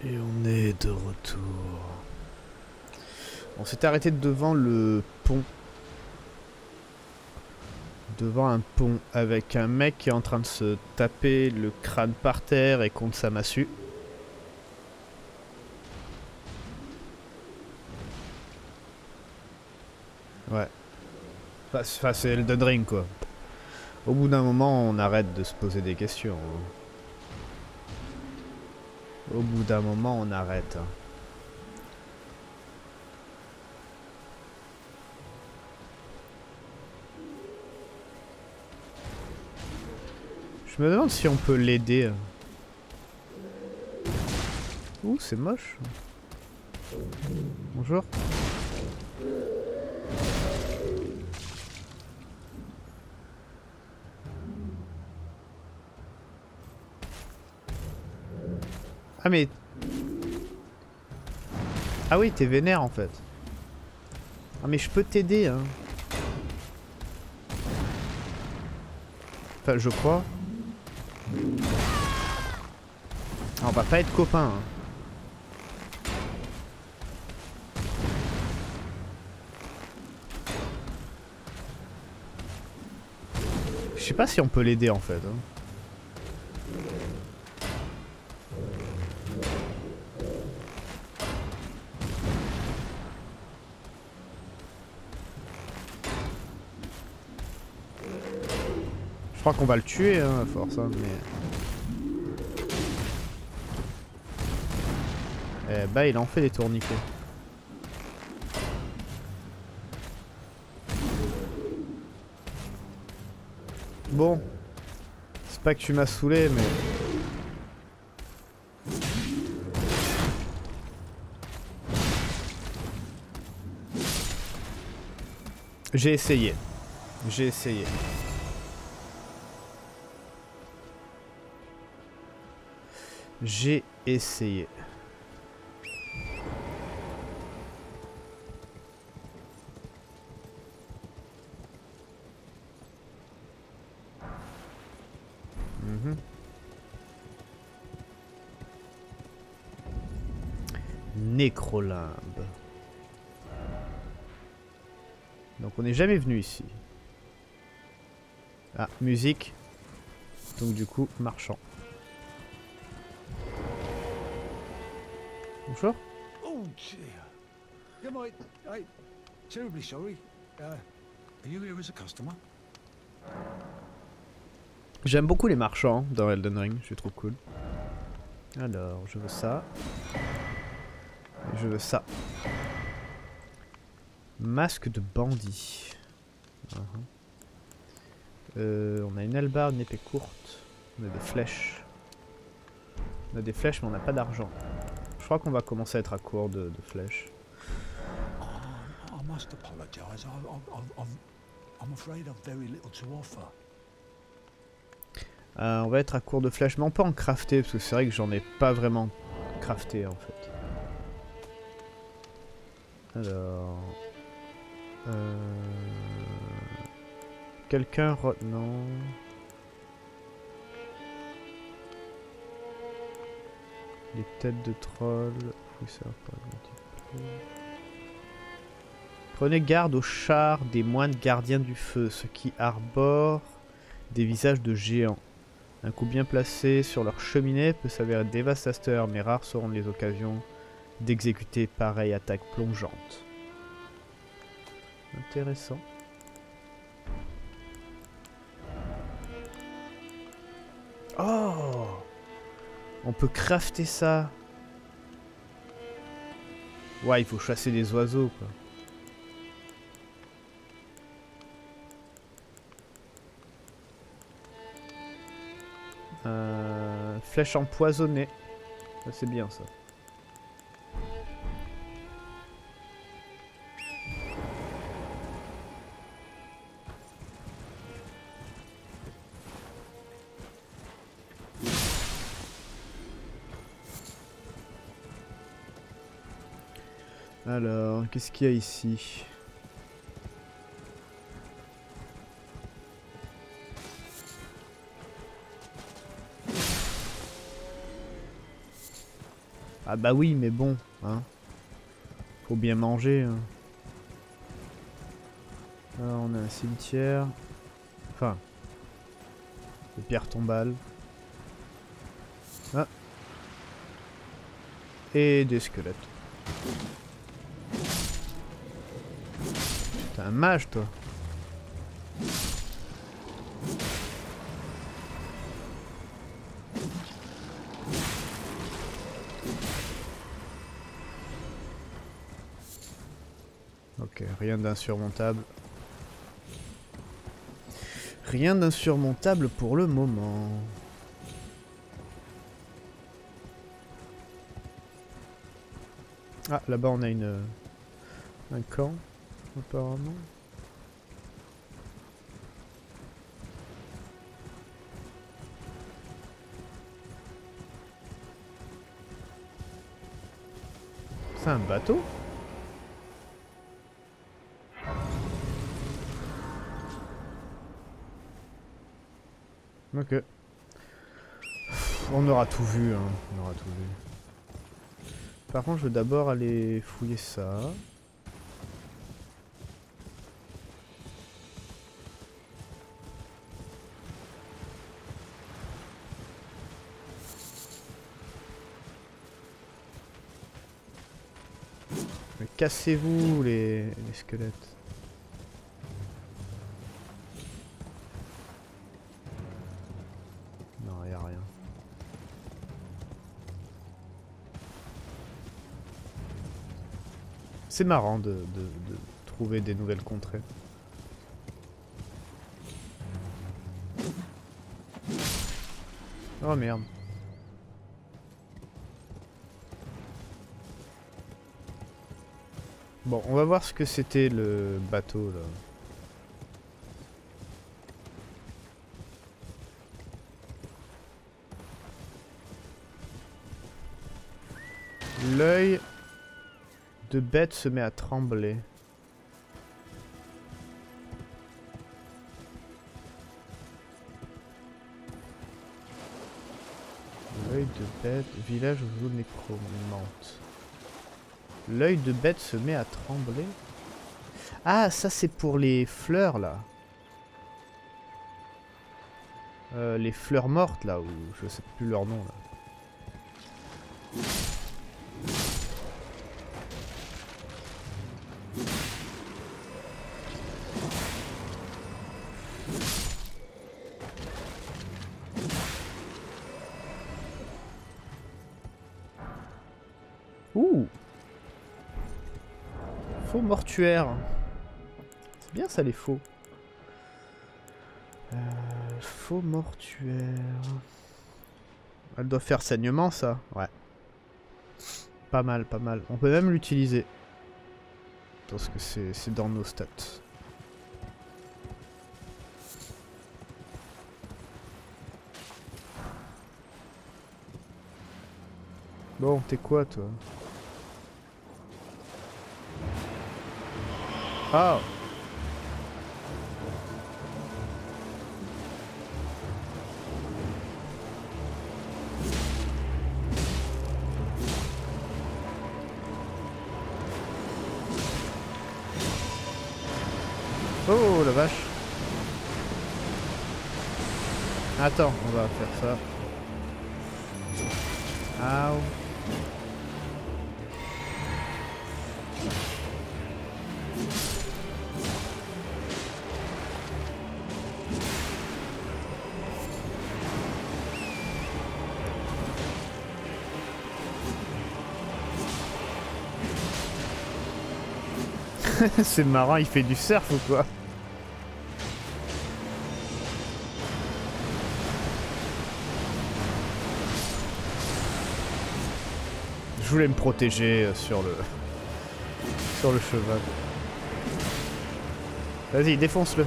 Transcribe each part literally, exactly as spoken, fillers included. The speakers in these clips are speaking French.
Et on est de retour. On s'est arrêté devant le pont. Devant un pont avec un mec qui est en train de se taper le crâne par terre et contre sa massue. Ouais. Enfin, c'est Elden Ring quoi. Au bout d'un moment, on arrête de se poser des questions. Au bout d'un moment, on arrête. Je me demande si on peut l'aider. Ouh, c'est moche. Bonjour. Ah mais... Ah oui, t'es vénère en fait. Ah mais je peux t'aider hein. Enfin, je crois. Ah, on va pas être copains. Hein. Je sais pas si on peut l'aider en fait. Hein. Je crois qu'on va le tuer hein, à force, hein, mais... Eh bah il en fait des tourniquets. Bon. C'est pas que tu m'as saoulé, mais... J'ai essayé. J'ai essayé. J'ai essayé. Mm-hmm. Nécrolimbe. Donc on n'est jamais venu ici. Ah, musique. Donc du coup, marchand. Bonjour. Oh dear. You might. I'm terribly sorry. Uh, are you here as a customer? J'aime beaucoup les marchands dans Elden Ring, je les trouve cool. Alors, je veux ça. Et je veux ça. Masque de bandit. Uh-huh. euh, on a une hallebarde, une épée courte. On a des flèches. On a des flèches, mais on n'a pas d'argent. Je crois qu'on va commencer à être à court de, de flèches. Oh, I must apologise. I'm afraid I've very little to offer. Euh, on va être à court de flèches, mais on peut en crafter, parce que c'est vrai que j'en ai pas vraiment crafté en fait. Alors... Euh... Quelqu'un... Re... Non... Les têtes de troll... Oui, ça va pas un petit peu. Prenez garde aux chars des moines gardiens du feu, ceux qui arborent des visages de géants. Un coup bien placé sur leur cheminée peut s'avérer dévastateur, mais rares seront les occasions d'exécuter pareille attaque plongeante. Intéressant. Oh! On peut crafter ça. Ouais, il faut chasser des oiseaux, quoi. Euh, flèche empoisonnée. C'est bien ça. Alors, qu'est-ce qu'il y a ici? Ah bah oui, mais bon, hein. Faut bien manger. Hein. Alors on a un cimetière. Enfin. Des pierres tombales. Ah. Et des squelettes. T'es un mage toi. Ok, rien d'insurmontable. Rien d'insurmontable pour le moment. Ah, là-bas on a une un camp, apparemment. C'est un bateau? Ok. On aura tout vu, hein. On aura tout vu. Par contre, je veux d'abord aller fouiller ça. Mais cassez-vous les, les squelettes. Non, y a rien. C'est marrant de, de, de trouver des nouvelles contrées. Oh merde. Bon, on va voir ce que c'était le bateau là. L'œil de bête se met à trembler. L'œil de bête, village où joue nécromante. L'œil de bête se met à trembler. Ah, ça c'est pour les fleurs là. Euh, les fleurs mortes là, ou je sais plus leur nom là. Ouh! Faux mortuaire. C'est bien ça les faux. Euh, faux mortuaire. Elle doit faire saignement ça. Ouais. Pas mal, pas mal. On peut même l'utiliser. Parce que c'est dans nos stats. Bon, t'es quoi toi? Ah! Oh la vache! Attends, on va faire ça. Ow. C'est marrant, il fait du surf ou quoi? Je voulais me protéger sur le sur le cheval. Vas-y, défonce-le.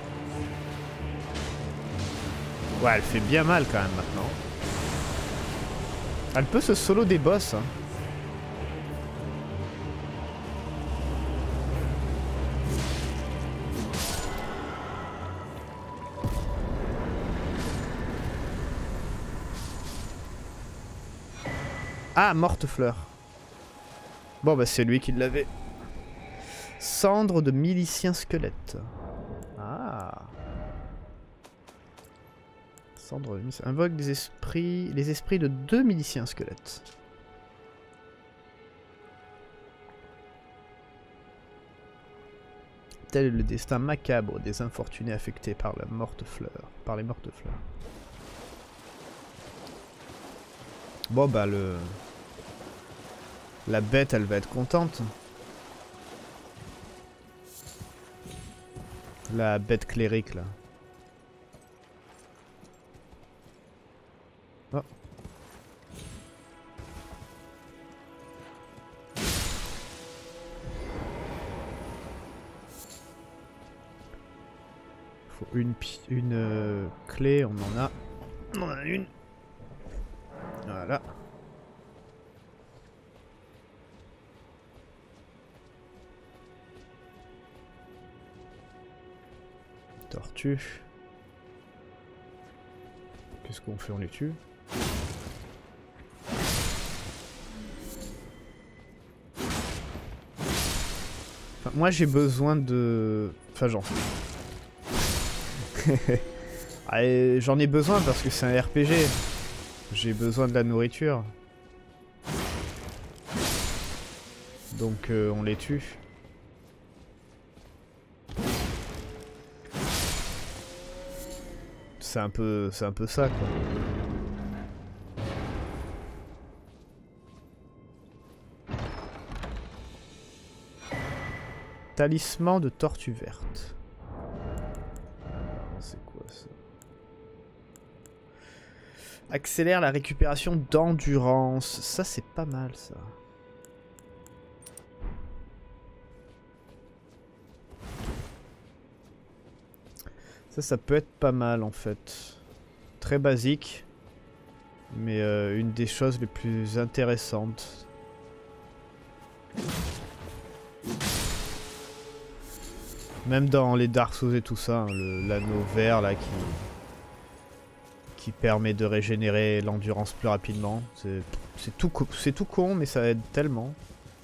Ouais, elle fait bien mal quand même maintenant. Elle peut se solo des boss. Hein. Ah, morte-fleur. Bon, bah c'est lui qui l'avait. Cendre de milicien squelette. Ah. Cendre de milicien. Invoque des esprits... les esprits de deux miliciens squelettes. Tel est le destin macabre des infortunés affectés par la morte-fleur. Par les morte-fleurs. Bon bah le... la bête elle va être contente. La bête clérique là. Oh. Faut une, une euh, clé, on en a. On en a une. Voilà. Tortue. Qu'est-ce qu'on fait? On les tue? Enfin, moi j'ai besoin de... Enfin j'en... J'en ai besoin parce que c'est un R P G. J'ai besoin de la nourriture. Donc euh, on les tue. C'est un peu, c'est un peu ça quoi. Talisman de tortue verte. C'est quoi ça? Accélère la récupération d'endurance. Ça c'est pas mal ça. Ça, ça peut être pas mal en fait. Très basique. Mais euh, une des choses les plus intéressantes. Même dans les Dark Souls et tout ça, hein, l'anneau vert là qui... qui permet de régénérer l'endurance plus rapidement. C'est tout, c'est tout con mais ça aide tellement.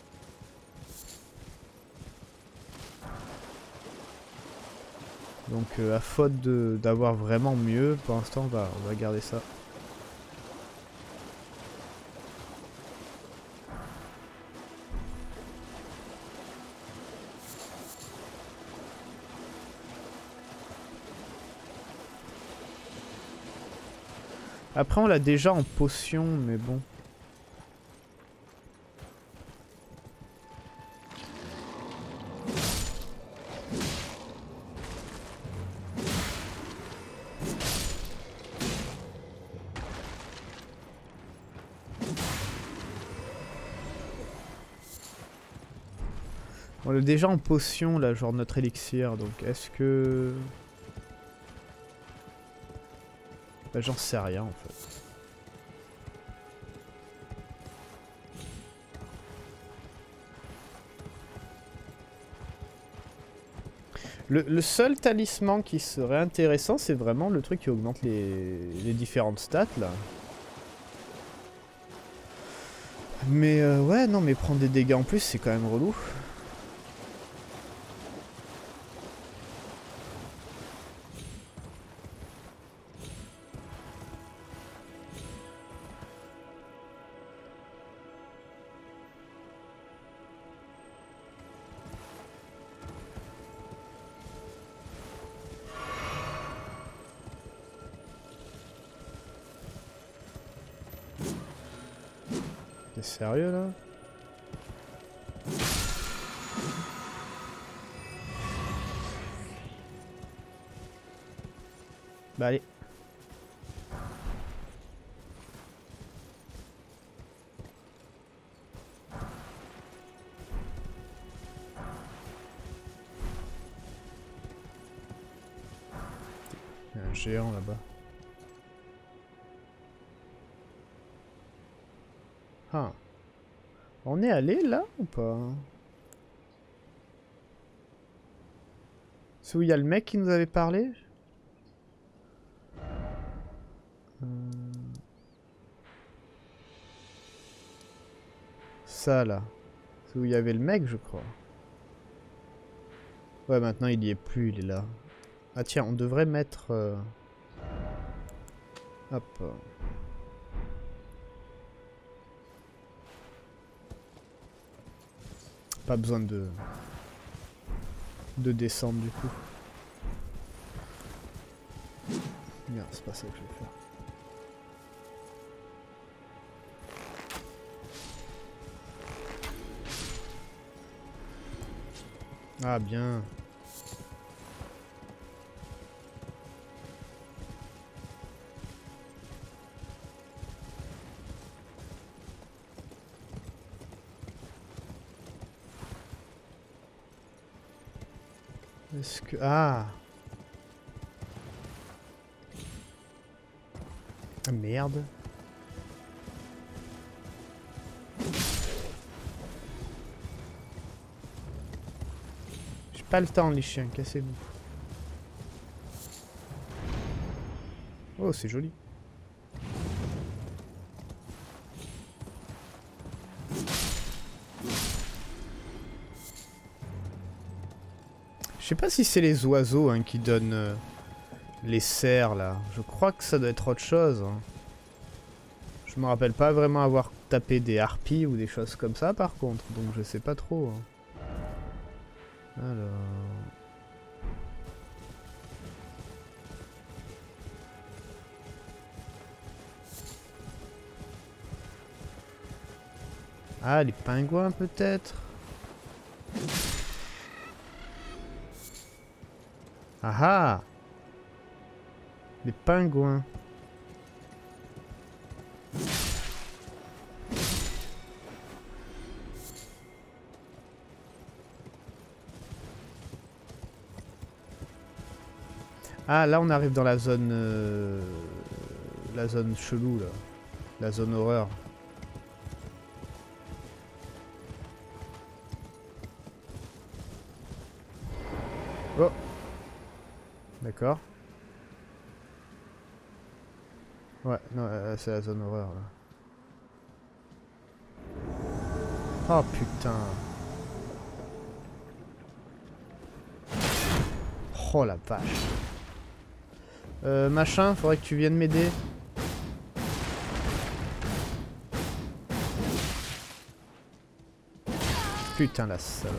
Donc euh, à faute d'avoir vraiment mieux, pour l'instant on va, on va garder ça. Après on l'a déjà en potion mais bon. On l'a déjà en potion là, genre notre élixir, donc est-ce que... Bah, j'en sais rien en fait. Le, le seul talisman qui serait intéressant, c'est vraiment le truc qui augmente les, les différentes stats là. Mais euh, ouais, non, mais prendre des dégâts en plus, c'est quand même relou. T'es sérieux là? Bah allez. Il y a un géant là-bas. Ah. On est allé là ou pas? C'est où il y a le mec qui nous avait parlé? euh... ça là. C'est où il y avait le mec, je crois. Ouais, maintenant il y est plus, il est là. Ah tiens, on devrait mettre... Euh... Hop. Pas besoin de... de descendre du coup. Merde, c'est pas ça que je vais faire. Ah bien. Est-ce que... Ah. Ah merde. J'ai pas le temps les chiens, cassez-vous. Oh c'est joli. Je sais pas si c'est les oiseaux hein, qui donnent euh, les cerfs là. Je crois que ça doit être autre chose. Hein. Je me rappelle pas vraiment avoir tapé des harpies ou des choses comme ça par contre. Donc je sais pas trop. Hein. Alors... Ah les pingouins peut-être. Ah ah! Les pingouins. Ah là on arrive dans la zone... Euh, la zone chelou là. La zone horreur. Oh! D'accord. Ouais, non, euh, c'est la zone horreur là. Oh putain. Oh la vache. Euh, machin, faudrait que tu viennes m'aider. Putain la salope.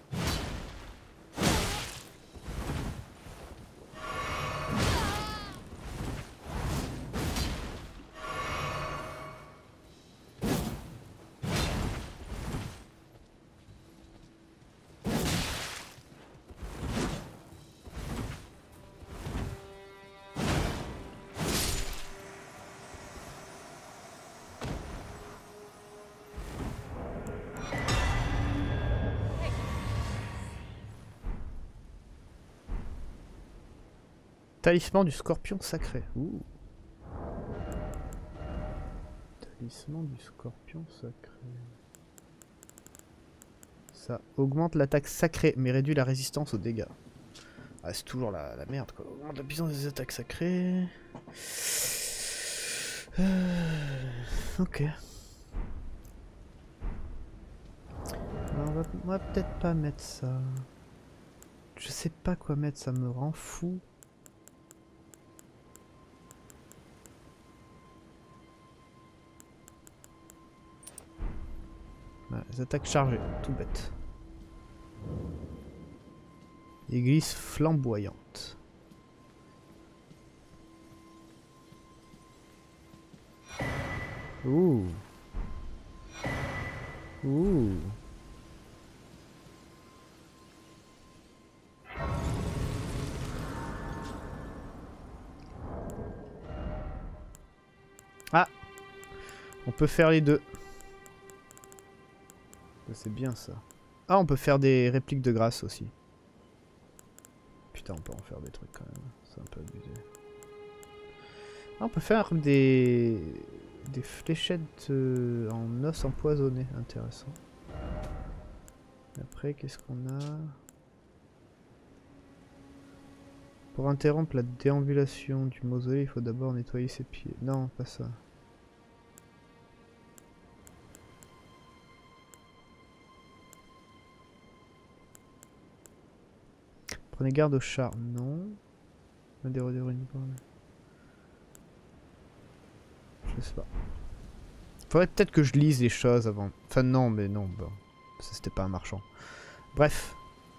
Talisman du scorpion sacré. Ouh. Talisman du scorpion sacré. Ça augmente l'attaque sacrée, mais réduit la résistance aux dégâts. Ah, c'est toujours la, la merde quoi. Augmente la puissance des attaques sacrées. Euh... Ok. Alors, on va, on va peut-être pas mettre ça. Je sais pas quoi mettre, ça me rend fou. Voilà, les attaques chargées, tout bête. Église flamboyante. Ouh. Ouh. Ah. On peut faire les deux. C'est bien ça. Ah, on peut faire des répliques de grâce aussi. Putain, on peut en faire des trucs quand même. C'est un peu abusé. Ah, on peut faire des... des fléchettes euh, en os empoisonné. Intéressant. Après, qu'est-ce qu'on a? Pour interrompre la déambulation du mausolée, il faut d'abord nettoyer ses pieds. Non, pas ça. Prenez garde au char. Non. Des rodéos uniquement. Je sais pas. Faudrait peut-être que je lise les choses avant. Enfin non, mais non. Bon. Ça c'était pas un marchand. Bref.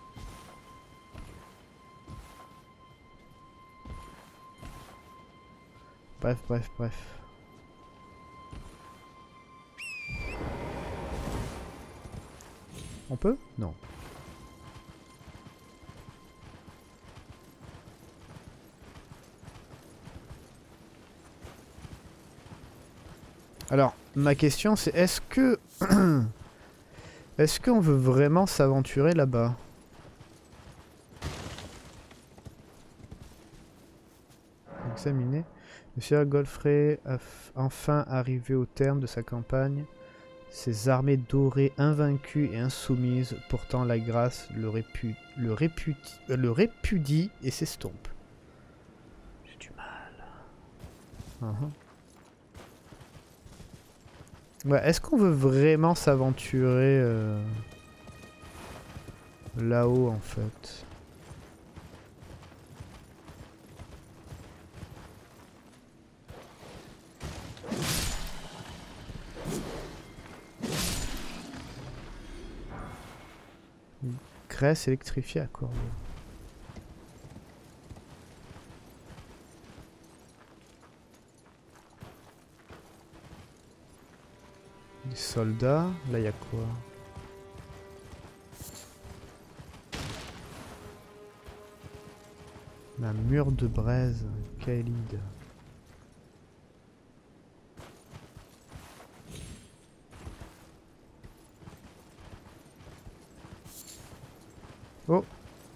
Bref, bref, bref. On peut? Non. Alors, ma question c'est est-ce que... est-ce qu'on veut vraiment s'aventurer là-bas? Examiner. Monsieur Godfrey a enfin arrivé au terme de sa campagne. Ses armées dorées, invaincues et insoumises, pourtant la grâce le, répu le, répudie, euh, le répudie et s'estompe. J'ai du mal. Uh-huh. Ouais, est-ce qu'on veut vraiment s'aventurer euh, là-haut en fait? Graisse électrifiée à corbeau. Des soldats, là il y a quoi? Un mur de braise, Kaelid. Oh!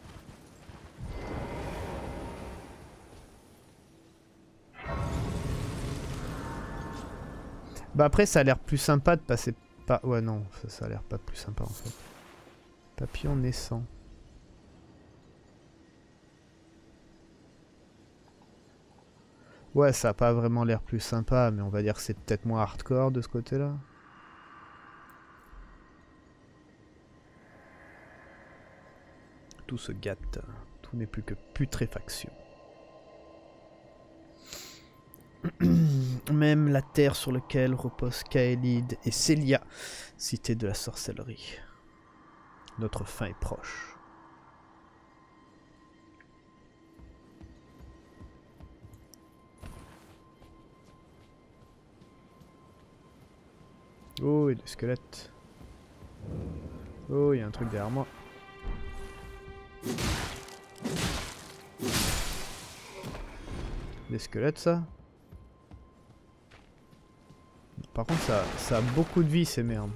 Bah après ça a l'air plus sympa de passer pas... Ouais non, ça, ça a l'air pas plus sympa en fait. Papillon naissant. Ouais, ça a pas vraiment l'air plus sympa, mais on va dire que c'est peut-être moins hardcore de ce côté-là. Tout se gâte, tout n'est plus que putréfaction. Même la terre sur laquelle reposent Kaelid et Célia, cité de la sorcellerie. Notre fin est proche. Oh, il y a des squelettes. Oh, il y a un truc derrière moi. Des squelettes, ça. Par contre, ça, ça a beaucoup de vie, ces merdes.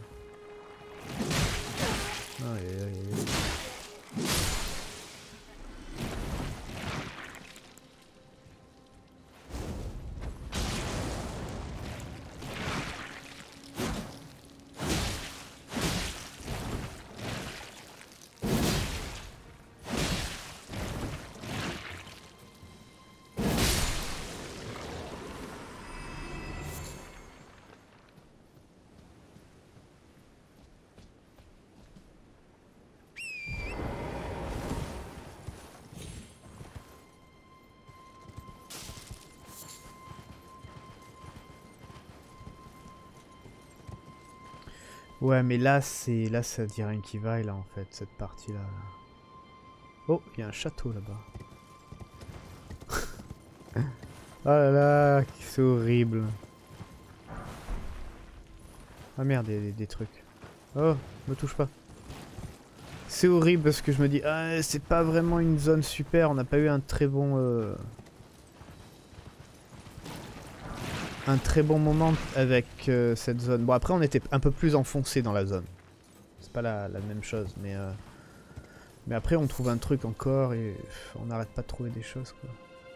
Aïe, aïe, aïe. Ouais, mais là, c'est là, ça dit rien qui vaille, là, en fait, cette partie-là. Oh, il y a un château, là-bas. Oh là là, c'est horrible. Ah merde, il y a des, des trucs. Oh, me touche pas. C'est horrible parce que je me dis, ah, c'est pas vraiment une zone super, on n'a pas eu un très bon... Euh... un très bon moment avec euh, cette zone. Bon, après, on était un peu plus enfoncé dans la zone. C'est pas la, la même chose, mais... Euh... Mais après, on trouve un truc encore et pff, on n'arrête pas de trouver des choses, quoi.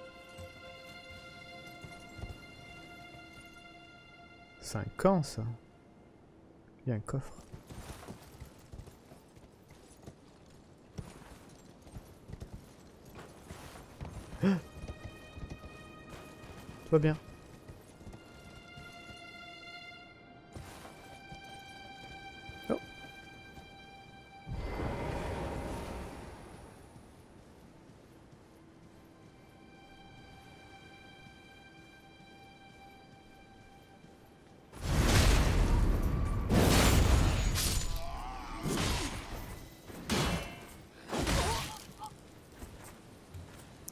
C'est un camp, ça. Il y a un coffre. Tout va bien.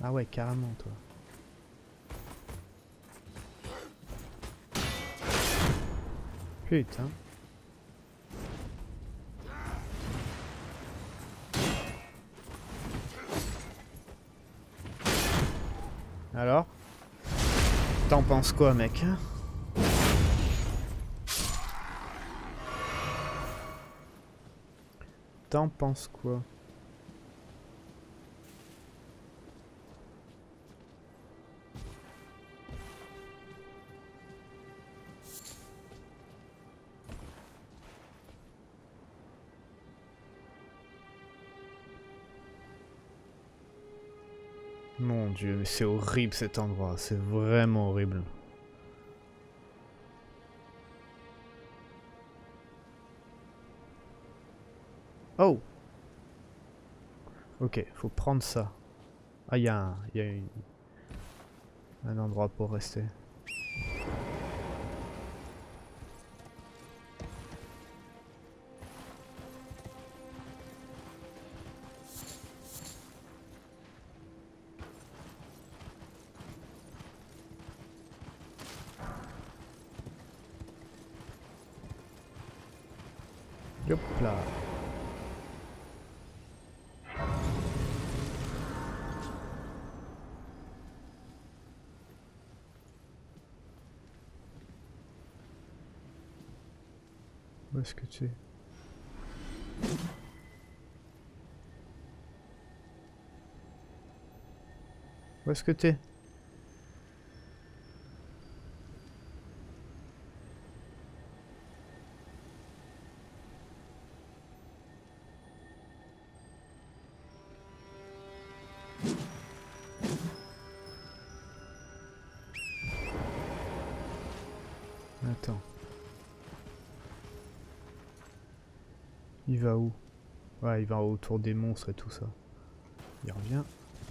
Ah ouais, carrément, toi. Putain. Alors? T'en penses quoi, mec? T'en penses quoi? Mon Dieu, mais c'est horrible cet endroit, c'est vraiment horrible. Oh! Ok, faut prendre ça. Ah, il y a, un, y a une, un endroit pour rester. Hop là. Où est-ce que tu es? Où est-ce que tu es? Attends. Il va où? Ouais, il va autour des monstres et tout ça. Il revient.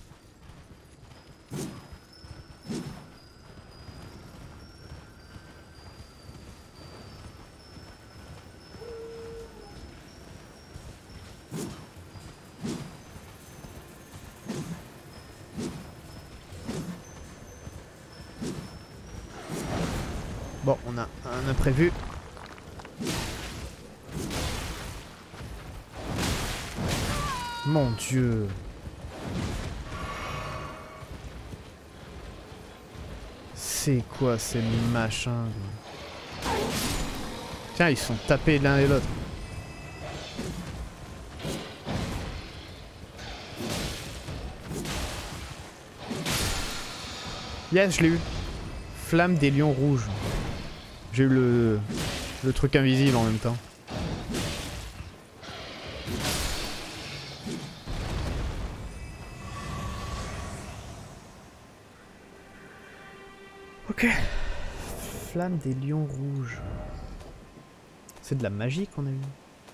Bon, on a un imprévu. Mon Dieu. C'est quoi ces machins? Tiens, ils sont tapés l'un et l'autre. Yes, je l'ai eu. Flamme des lions rouges. J'ai eu le, le truc invisible en même temps. Ok. Flamme des lions rouges. C'est de la magie qu'on a eu.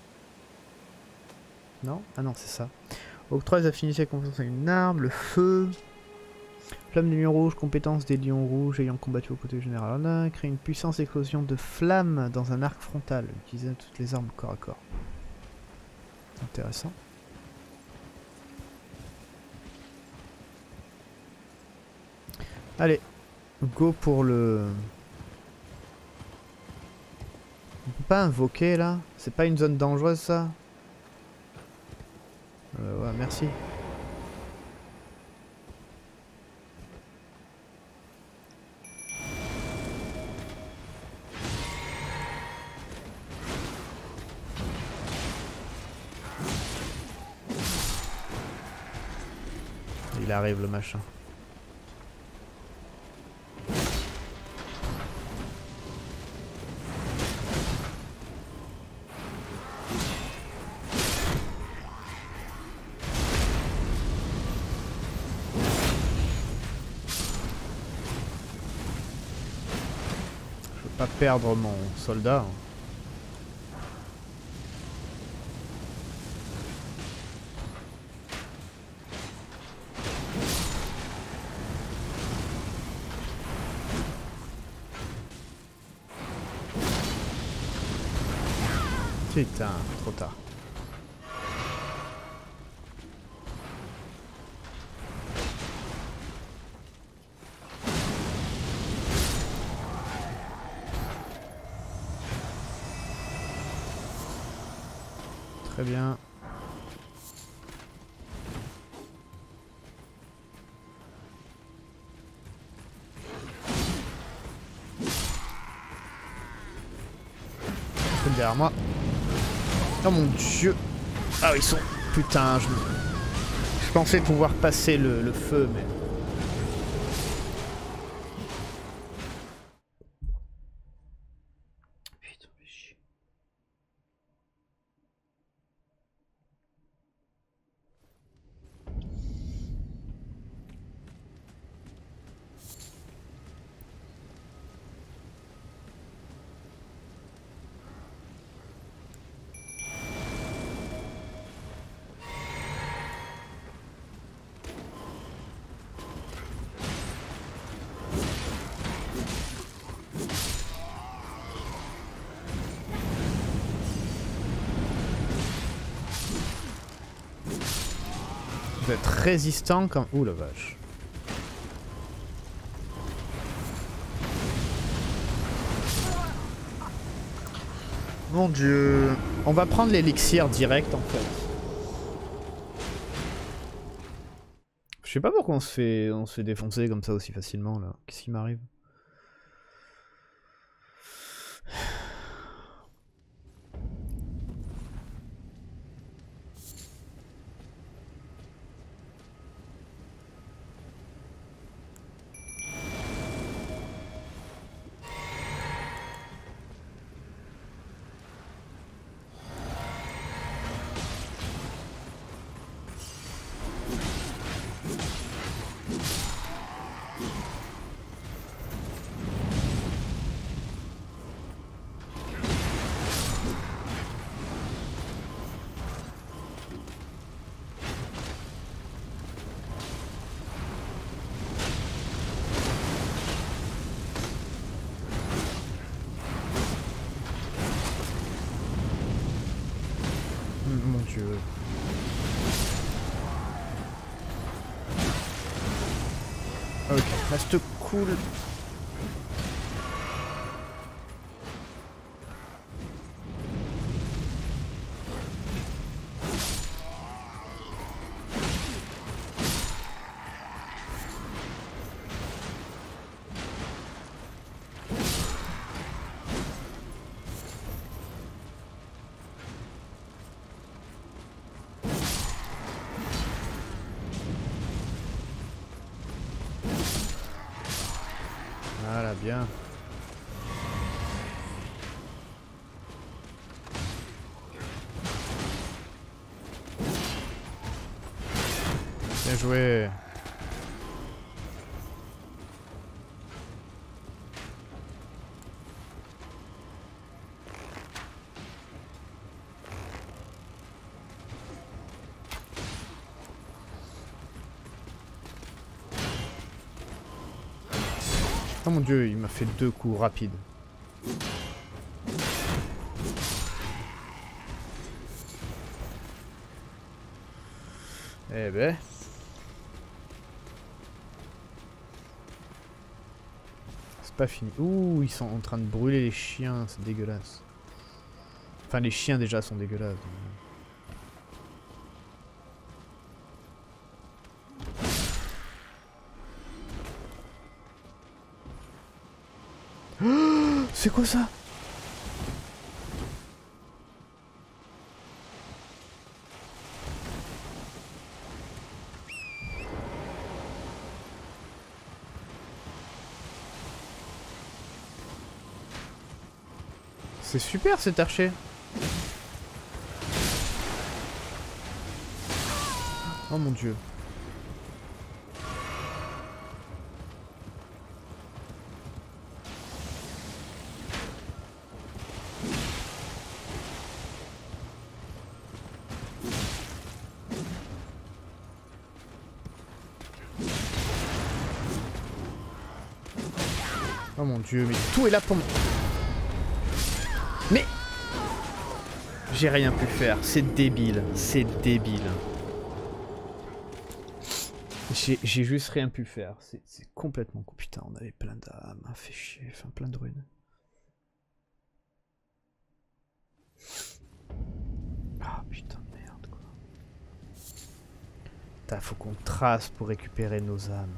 Non? Ah non, c'est ça. Octroie des affinités à confiance à une arme, le feu. Flamme des lions rouges, compétence des lions rouges ayant combattu aux côtés du général Alain. Crée une puissance explosion de flamme dans un arc frontal. Utilisez toutes les armes corps à corps. Intéressant. Allez, go pour le... On peut pas invoquer là? C'est pas une zone dangereuse ça? euh, Ouais, merci. Il arrive le machin. Je veux pas perdre mon soldat. Putain, trop tard. Très bien. Derrière moi. Oh mon dieu. Ah ils sont... Putain, je... Je pensais pouvoir passer le, le feu, mais... Putain, mais chier. Vous êtes résistant comme... Ouh la vache. Mon dieu. On va prendre l'élixir direct en fait. Je sais pas pourquoi on se fait, on se fait défoncer comme ça aussi facilement là. Qu'est-ce qui m'arrive? Mon dieu. Ok, reste cool. Voilà, bien. Bien joué. Oh mon dieu, il m'a fait deux coups rapides. Eh ben... C'est pas fini. Ouh, ils sont en train de brûler les chiens, c'est dégueulasse. Enfin, les chiens déjà sont dégueulasses. C'est quoi ça? C'est super cet archer. Oh mon dieu. Oh mon dieu, mais tout est là pour moi. Mais j'ai rien pu faire, c'est débile, c'est débile. J'ai juste rien pu faire, c'est complètement... Putain, on avait plein d'âmes, fait chier, enfin plein de runes. Ah putain. Putain, faut qu'on trace pour récupérer nos âmes.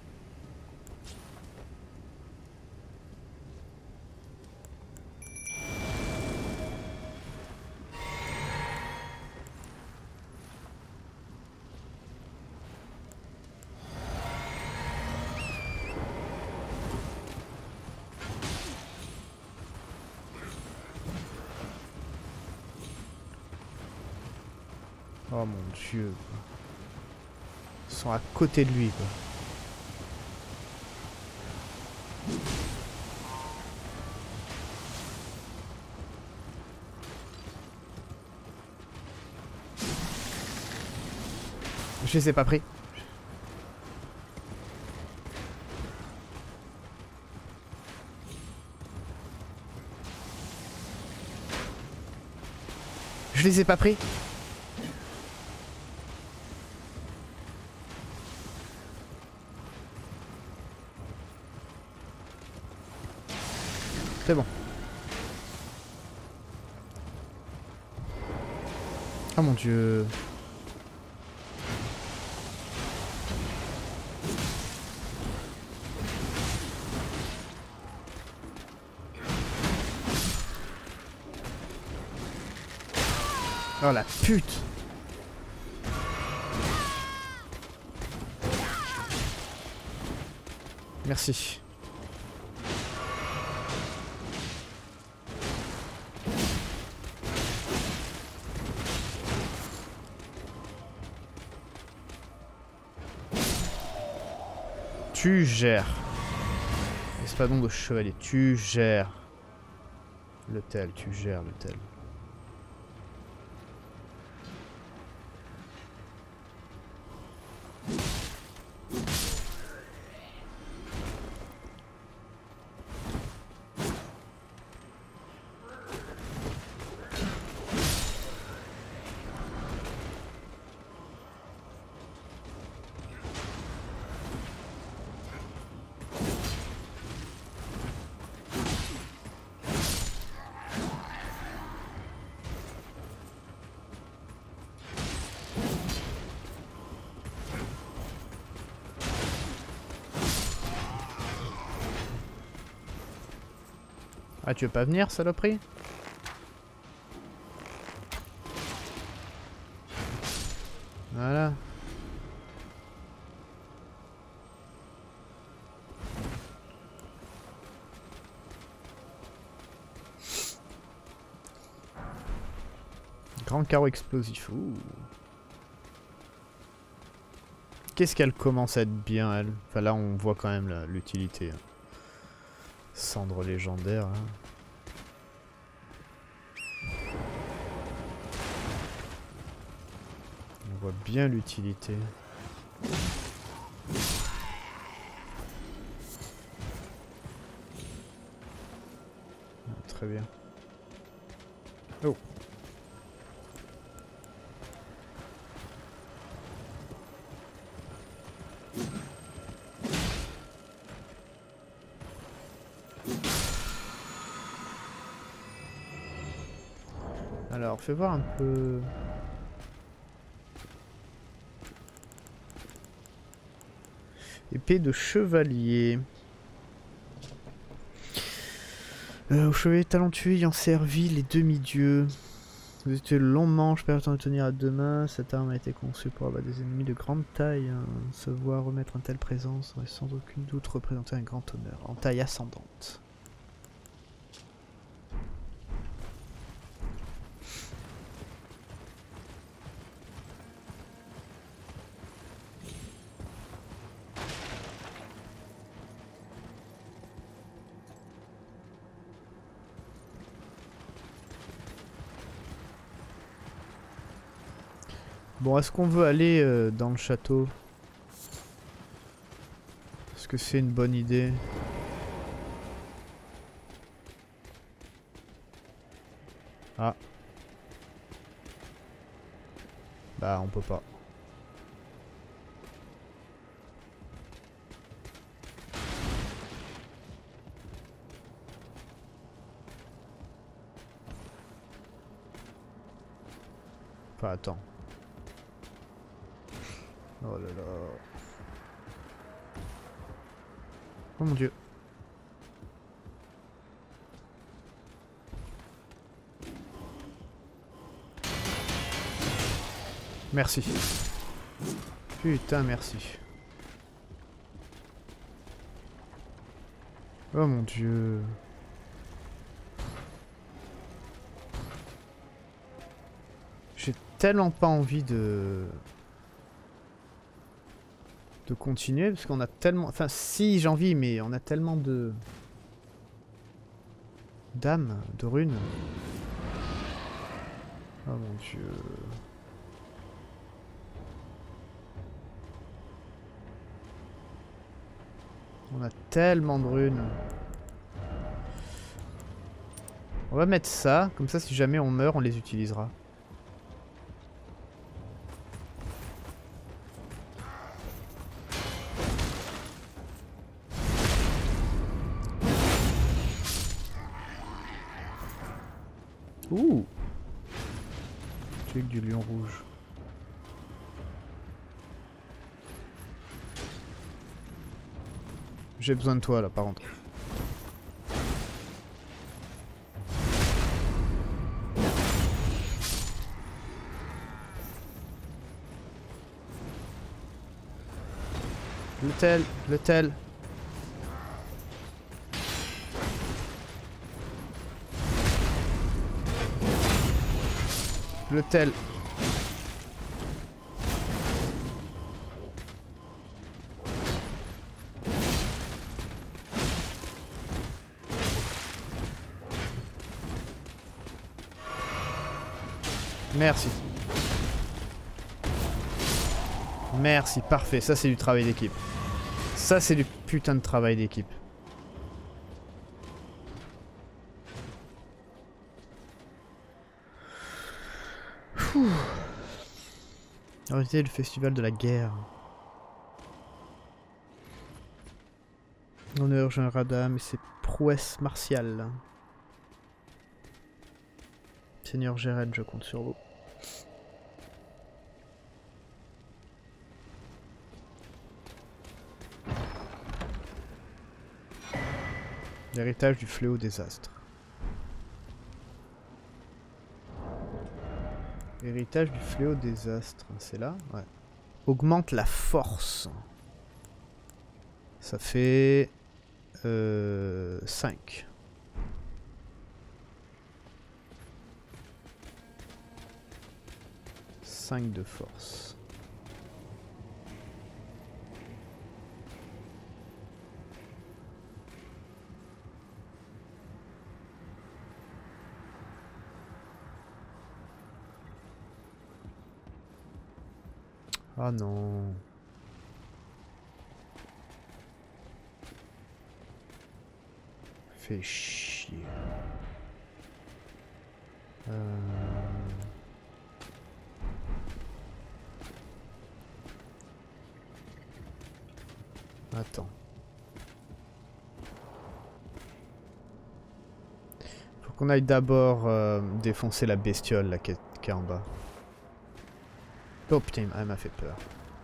Oh mon dieu. Ils sont à côté de lui, quoi. Je les ai pas pris. Je les ai pas pris. C'est bon. Oh mon dieu. Oh la pute. Merci. Tu gères. Espadon de chevalier, tu gères. Le tel, tu gères le tel. Ah, tu veux pas venir, saloperie? Voilà. Grand carreau explosif. Ouh. Qu'est-ce qu'elle commence à être bien, elle? Enfin, là, on voit quand même l'utilité. Cendre légendaire. Hein. On voit bien l'utilité. Ah, très bien. Oh. Alors, fais voir un peu... Épée de chevalier. Euh, au chevalier talentueux ayant servi les demi-dieux. Vous êtes le long manche permettant de tenir à deux mains. Cette arme a été conçue pour abattre des ennemis de grande taille. Hein. Se voir remettre une telle présence aurait sans aucun doute représenté un grand honneur. En taille ascendante. Bon, est-ce qu'on veut aller euh, dans le château? Est-ce que c'est une bonne idée? Ah. Bah, on peut pas. Enfin, attends. Oh là là. Oh mon dieu. Merci. Putain, merci. Oh mon dieu. J'ai tellement pas envie de... de continuer parce qu'on a tellement... Enfin si j'ai envie mais on a tellement de... d'âme, de runes. Oh mon dieu. On a tellement de runes. On va mettre ça, comme ça si jamais on meurt on les utilisera. Ouh. Truc du lion rouge. J'ai besoin de toi là par contre. Le tel, le tel. Le tel. Merci. Merci, parfait. Ça c'est du travail d'équipe. Ça c'est du putain de travail d'équipe. Arrêtez le festival de la guerre. Honneur Jean Radam et ses prouesses martiales. Seigneur Gérald, je compte sur vous. L'héritage du fléau des astres. Héritage du fléau des astres, c'est là? Ouais. Augmente la force. Ça fait... Euh, cinq. cinq de force. Ah non. Fait chier. Euh... Attends. Faut qu'on aille d'abord euh, défoncer la bestiole là qui est, qui est en bas. Oh putain, elle m'a fait peur.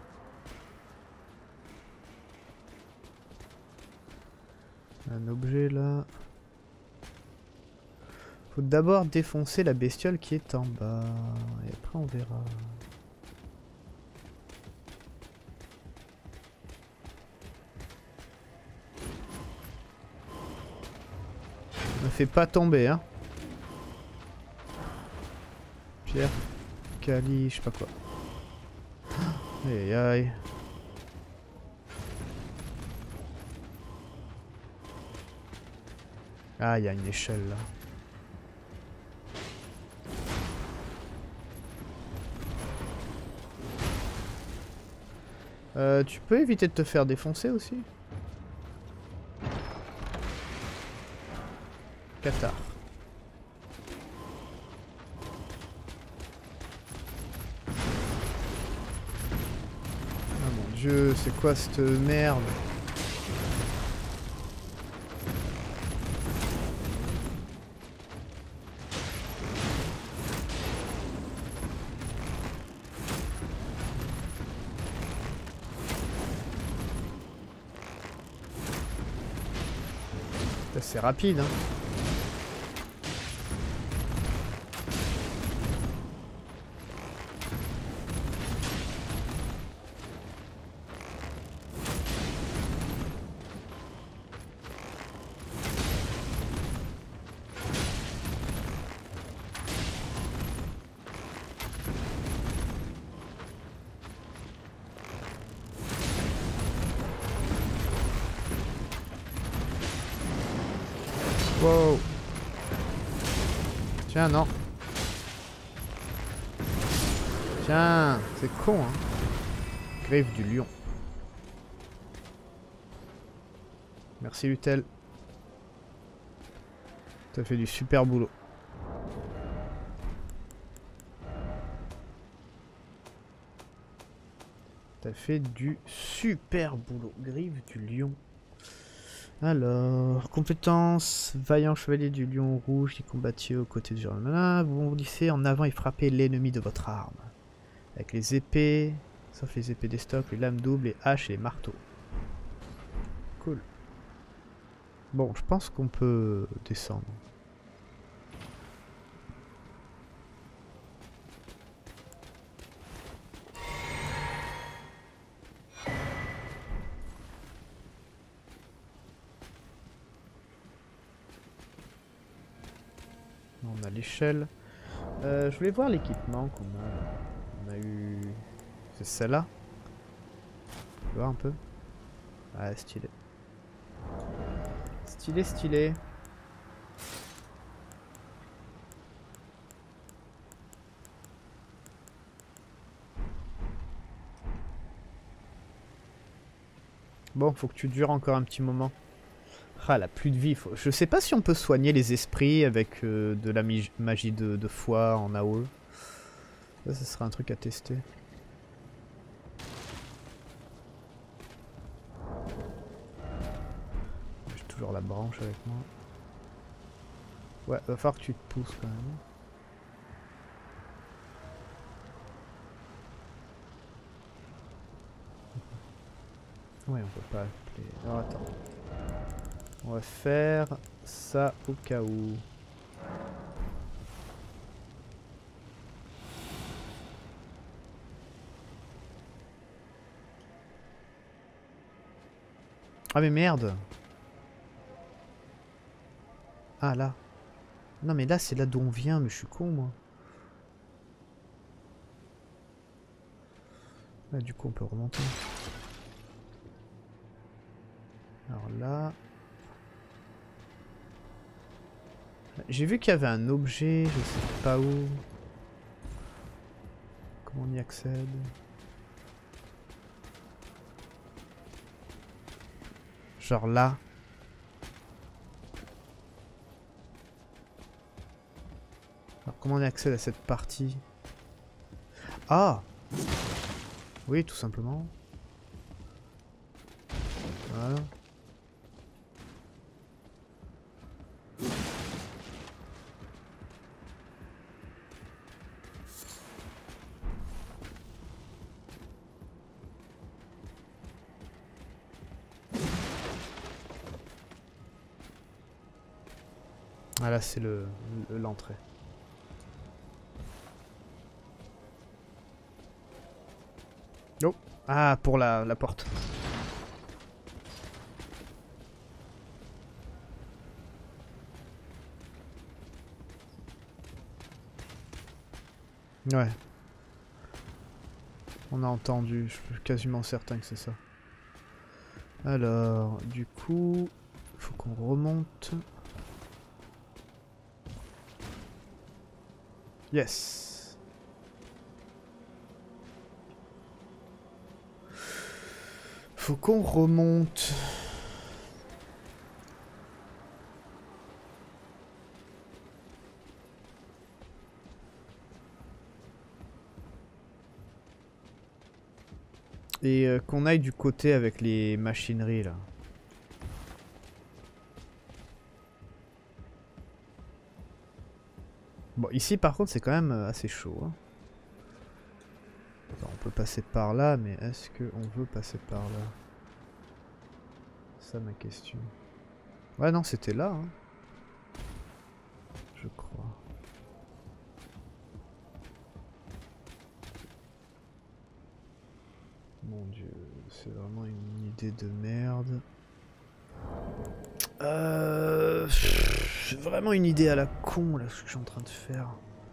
Un objet là. Faut d'abord défoncer la bestiole qui est en bas. Et après on verra. Ne fait pas tomber hein. Pierre, Cali, je sais pas quoi. Aïe aïe. Ah, il y a une échelle là. Euh, tu peux éviter de te faire défoncer aussi? Qatar. Ah mon dieu, c'est quoi cette merde? C'est rapide, hein. Wow. Tiens, non. Tiens, c'est con, hein. Griffe du lion. Merci Lutel. T'as fait du super boulot. T'as fait du super boulot. Griffe du lion. Alors, compétence, vaillant chevalier du lion rouge qui combattit aux côtés du Germain. Vous bondissez en avant et frappez l'ennemi de votre arme. Avec les épées, sauf les épées des stocks, les lames doubles, les haches et les marteaux. Cool. Bon, je pense qu'on peut descendre. On a l'échelle. Euh, je voulais voir l'équipement qu'on a. On a eu... C'est celle-là. Tu peux voir un peu. Ah, stylé. Stylé, stylé. Bon, faut que tu dures encore un petit moment. Ah, la plus de vie. Faut... Je sais pas si on peut soigner les esprits avec euh, de la magie de, de foi en A O E. Ça, ça serait un truc à tester. J'ai toujours la branche avec moi. Ouais, va falloir que tu te pousses quand même. Ouais, on peut pas appeler. Alors attends. On va faire ça au cas où. Ah mais merde. Ah là. Non mais là c'est là d'où on vient, mais je suis con moi. Là du coup on peut remonter. Alors là... J'ai vu qu'il y avait un objet, je sais pas où. Comment on y accède? Genre là. Alors comment on y accède à cette partie? Ah! Oui, tout simplement. Voilà. Ah là c'est le l'entrée. Oh. Ah pour la, la porte. Ouais. On a entendu, je suis quasiment certain que c'est ça. Alors, du coup, il faut qu'on remonte. Yes. Faut qu'on remonte. Et euh, qu'on aille du côté avec les machineries là. Bon, ici par contre c'est quand même assez chaud. Hein. Attends, on peut passer par là, mais est-ce qu'on veut passer par là? C'est ça ma question. Ouais, non, c'était là. Hein. Je crois. Mon dieu, c'est vraiment une idée de merde. Euh... C'est vraiment une idée à la con, là, ce que je suis en train de faire.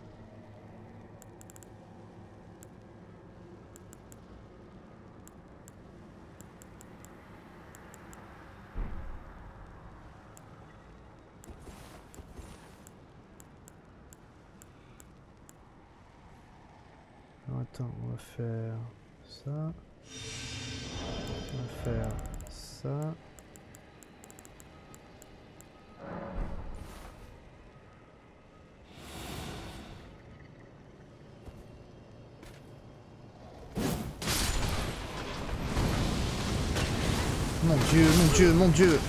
Alors, attends, on va faire ça. On va faire ça. Mon dieu, mon dieu, mon dieu.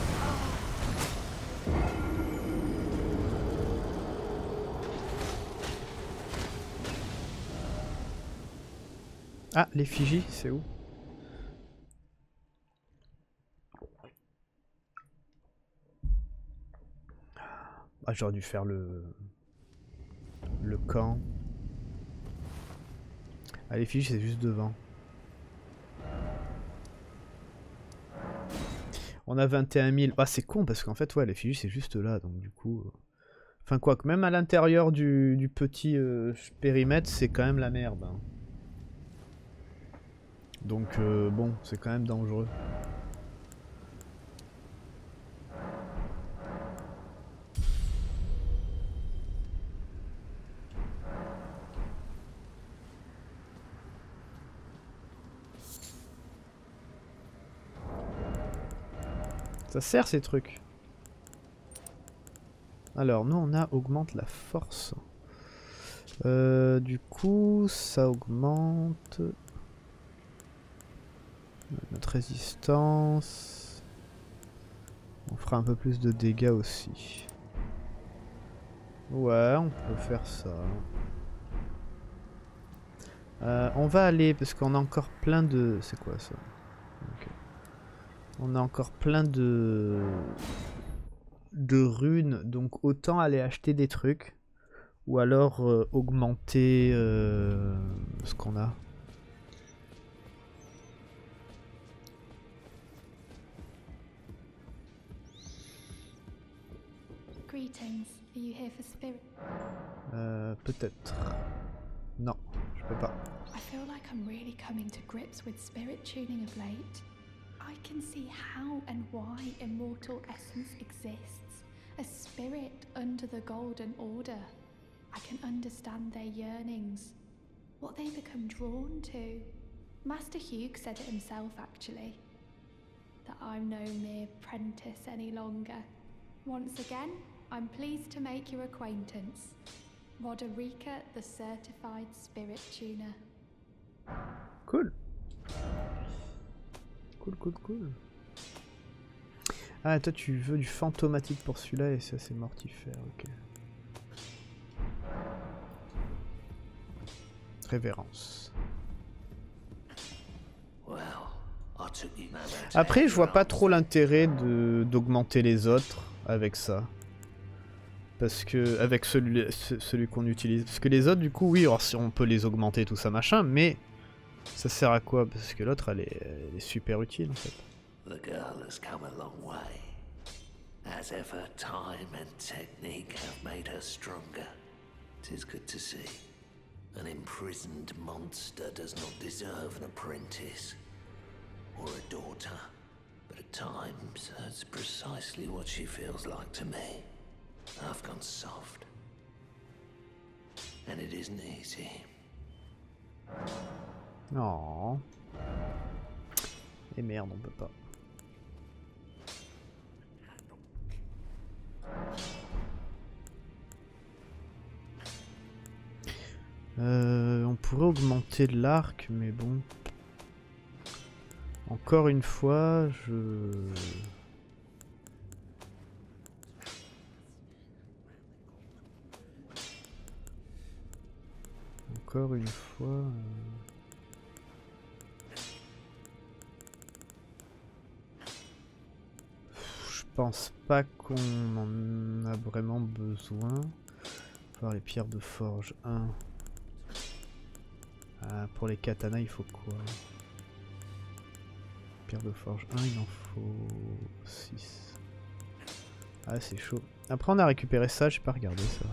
Ah, l'effigie, c'est où? Ah, j'aurais dû faire le... le camp. Ah, l'effigie, c'est juste devant. On a vingt et un mille. Ah, c'est con parce qu'en fait, ouais, l'effigie, c'est juste là. Donc, du coup. Euh... Enfin, quoi que même à l'intérieur du, du petit euh, périmètre, c'est quand même la merde. Hein. Donc, euh, bon, c'est quand même dangereux. Ça sert ces trucs. Alors, nous, on a augmente la force. Euh, du coup, ça augmente notre résistance. On fera un peu plus de dégâts aussi. Ouais, on peut faire ça. Euh, on va aller, parce qu'on a encore plein de... C'est quoi ça? Okay. On a encore plein de... de runes, donc autant aller acheter des trucs. Ou alors euh, augmenter euh, ce qu'on a. Greetings. Are you here for spirit? Euh, peut-être. Non, je peux pas. I feel like I'm really coming to grips with spirit tuning of late. I can see how and why immortal essence exists. A spirit under the Golden Order. I can understand their yearnings. What they become drawn to. Master Hugh said it himself, actually. That I'm no mere apprentice any longer. Once again, I'm pleased to make your acquaintance. Roderica, the certified spirit tuner. Cool. Cool, cool, cool. Ah, toi tu veux du fantomatique pour celui-là et ça c'est mortifère, ok. Révérence. Après, je vois pas trop l'intérêt de d'augmenter les autres avec ça. Parce que, avec celui, celui qu'on utilise. Parce que les autres, du coup, oui, alors si on peut les augmenter, tout ça, machin, mais ça sert à quoi? Parce que l'autre, elle, elle est super utile, en fait. The girl has come a long way. As ever, time and technique have made her stronger. 'Tis good to see. An imprisoned monster does not deserve an apprentice. Or a daughter. But at times, that's precisely what she feels like to me. I've gone soft. And it isn't easy. Non. Et merde, on peut pas. Euh, on pourrait augmenter l'arc, mais bon. Encore une fois, je... Encore une fois... Euh... Je sais pense pas qu'on en a vraiment besoin. Voir les pierres de forge un. Ah, pour les katanas il faut quoi? Pierre de forge un, il en faut six. Ah c'est chaud. Après on a récupéré ça, j'ai pas regardé ça.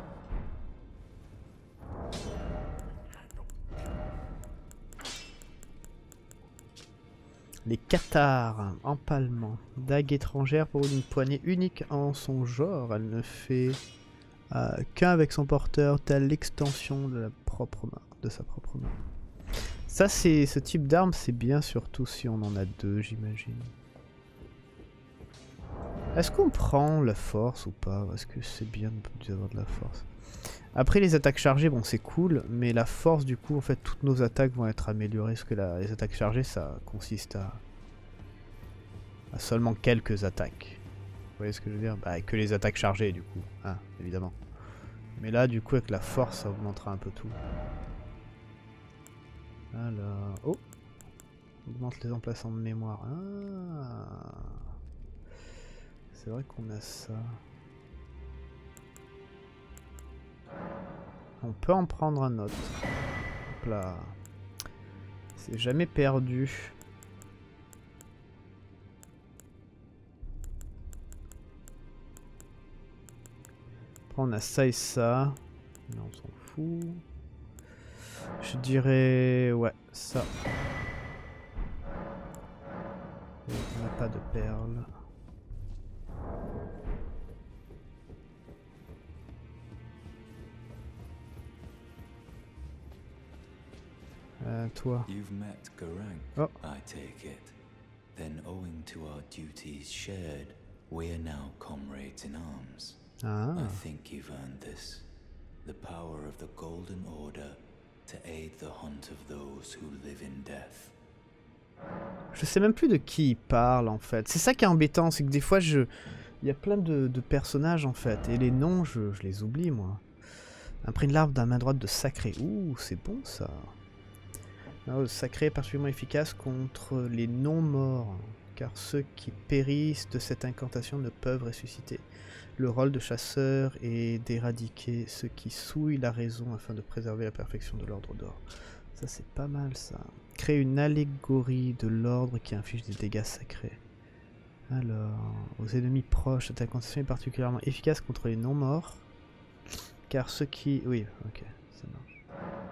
Les cathares, empalement, dague étrangère pour une poignée unique en son genre. Elle ne fait euh, qu'un avec son porteur, telle l'extension de, la propre main, de sa propre main. Ça, c'est ce type d'arme, c'est bien surtout si on en a deux, j'imagine. Est-ce qu'on prend la force ou pas? Est-ce que c'est bien d'avoir de la force? Après les attaques chargées, bon c'est cool, mais la force du coup, en fait, toutes nos attaques vont être améliorées. Parce que la, les attaques chargées, ça consiste à, à seulement quelques attaques. Vous voyez ce que je veux dire? Bah, que les attaques chargées du coup, ah, évidemment. Mais là, du coup, avec la force, ça augmentera un peu tout. Alors, oh, augmente les emplacements de mémoire. Ah, c'est vrai qu'on a ça. On peut en prendre un autre. Hop là. C'est jamais perdu. Après on a ça et ça. Non, on s'en fout. Je dirais... ouais, ça. Et on n'a pas de perles. Euh, toi. You've met Garang, Oh. I take it. Then, owing to our duties shared, we are now comrades in arms. Ah. I think you've earned this. The power of the Golden Order to aid the hunt of those who live in death. Je sais même plus de qui il parle en fait. C'est ça qui est embêtant, c'est que des fois je... il y a plein de, de personnages en fait. Et les noms, je, je les oublie moi. Imprime l'arbre d'un main droite de sacré. Ouh, c'est bon ça. Le sacré est particulièrement efficace contre les non-morts, car ceux qui périssent de cette incantation ne peuvent ressusciter. Le rôle de chasseur est d'éradiquer ceux qui souillent la raison afin de préserver la perfection de l'ordre d'or. Ça c'est pas mal ça. Créer une allégorie de l'ordre qui inflige des dégâts sacrés. Alors, aux ennemis proches, cette incantation est particulièrement efficace contre les non-morts, car ceux qui... oui, ok, ça marche.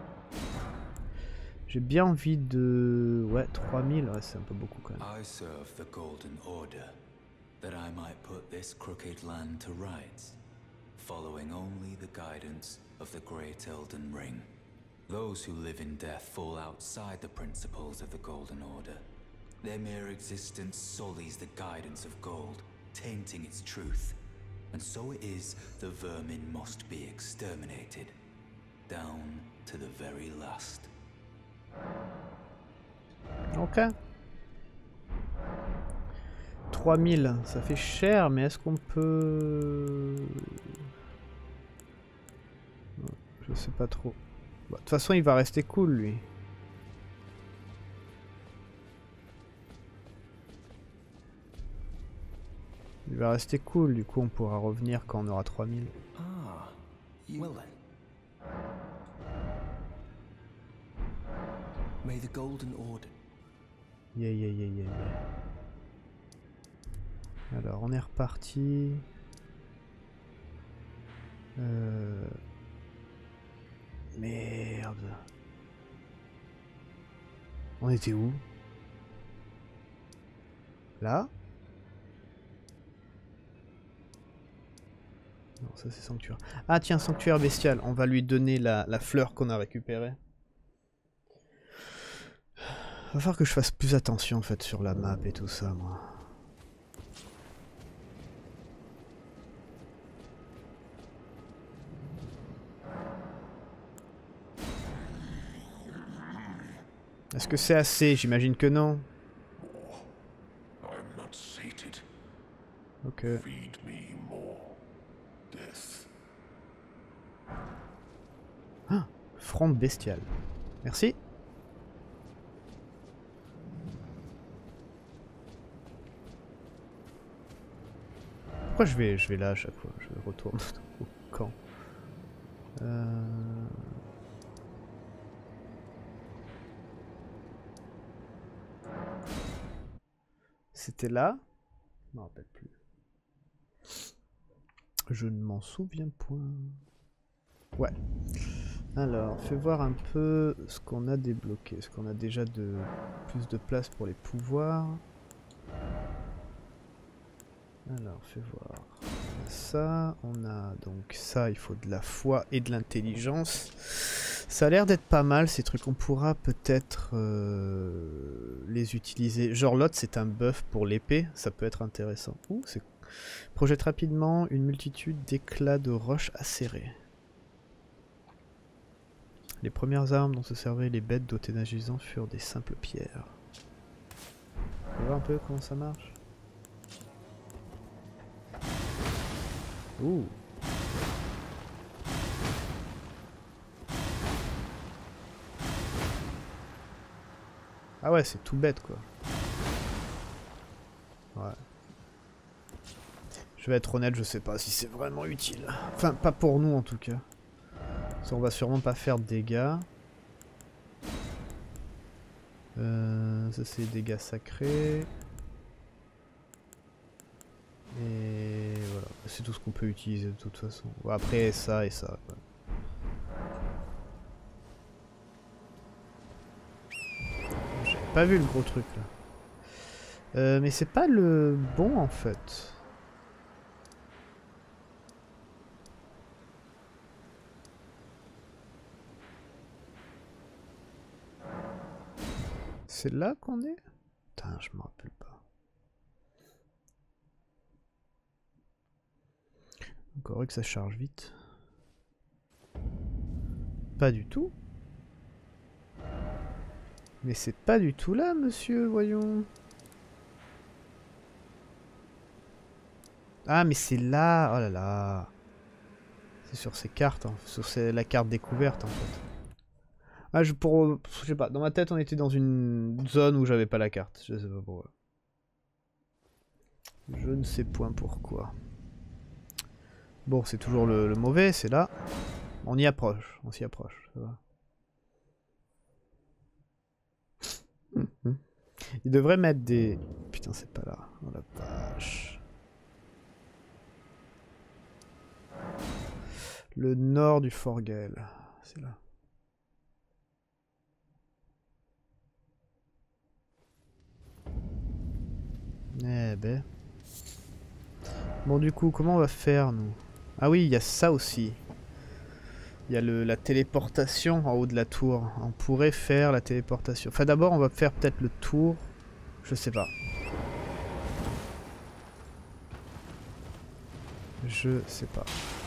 J'ai bien envie de... ouais, trois mille, ouais, c'est un peu beaucoup quand même. I serve the Golden Order, that I might put this crooked land to rights, following only the guidance of the Great Elden Ring. Those who live in death fall outside the principles of the Golden Order. Their mere existence sullies the guidance of gold, tainting its truth. And so it is the vermin must be exterminated, down to the very last. Ok. trois mille, ça fait cher, mais est-ce qu'on peut... je sais pas trop. De toute façon, il va rester cool, lui. Il va rester cool, du coup on pourra revenir quand on aura trois mille. Ah, well then. May the Golden Order. Yeah, yeah, yeah, yeah, yeah. Alors, on est reparti. Euh... Merde. On était où? Là? Non, ça c'est sanctuaire. Ah tiens, sanctuaire bestial. On va lui donner la, la fleur qu'on a récupérée. Va falloir que je fasse plus attention en fait sur la map et tout ça, moi. Est-ce que c'est assez? J'imagine que non. I'm not sated. Ok. Feed me more death. Ah, fronde bestiale. Merci. Pourquoi je vais, je vais là à chaque fois? Je retourne au camp. Euh... C'était là? Je me rappelle plus. Je ne m'en souviens point. Ouais. Alors, fais voir un peu ce qu'on a débloqué. Est-ce qu'on a déjà de plus de place pour les pouvoirs? Alors, fais voir. On a ça, on a donc ça, il faut de la foi et de l'intelligence. Ça a l'air d'être pas mal ces trucs. On pourra peut-être euh, les utiliser. Genre l'autre, c'est un buff pour l'épée. Ça peut être intéressant. Ouh, c'est... Projette rapidement une multitude d'éclats de roches acérées. Les premières armes dont se servaient les bêtes dotées d'un gisant furent des simples pierres. On va voir un peu comment ça marche. Ouh. Ah ouais, c'est tout bête quoi. Ouais. Je vais être honnête, je sais pas si c'est vraiment utile. Enfin, pas pour nous en tout cas. Ça, on va sûrement pas faire de dégâts. Euh, ça c'est dégâts sacrés. Et voilà, c'est tout ce qu'on peut utiliser de toute façon. Bon, après ça et ça. Quoi. J'avais pas vu le gros truc là. Euh, mais c'est pas le bon en fait. C'est là qu'on est? Putain, je me rappelle pas. Encore que ça charge vite. Pas du tout. Mais c'est pas du tout là, monsieur, voyons. Ah, mais c'est là. Oh là là. C'est sur ces cartes, hein. Sur ces... la carte découverte en fait. Ah, je, pour, je sais pas, dans ma tête on était dans une zone où j'avais pas la carte, je sais pas pourquoi. Je ne sais point pourquoi. Bon, c'est toujours le, le mauvais, c'est là. On y approche, on s'y approche, ça va. Il devrait mettre des... Putain, c'est pas là, oh la vache. Le nord du Fort Gaël, c'est là. Eh ben. Bon du coup, comment on va faire nous? Ah oui, il y a ça aussi. Il y a le, la téléportation en haut de la tour. On pourrait faire la téléportation. Enfin d'abord, on va faire peut-être le tour. Je sais pas. Je sais pas.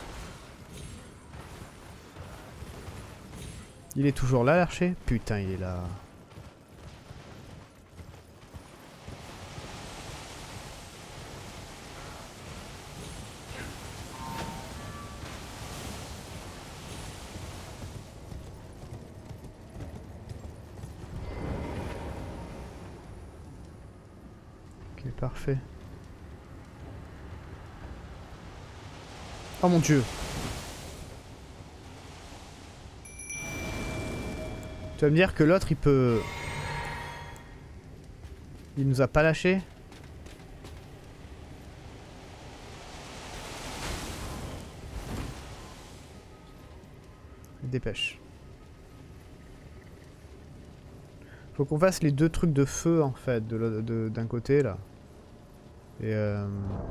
Il est toujours là l'archer? Putain, il est là. Parfait. Oh mon dieu. Tu vas me dire que l'autre il peut... Il nous a pas lâché? Dépêche. Faut qu'on fasse les deux trucs de feu en fait, de, de, d'un côté là. Et euh...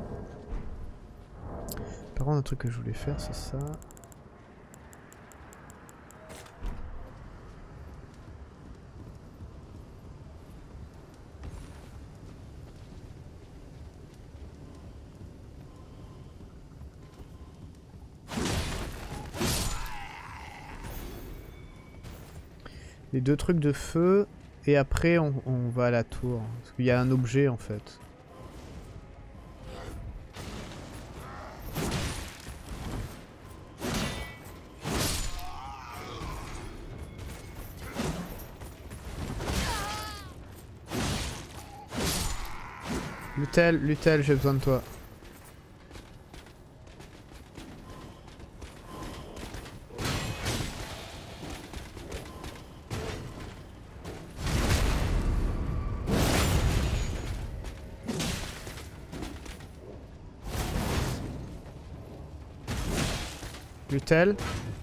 par contre un truc que je voulais faire c'est ça. Les deux trucs de feu et après on, on va à la tour. Parce qu'il y a un objet en fait. Lutel, Lutel, j'ai besoin de toi. Lutel.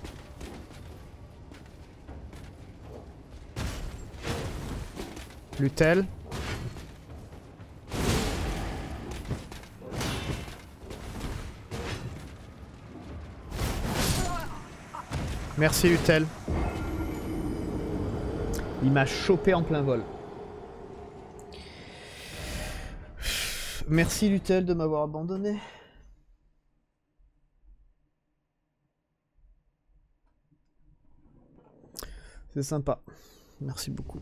Lutel. Merci Lutel. Il m'a chopé en plein vol. Merci Lutel de m'avoir abandonné. C'est sympa. Merci beaucoup.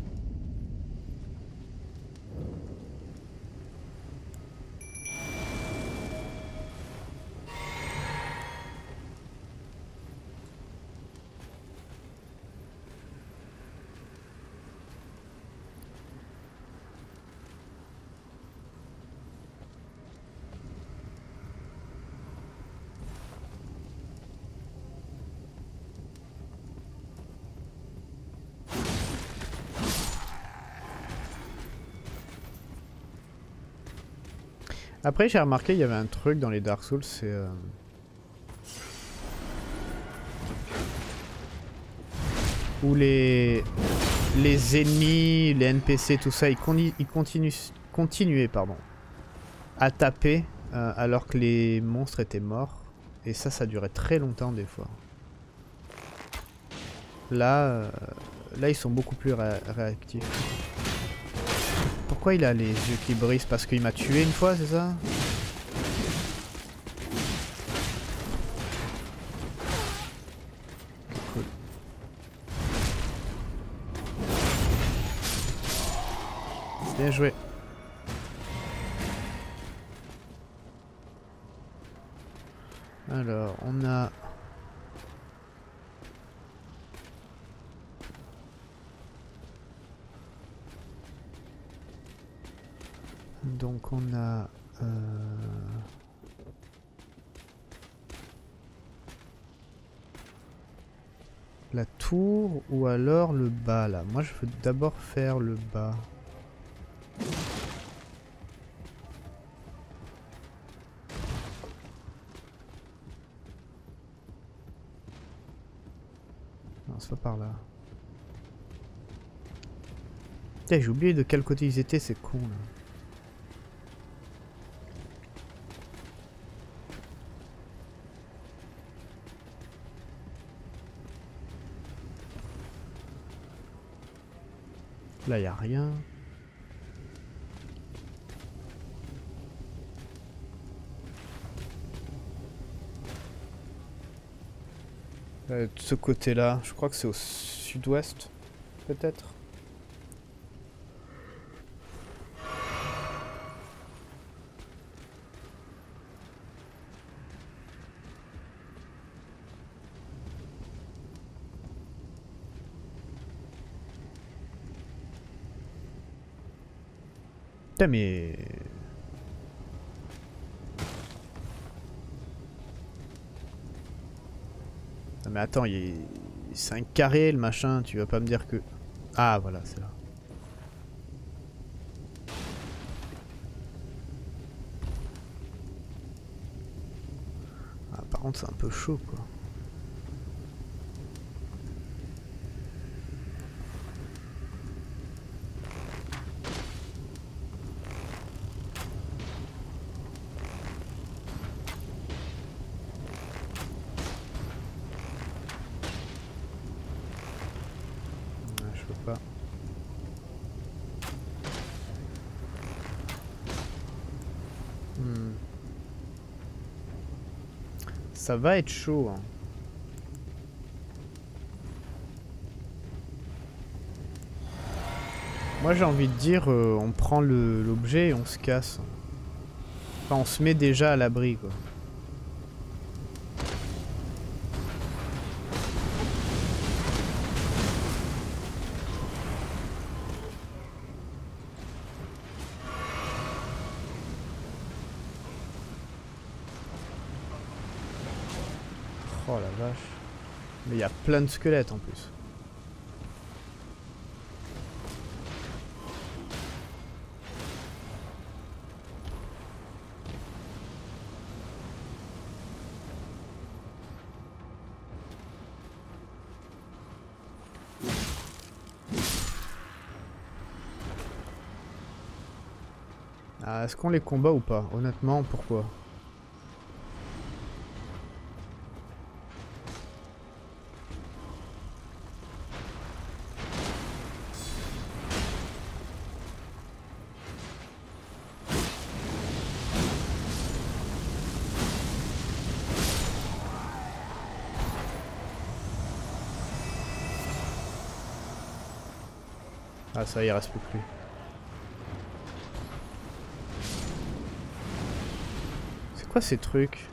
Après j'ai remarqué il y avait un truc dans les Dark Souls, c'est euh... où les les ennemis, les N P C, tout ça, ils, con ils continuent continuaient pardon à taper euh, alors que les monstres étaient morts, et ça ça durait très longtemps des fois. Là euh... là ils sont beaucoup plus ré réactifs. Pourquoi il a les yeux qui brisent? Parce qu'il m'a tué une fois, c'est ça? Cool. Bien joué. Alors, on a... Donc on a euh... la tour ou alors le bas là. Moi je veux d'abord faire le bas. Non, c'est pas par là. Putain, j'ai oublié de quel côté ils étaient, c'est con là. Là, y a rien. Euh, de ce côté-là, je crois que c'est au sud-ouest, peut-être. Putain mais... Non mais attends, il est... c'est un carré le machin, tu vas pas me dire que... Ah voilà, c'est là. Ah, par contre c'est un peu chaud quoi. Ça va être chaud. Hein. Moi j'ai envie de dire, euh, on prend l'objet et on se casse. Enfin, on se met déjà à l'abri quoi. Oh la vache. Mais il y a plein de squelettes en plus. Ah, est-ce qu'on les combat ou pas? Honnêtement, pourquoi? Ah ça, il reste plus que lui. C'est quoi ces trucs?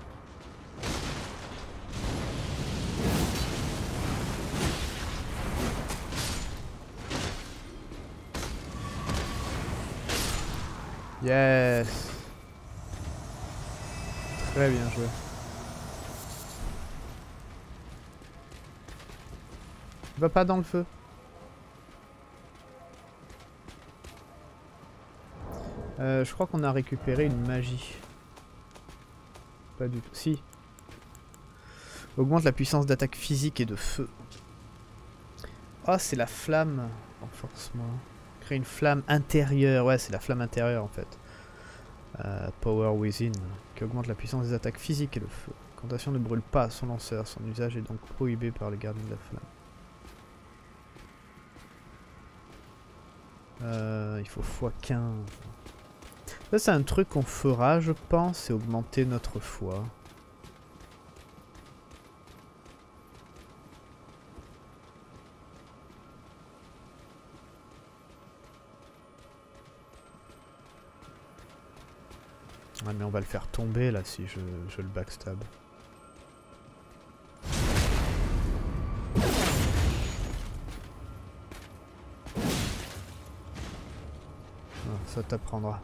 Yes. Très bien joué. Va pas dans le feu. Euh, je crois qu'on a récupéré une magie. Pas du tout. Si. Augmente la puissance d'attaque physique et de feu. Oh, c'est la flamme. Renforcement. Crée une flamme intérieure. Ouais, c'est la flamme intérieure en fait. Euh, Power Within. Qui augmente la puissance des attaques physiques et le feu. L'incantation ne brûle pas son lanceur. Son usage est donc prohibé par le gardien de la flamme. Euh, il faut fois quinze. Ça c'est un truc qu'on fera je pense, c'est augmenter notre foi. Ah mais on va le faire tomber là si je, je le backstab. Ah, ça t'apprendra.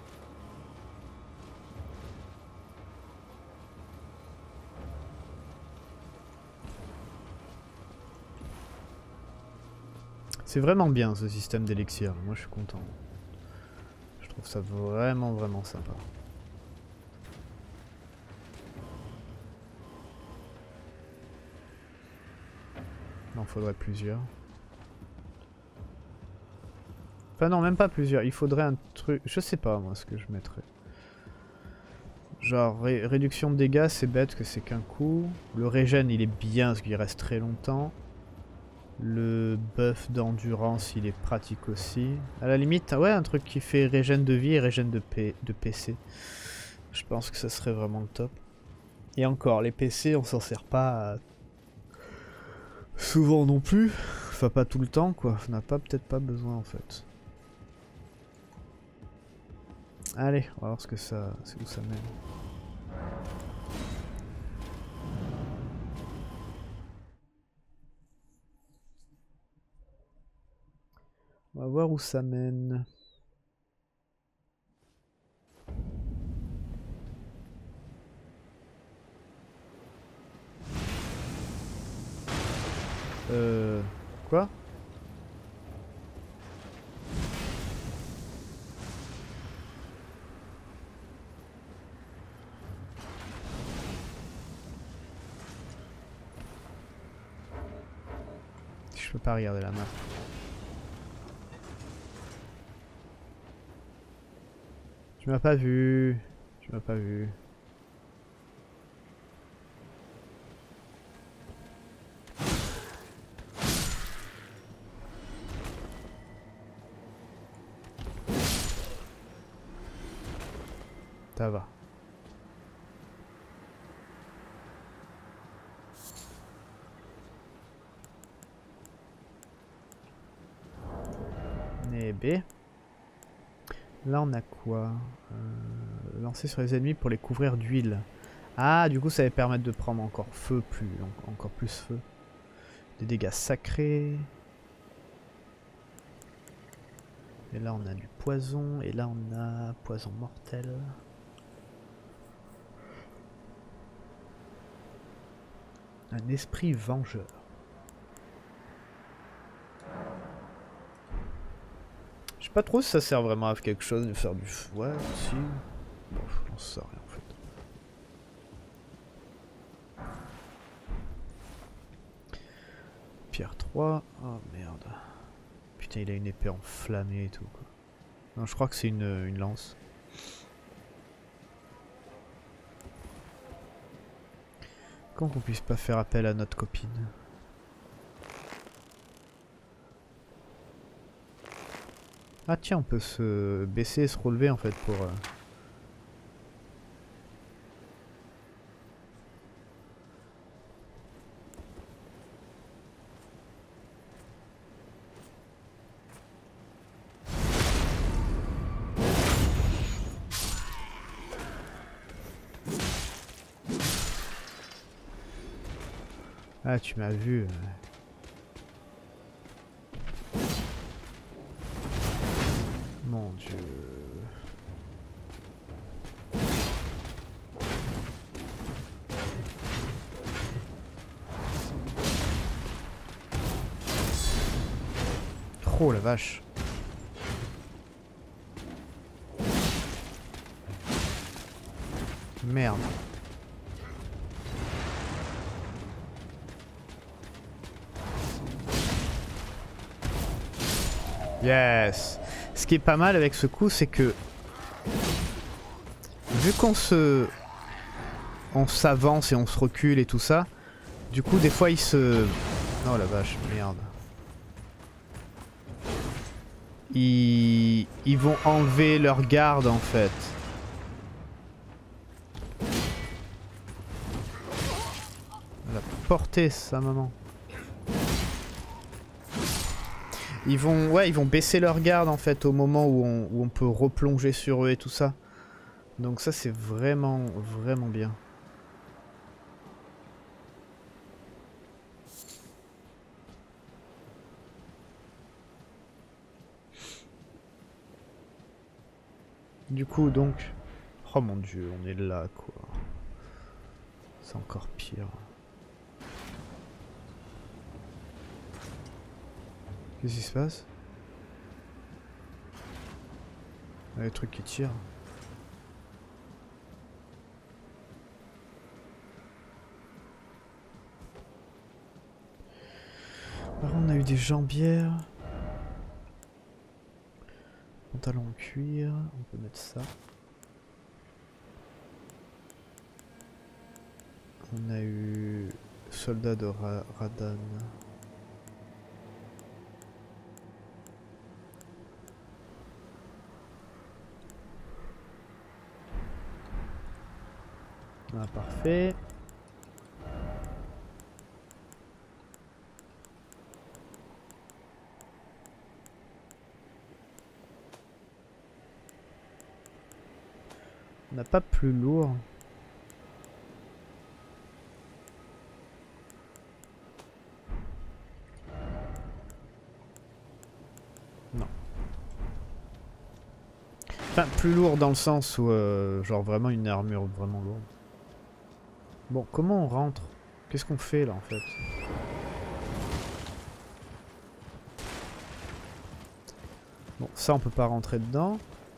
C'est vraiment bien ce système d'élixir, moi je suis content. Je trouve ça vraiment vraiment sympa. Il en faudrait plusieurs. Enfin non, même pas plusieurs, il faudrait un truc... Je sais pas moi ce que je mettrais. Genre ré réduction de dégâts, c'est bête que c'est qu'un coup. Le régène il est bien parce qu'il reste très longtemps. Le buff d'endurance il est pratique aussi. À la limite, ouais, un truc qui fait régène de vie et régène de, P de P C. Je pense que ça serait vraiment le top. Et encore, les P C on s'en sert pas souvent non plus. Enfin pas tout le temps quoi. On n'a pas peut-être pas besoin en fait. Allez, on va voir ce que ça, c'est où ça mène. On va voir où ça mène. Euh... Quoi ? Je peux pas regarder la map. Tu m'as pas vu. Tu m'as pas vu. Ça va. Et B. Là on a quoi euh, lancer sur les ennemis pour les couvrir d'huile. Ah du coup ça va permettre de prendre encore feu plus. Encore plus feu. Des dégâts sacrés. Et là on a du poison. Et là on a poison mortel. Un esprit vengeur. Je sais pas trop si ça sert vraiment à quelque chose de faire du feu. Ouais, si. Bon, je pense ça rien en fait. Pierre trois. Oh merde. Putain, il a une épée enflammée et tout quoi. Non, je crois que c'est une, une lance. Comment qu'on puisse pas faire appel à notre copine? Ah tiens, on peut se baisser et se relever en fait pour... Euh... Ah, tu m'as vu. Mon Dieu. Oh la vache. Merde. Yes. Ce qui est pas mal avec ce coup, c'est que vu qu'on se, on s'avance et on se recule et tout ça, du coup des fois ils se, oh la vache, merde. Ils, ils vont enlever leur garde en fait. Elle a porté sa maman. Ils vont, ouais, ils vont baisser leur garde en fait au moment où on, où on peut replonger sur eux et tout ça. Donc ça c'est vraiment, vraiment bien. Du coup donc, oh mon dieu, on est là quoi. C'est encore pire. Qu'est-ce qui se passe? Il y a des trucs qui tirent. Par contre, on a eu des jambières. Pantalon en cuir. On peut mettre ça. On a eu soldat de Ra Radan. Ah, parfait. On n'a pas plus lourd. Non. Enfin, plus lourd dans le sens où, euh, genre vraiment une armure vraiment lourde. Bon, comment on rentre? Qu'est-ce qu'on fait là en fait? Bon, ça on peut pas rentrer dedans.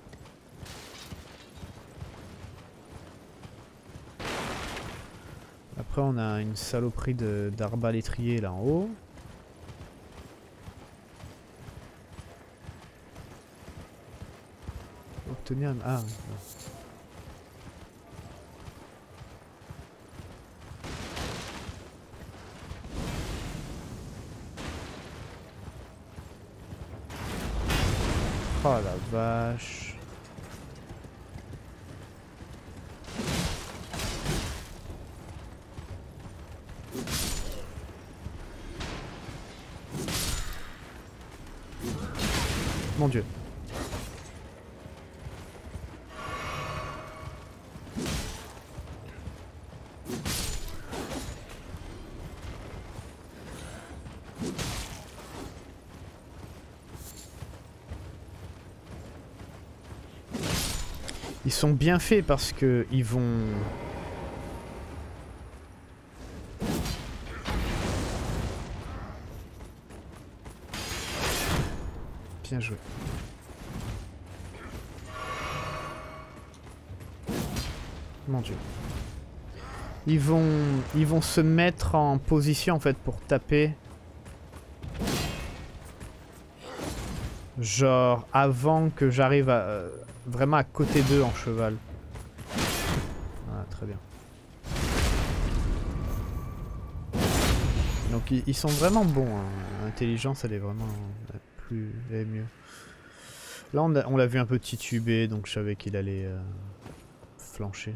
Après on a une saloperie d'arbalétrier là en haut. Obtenir un... Ah, non. Oh la vache. Mon Dieu. Ils sont bien faits parce que ils vont... Bien joué. Mon Dieu. Ils vont... Ils vont se mettre en position en fait pour taper. Genre avant que j'arrive à... Euh, vraiment à côté d'eux en cheval. Ah, très bien. Donc ils, ils sont vraiment bons. Hein. L'intelligence, elle est vraiment la plus, elle est mieux. Là, on l'a on l'a vu un peu tituber, donc je savais qu'il allait euh, flancher.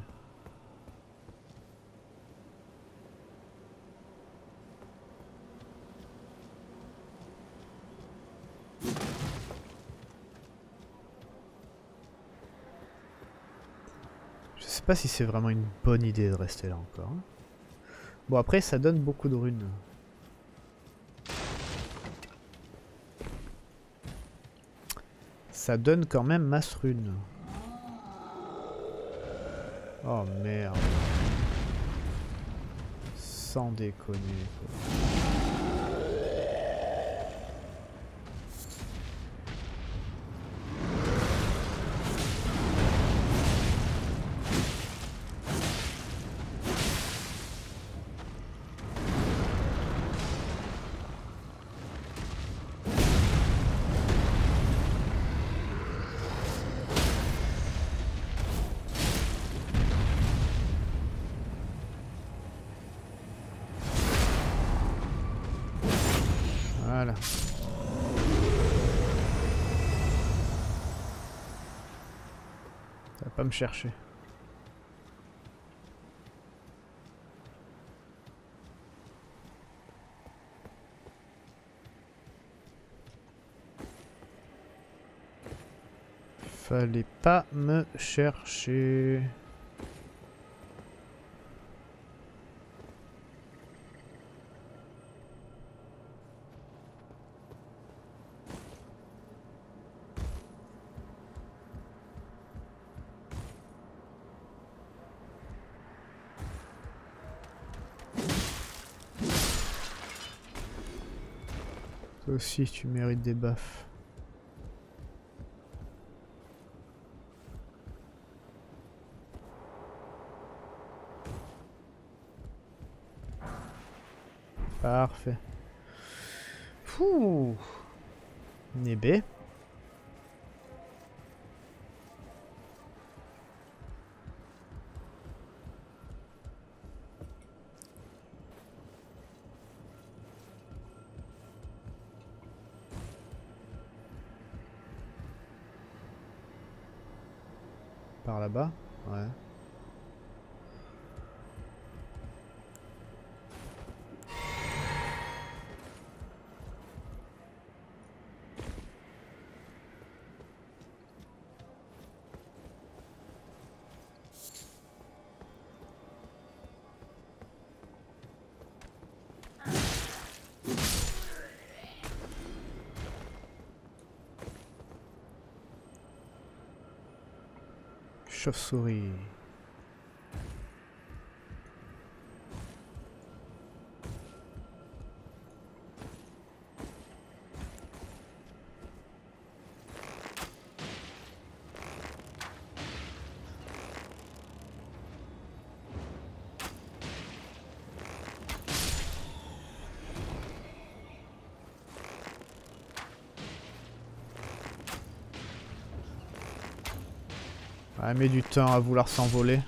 Je sais pas si c'est vraiment une bonne idée de rester là encore. Hein. Bon, après, ça donne beaucoup de runes. Ça donne quand même masse rune. Oh merde. Sans déconner. Quoi. Voilà. Ça va pas me chercher. Fallait pas me chercher. Toi aussi, tu mérites des baffes. Parfait. Fouh. Nébé. Par là-bas? Ouais. Chauve-souris. Elle met du temps à vouloir s'envoler.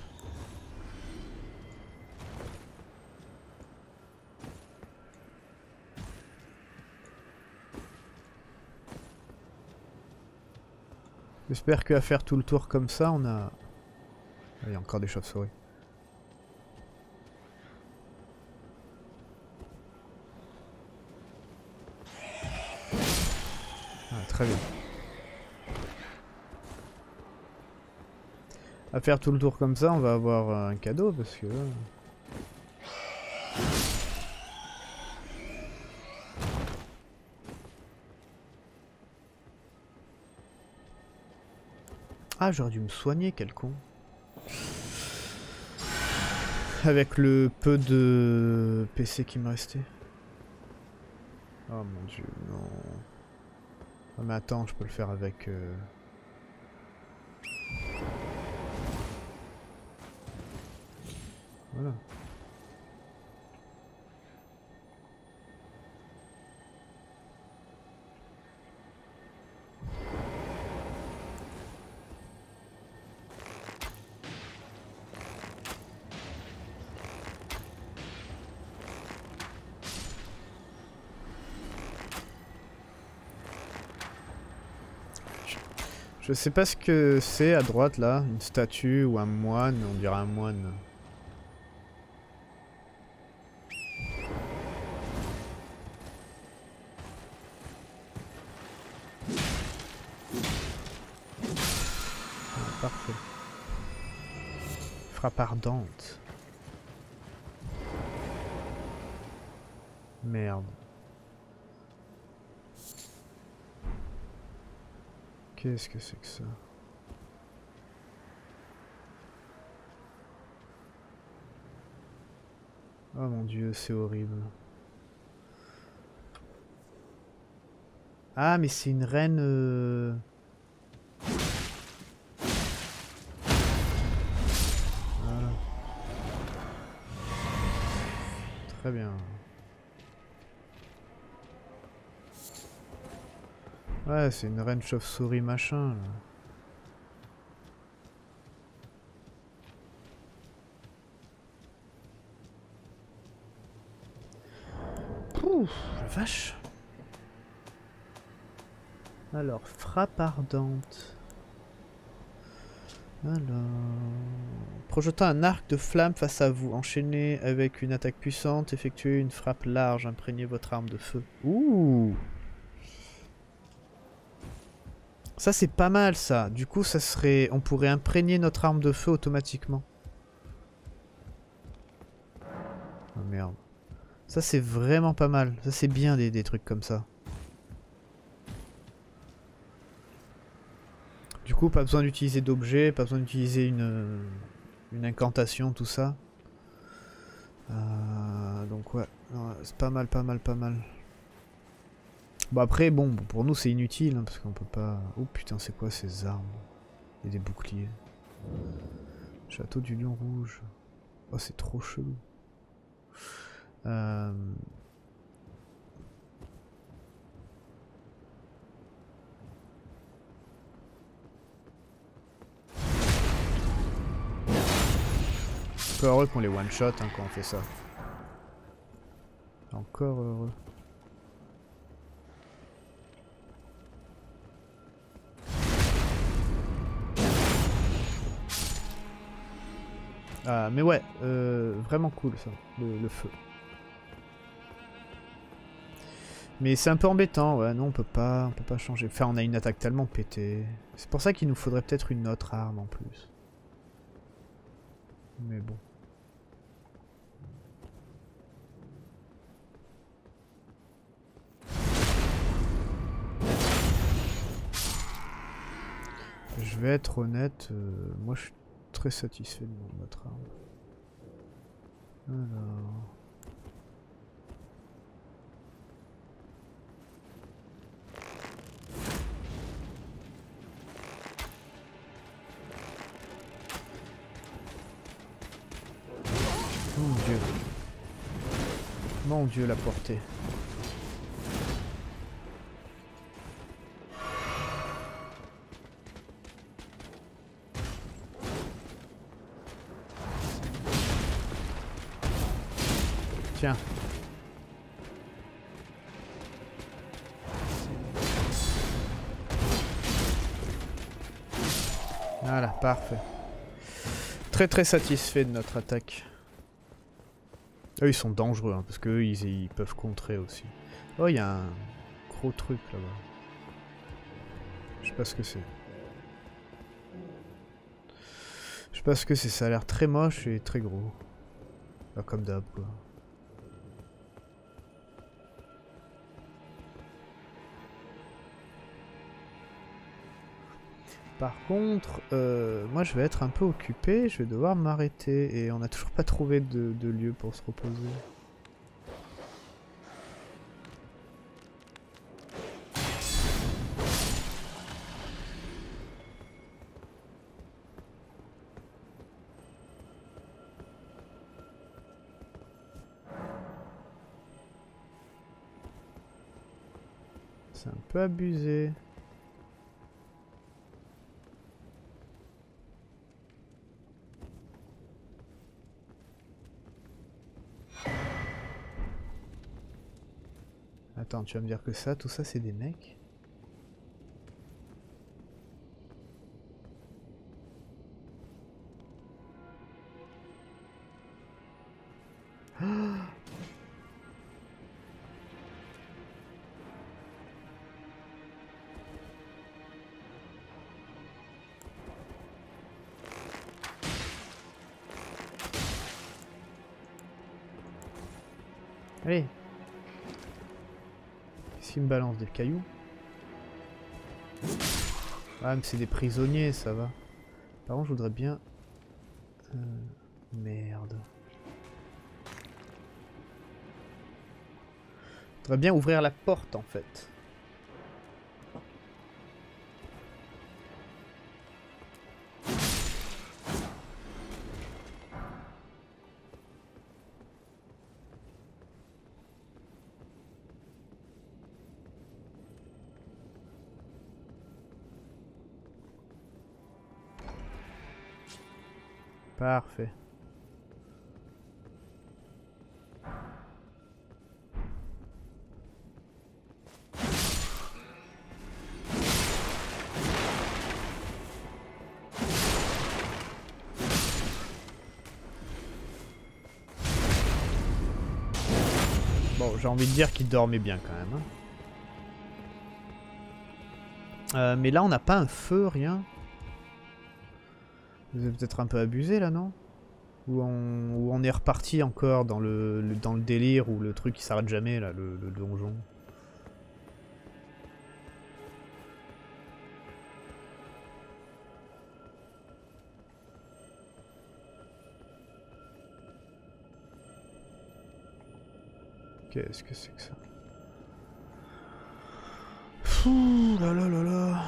J'espère qu'à faire tout le tour comme ça, on a... Il y a encore des chauves-souris. Ah, très bien. À faire tout le tour comme ça, on va avoir un cadeau parce que... Ah, j'aurais dû me soigner, quel con. Avec le peu de P C qui me restait. Oh mon dieu, non. Ah mais attends, je peux le faire avec... Euh... Voilà. Je sais pas ce que c'est à droite là, une statue ou un moine, on dirait un moine. Ah, parfait. Frappe ardente. Merde. Qu'est-ce que c'est que ça? Oh mon dieu, c'est horrible. Ah, mais c'est une reine... Euh... Voilà. Très bien. Ouais, c'est une reine chauve-souris machin, là. Pouf, la vache. Alors, frappe ardente. Alors... Projetant un arc de flamme face à vous, enchaîné avec une attaque puissante, effectuez une frappe large, imprégnez votre arme de feu. Ouh! Ça c'est pas mal ça. Du coup ça serait... On pourrait imprégner notre arme de feu automatiquement. Oh merde. Ça c'est vraiment pas mal. Ça c'est bien des, des trucs comme ça. Du coup pas besoin d'utiliser d'objets, pas besoin d'utiliser une, une incantation, tout ça. Euh, donc ouais, ouais c'est pas mal, pas mal, pas mal. Bon après, bon, pour nous c'est inutile, hein, parce qu'on peut pas... Oh putain, c'est quoi ces armes? Et des boucliers. Château du Lion Rouge. Oh, c'est trop chelou. Euh... Encore heureux qu'on les one-shot hein, quand on fait ça. Encore heureux. Ah, mais ouais, euh, vraiment cool ça, le, le feu. Mais c'est un peu embêtant, ouais, non on peut pas, on peut pas changer. Enfin on a une attaque tellement pétée. C'est pour ça qu'il nous faudrait peut-être une autre arme en plus. Mais bon. Je vais être honnête, euh, moi je suis très satisfait de notre arme. Alors... Mon dieu. Mon dieu la portée. Tiens. Voilà, parfait. Très très satisfait de notre attaque. Eux ils sont dangereux hein, parce qu'eux ils, ils peuvent contrer aussi. Oh il y a un gros truc là-bas. Je sais pas ce que c'est. Je sais pas ce que c'est, ça a l'air très moche et très gros. Bah, comme d'hab quoi. Par contre, euh, moi je vais être un peu occupé, je vais devoir m'arrêter et on n'a toujours pas trouvé de, de lieu pour se reposer. C'est un peu abusé. Attends, tu vas me dire que ça, tout ça, c'est des mecs? Allez. Qu'est-ce qu'il me balance? Des cailloux? Ah mais c'est des prisonniers, ça va. Par contre je voudrais bien... Euh... Merde. Je voudrais bien ouvrir la porte en fait. Parfait. Bon, j'ai envie de dire qu'il dormait bien quand même. Hein. Euh, mais là, on n'a pas un feu, rien. Vous avez peut-être un peu abusé là, non? Ou on, ou on est reparti encore dans le, le, dans le délire ou le truc qui s'arrête jamais, là, le, le donjon. Qu'est-ce que c'est que ça? Ouh là là là là.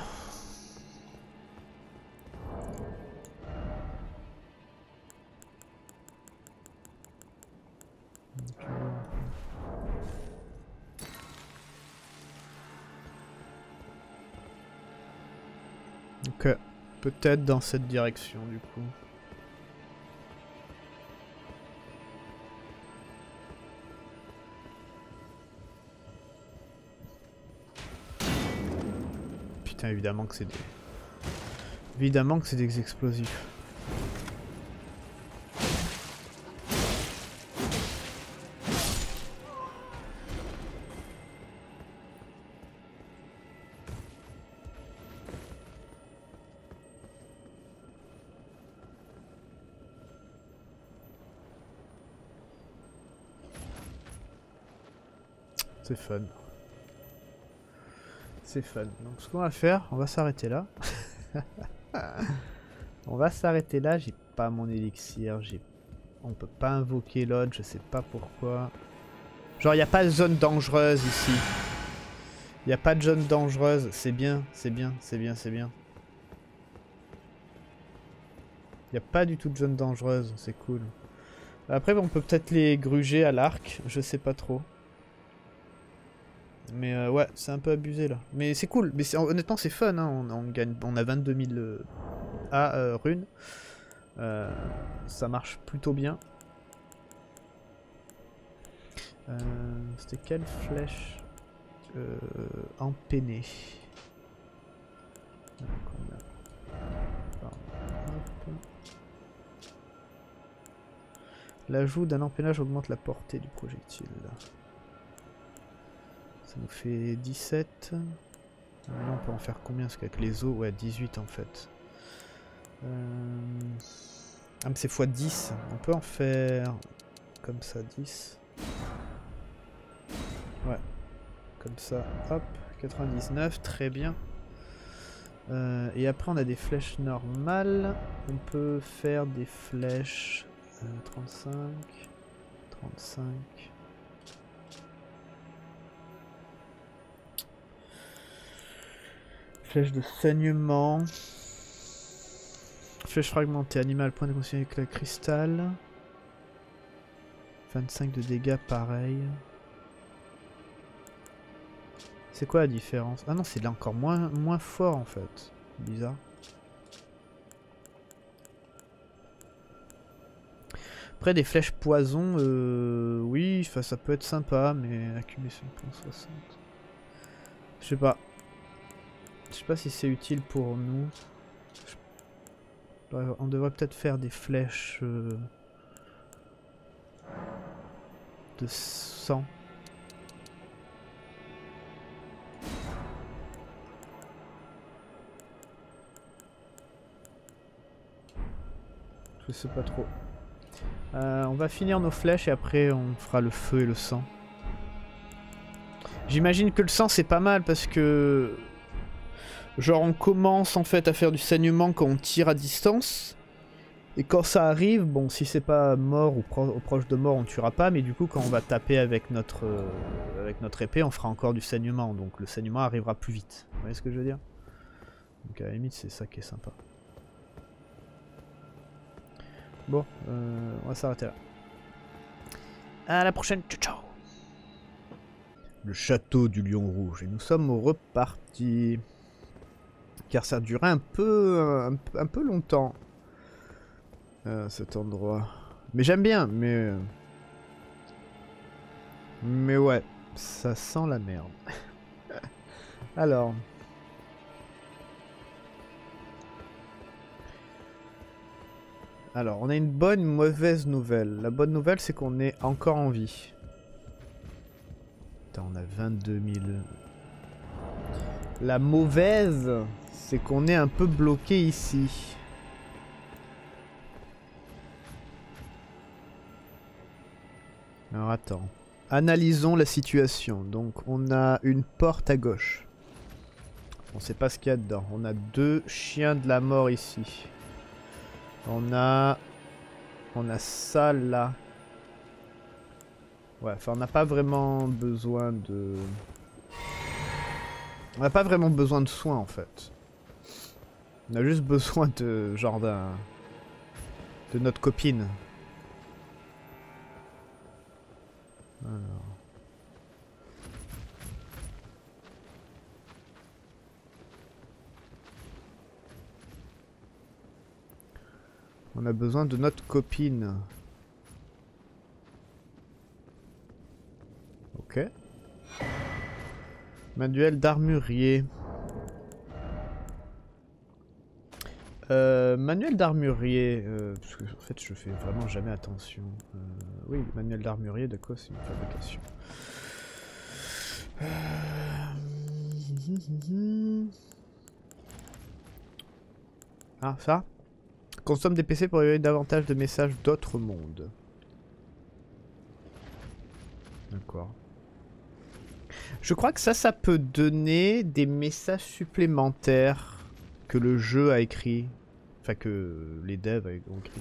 Donc, peut-être dans cette direction du coup. Putain, évidemment que c'est des... Évidemment que c'est des explosifs. C'est fun. C'est fun. Donc ce qu'on va faire, on va s'arrêter là. On va s'arrêter là. J'ai pas mon élixir. J'ai... On peut pas invoquer l'autre. Je sais pas pourquoi. Genre il n'y a pas de zone dangereuse ici. Il n'y a pas de zone dangereuse. C'est bien, c'est bien, c'est bien, c'est bien. Il n'y a pas du tout de zone dangereuse. C'est cool. Après on peut peut-être les gruger à l'arc. Je sais pas trop. Mais euh, ouais, c'est un peu abusé là. Mais c'est cool. Mais honnêtement, c'est fun. Hein. On, on, gagne, on a vingt-deux mille euh, à euh, runes. Euh, ça marche plutôt bien. Euh, C'était quelle flèche euh, empennée. L'ajout d'un empennage augmente la portée du projectile. Ça nous fait dix-sept. Là on peut en faire combien? Parce qu'avec les os, ouais, dix-huit en fait. Euh... Ah mais c'est fois dix. On peut en faire comme ça, dix. Ouais. Comme ça, hop, quatre-vingt-dix-neuf, très bien. Euh, et après on a des flèches normales. On peut faire des flèches euh, trente-cinq, trente-cinq. Flèche de saignement. Flèche fragmentée, animal, point de conscience avec le cristal. vingt-cinq de dégâts, pareil. C'est quoi la différence? Ah non, c'est là encore moins, moins fort en fait. Bizarre. Après, des flèches poison, euh, oui, ça peut être sympa, mais accumulation de points soixante. Je sais pas. Je sais pas si c'est utile pour nous. On devrait peut-être faire des flèches euh, de sang. Je sais pas trop. Euh, on va finir nos flèches et après on fera le feu et le sang. J'imagine que le sang c'est pas mal parce que... Genre on commence en fait à faire du saignement quand on tire à distance. Et quand ça arrive, bon si c'est pas mort ou pro proche de mort on tuera pas. Mais du coup quand on va taper avec notre, euh, avec notre épée on fera encore du saignement. Donc le saignement arrivera plus vite. Vous voyez ce que je veux dire? Donc à la limite c'est ça qui est sympa. Bon, euh, on va s'arrêter là. À la prochaine, ciao ciao. Le château du Lion Rouge. Et nous sommes repartis. Car ça a duré un peu, un, un peu longtemps. Euh, cet endroit. Mais j'aime bien, mais... Mais ouais, ça sent la merde. Alors... Alors, on a une bonne, une mauvaise nouvelle. La bonne nouvelle, c'est qu'on est encore en vie. Putain, on a vingt-deux mille. La mauvaise, c'est qu'on est un peu bloqué ici. Alors, attends. Analysons la situation. Donc, on a une porte à gauche. On sait pas ce qu'il y a dedans. On a deux chiens de la mort ici. On a... On a ça là. Ouais, enfin on n'a pas vraiment besoin de... On n'a pas vraiment besoin de soins en fait. On a juste besoin de... genre d'un... de notre copine. Alors... On a besoin de notre copine. Ok. Manuel d'armurier. Euh, manuel d'armurier. Euh, parce que en fait je fais vraiment jamais attention. Euh, oui, manuel d'armurier, de quoi c'est une fabrication. Euh... Ah, ça? Consomme des P C pour envoyer davantage de messages d'autres mondes. D'accord. Je crois que ça, ça peut donner des messages supplémentaires que le jeu a écrit. Enfin, que les devs ont écrit.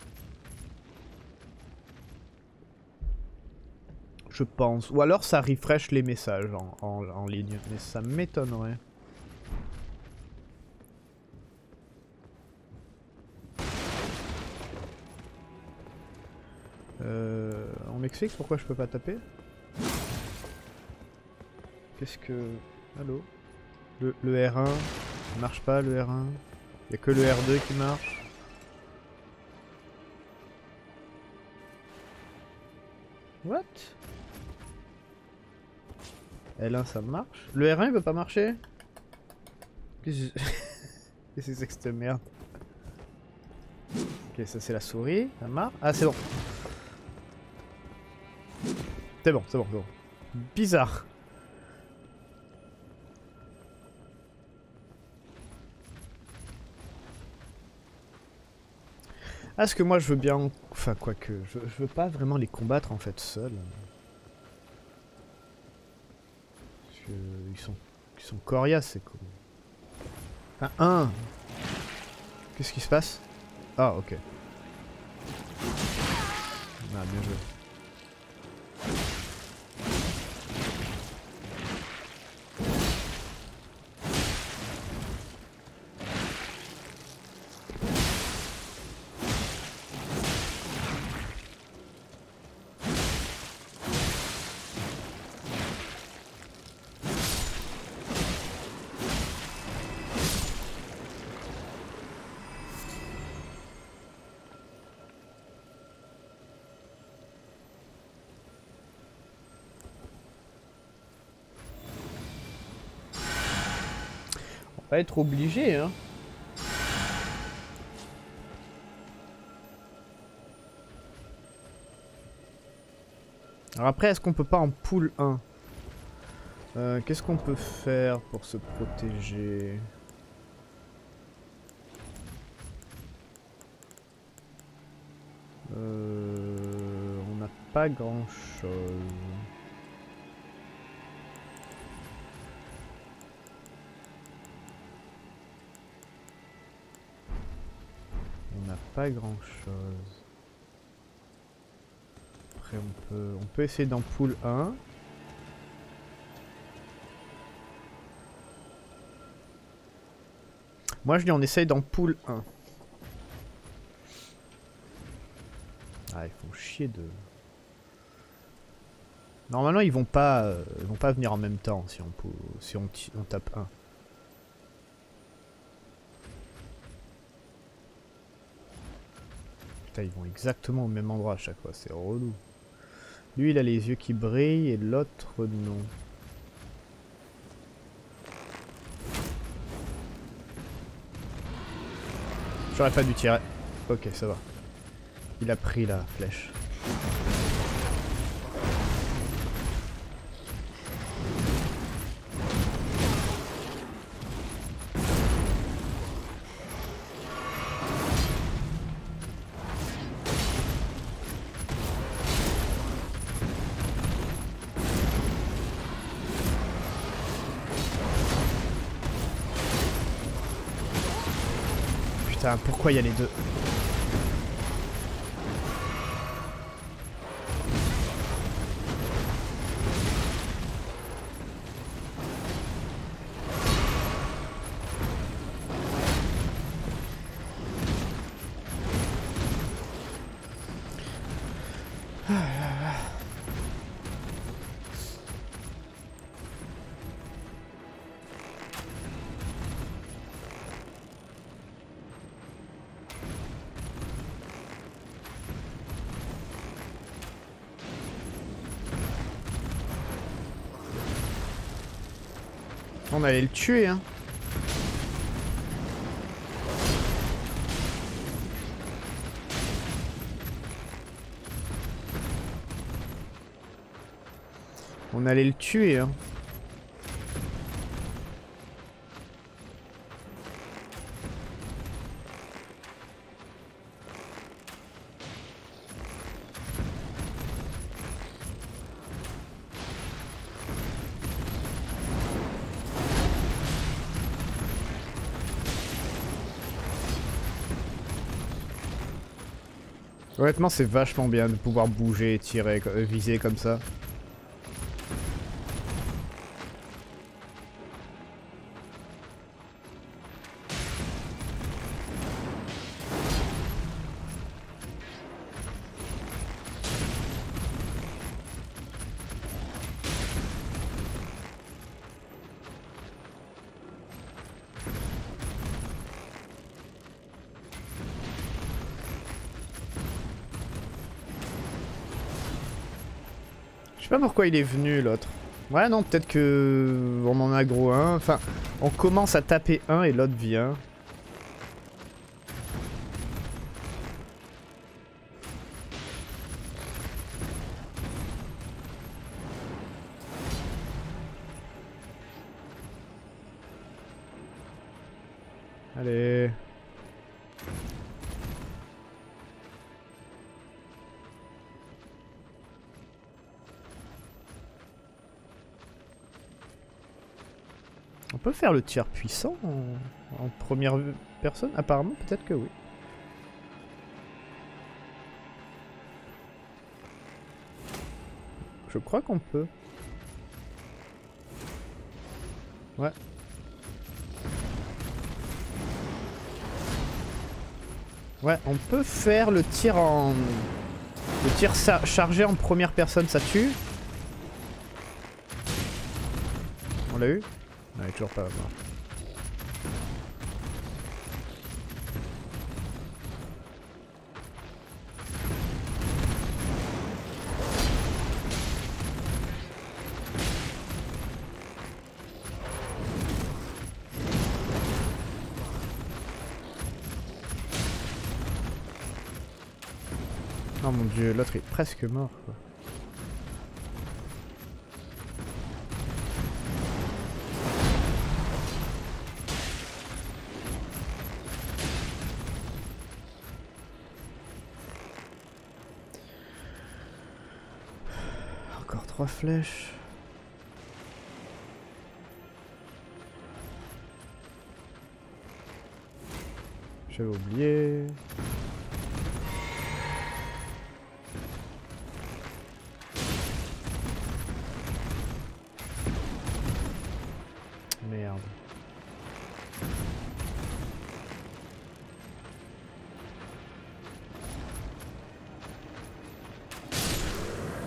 Je pense. Ou alors ça refresh les messages en, en, en ligne. Mais ça m'étonnerait. Euh, on m'explique pourquoi je peux pas taper? Qu'est-ce que... Allô? le, le R un, ça marche pas le R un. Il y a que le R deux qui marche. What? L un ça marche? Le R un il veut pas marcher? Qu'est-ce que c'est que cette merde? Ok, ça c'est la souris, ça marche? Ah c'est bon. C'est bon, c'est bon, c'est bon. Bizarre. Ah, parce que moi je veux bien... Enfin, quoique, je, je veux pas vraiment les combattre en fait seul. Parce que ils sont, ils sont coriaces, c'est cool. Ah, un. Qu'est-ce qui se passe? Ah, ok. Ah, bien joué. Pas être obligé, hein. Alors après, est-ce qu'on peut pas en pool un? euh, Qu'est-ce qu'on peut faire pour se protéger? euh, On n'a pas grand-chose. n'a pas grand chose. Après on peut, on peut essayer d'ampoule un. Moi je dis on essaye d'ampoule un. Ah ils font chier de... Normalement ils vont pas, euh, ils vont pas venir en même temps si on, si on, on tape un. Putain ils vont exactement au même endroit à chaque fois, c'est relou. Lui il a les yeux qui brillent et l'autre non. J'aurais pas dû tirer. Ok ça va. Il a pris la flèche. Putain, pourquoi il y a les deux? On allait le tuer, hein. On allait le tuer, hein. Honnêtement, c'est vachement bien de pouvoir bouger, tirer, viser comme ça. Je sais pas pourquoi il est venu l'autre. Ouais non peut-être que on en aggro un. Enfin on commence à taper un et l'autre vient. Allez. On peut faire le tir puissant en, en première personne? Apparemment, peut-être que oui. Je crois qu'on peut. Ouais. Ouais, on peut faire le tir en... Le tir chargé en première personne, ça tue. On l'a eu? Non, il est toujours pas mort. Oh mon dieu, l'autre est presque mort quoi. Encore trois flèches. J'avais oublié.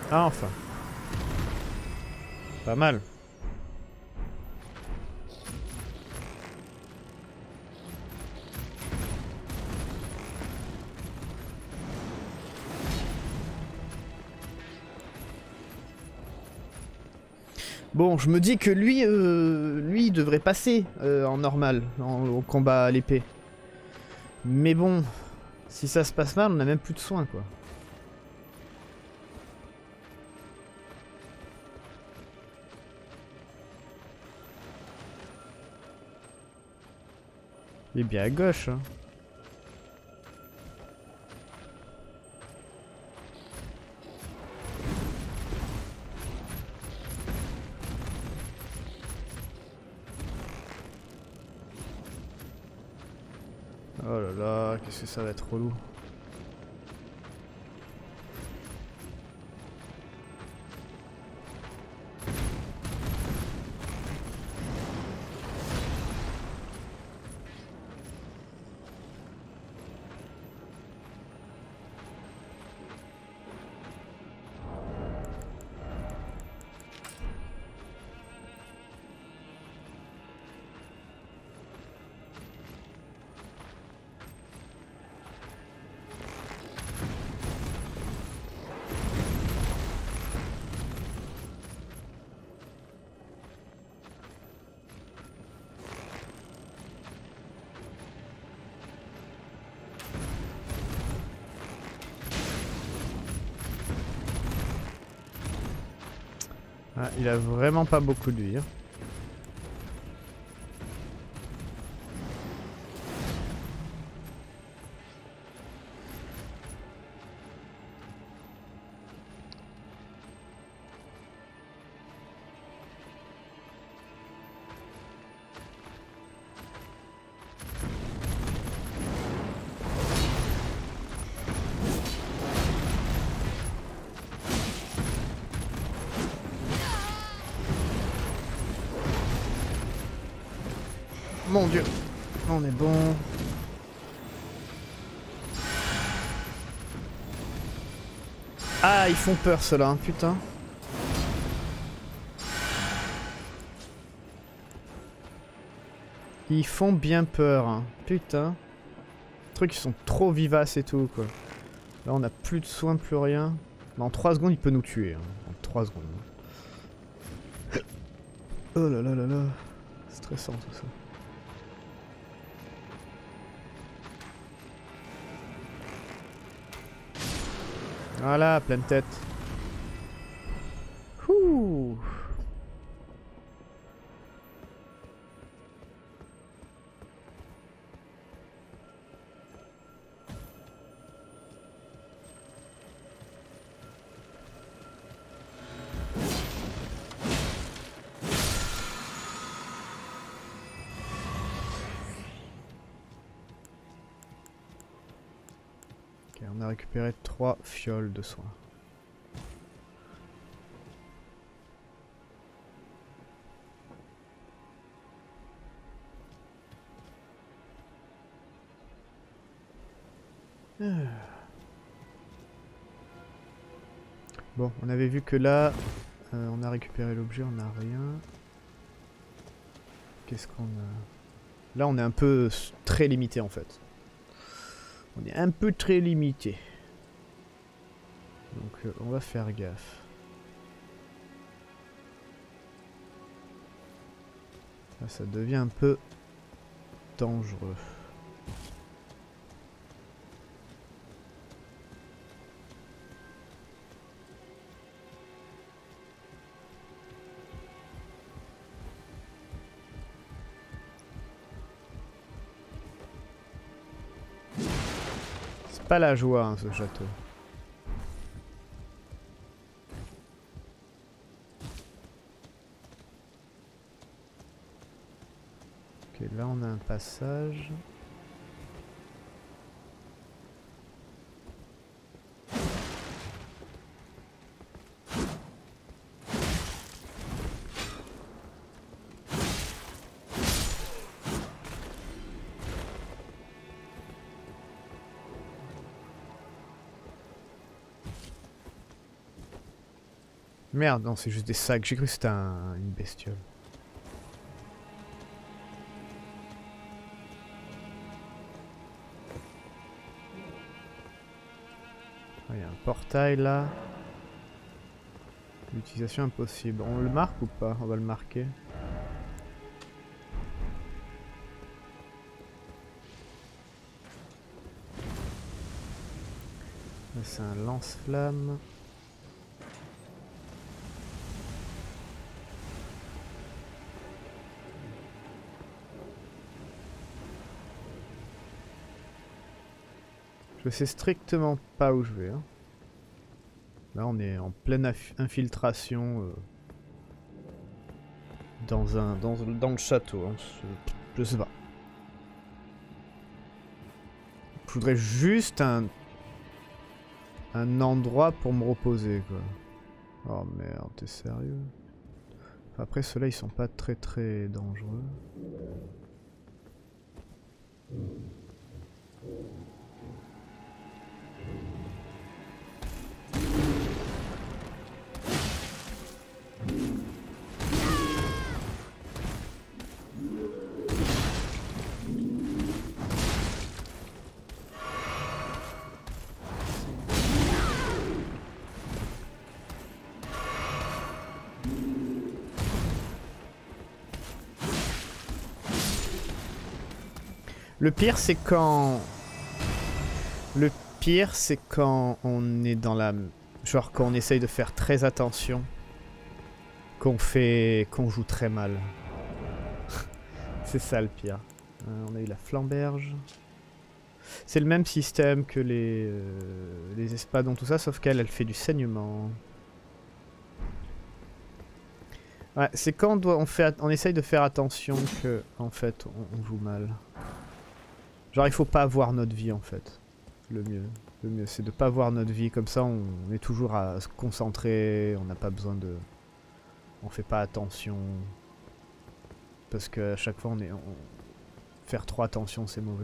Ah, enfin. Pas mal. Bon, je me dis que lui, euh, lui, il devrait passer euh, en normal, en, au combat à l'épée. Mais bon, si ça se passe mal, on a même plus de soins, quoi. Il est bien à gauche, hein. Oh là là, qu'est-ce que ça va être relou. Ah, il a vraiment pas beaucoup de vie. Hein. Mon dieu, on est bon. Ah, ils font peur ceux-là, hein, putain. Ils font bien peur, hein. Putain. Les trucs, ils sont trop vivaces et tout, quoi. Là, on a plus de soins, plus rien. Mais en trois secondes, il peut nous tuer. Hein. En trois secondes. Oh là là là là. Stressant tout ça. Voilà, pleine tête. Ouh. Ok, on a récupéré trois fioles de soins. Ah. Bon, on avait vu que là, euh, on a récupéré l'objet, on n'a rien. Qu'est-ce qu'on a? Là, on est un peu très limité en fait. On est un peu très limité. Donc, euh, on va faire gaffe. Là, ça devient un peu dangereux. C'est pas la joie, hein, ce château. Ok, là on a un passage. Merde, non, c'est juste des sacs. J'ai cru que c'était un... une bestiole. Il y a un portail là. L'utilisation impossible. On le marque ou pas? On va le marquer. Là c'est un lance-flamme. Je sais strictement pas où je vais. Hein. Là on est en pleine infiltration euh, dans un dans, dans le château. Hein. Je, je sais pas. Je voudrais juste un un endroit pour me reposer quoi. Oh merde, t'es sérieux? Enfin, après ceux-là ils sont pas très très dangereux. Le pire c'est quand... Le pire c'est quand on est dans la... Genre quand on essaye de faire très attention. Qu'on fait... qu'on joue très mal. C'est ça le pire. Euh, on a eu la flamberge. C'est le même système que les... Euh, les espadons, tout ça, sauf qu'elle, elle fait du saignement. Ouais, c'est quand on, doit, on, fait, on essaye de faire attention que, en fait, on, on joue mal. Genre il faut pas avoir notre vie en fait. Le mieux, le mieux c'est de pas avoir notre vie, comme ça on est toujours à se concentrer, on n'a pas besoin de... On fait pas attention. Parce qu'à chaque fois on est... On... Faire trop attention c'est mauvais.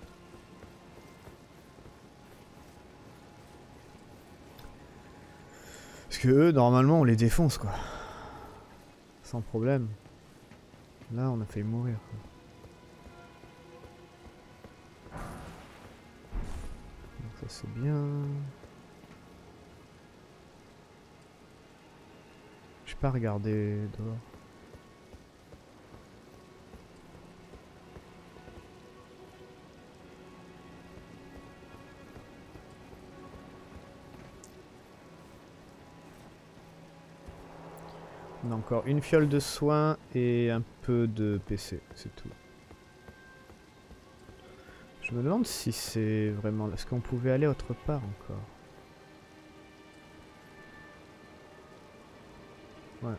Parce que eux normalement on les défonce quoi. Sans problème. Là on a failli mourir quoi. Ça c'est bien. Je vais pas regarder dehors. On a encore une fiole de soins et un peu de P C, c'est tout. Je me demande si c'est vraiment... Est-ce qu'on pouvait aller autre part encore? Ouais.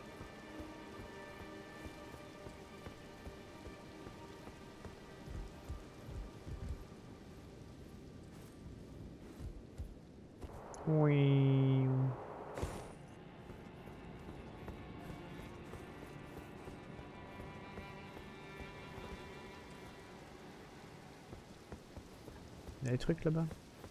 Oui. Il y a des trucs là-bas.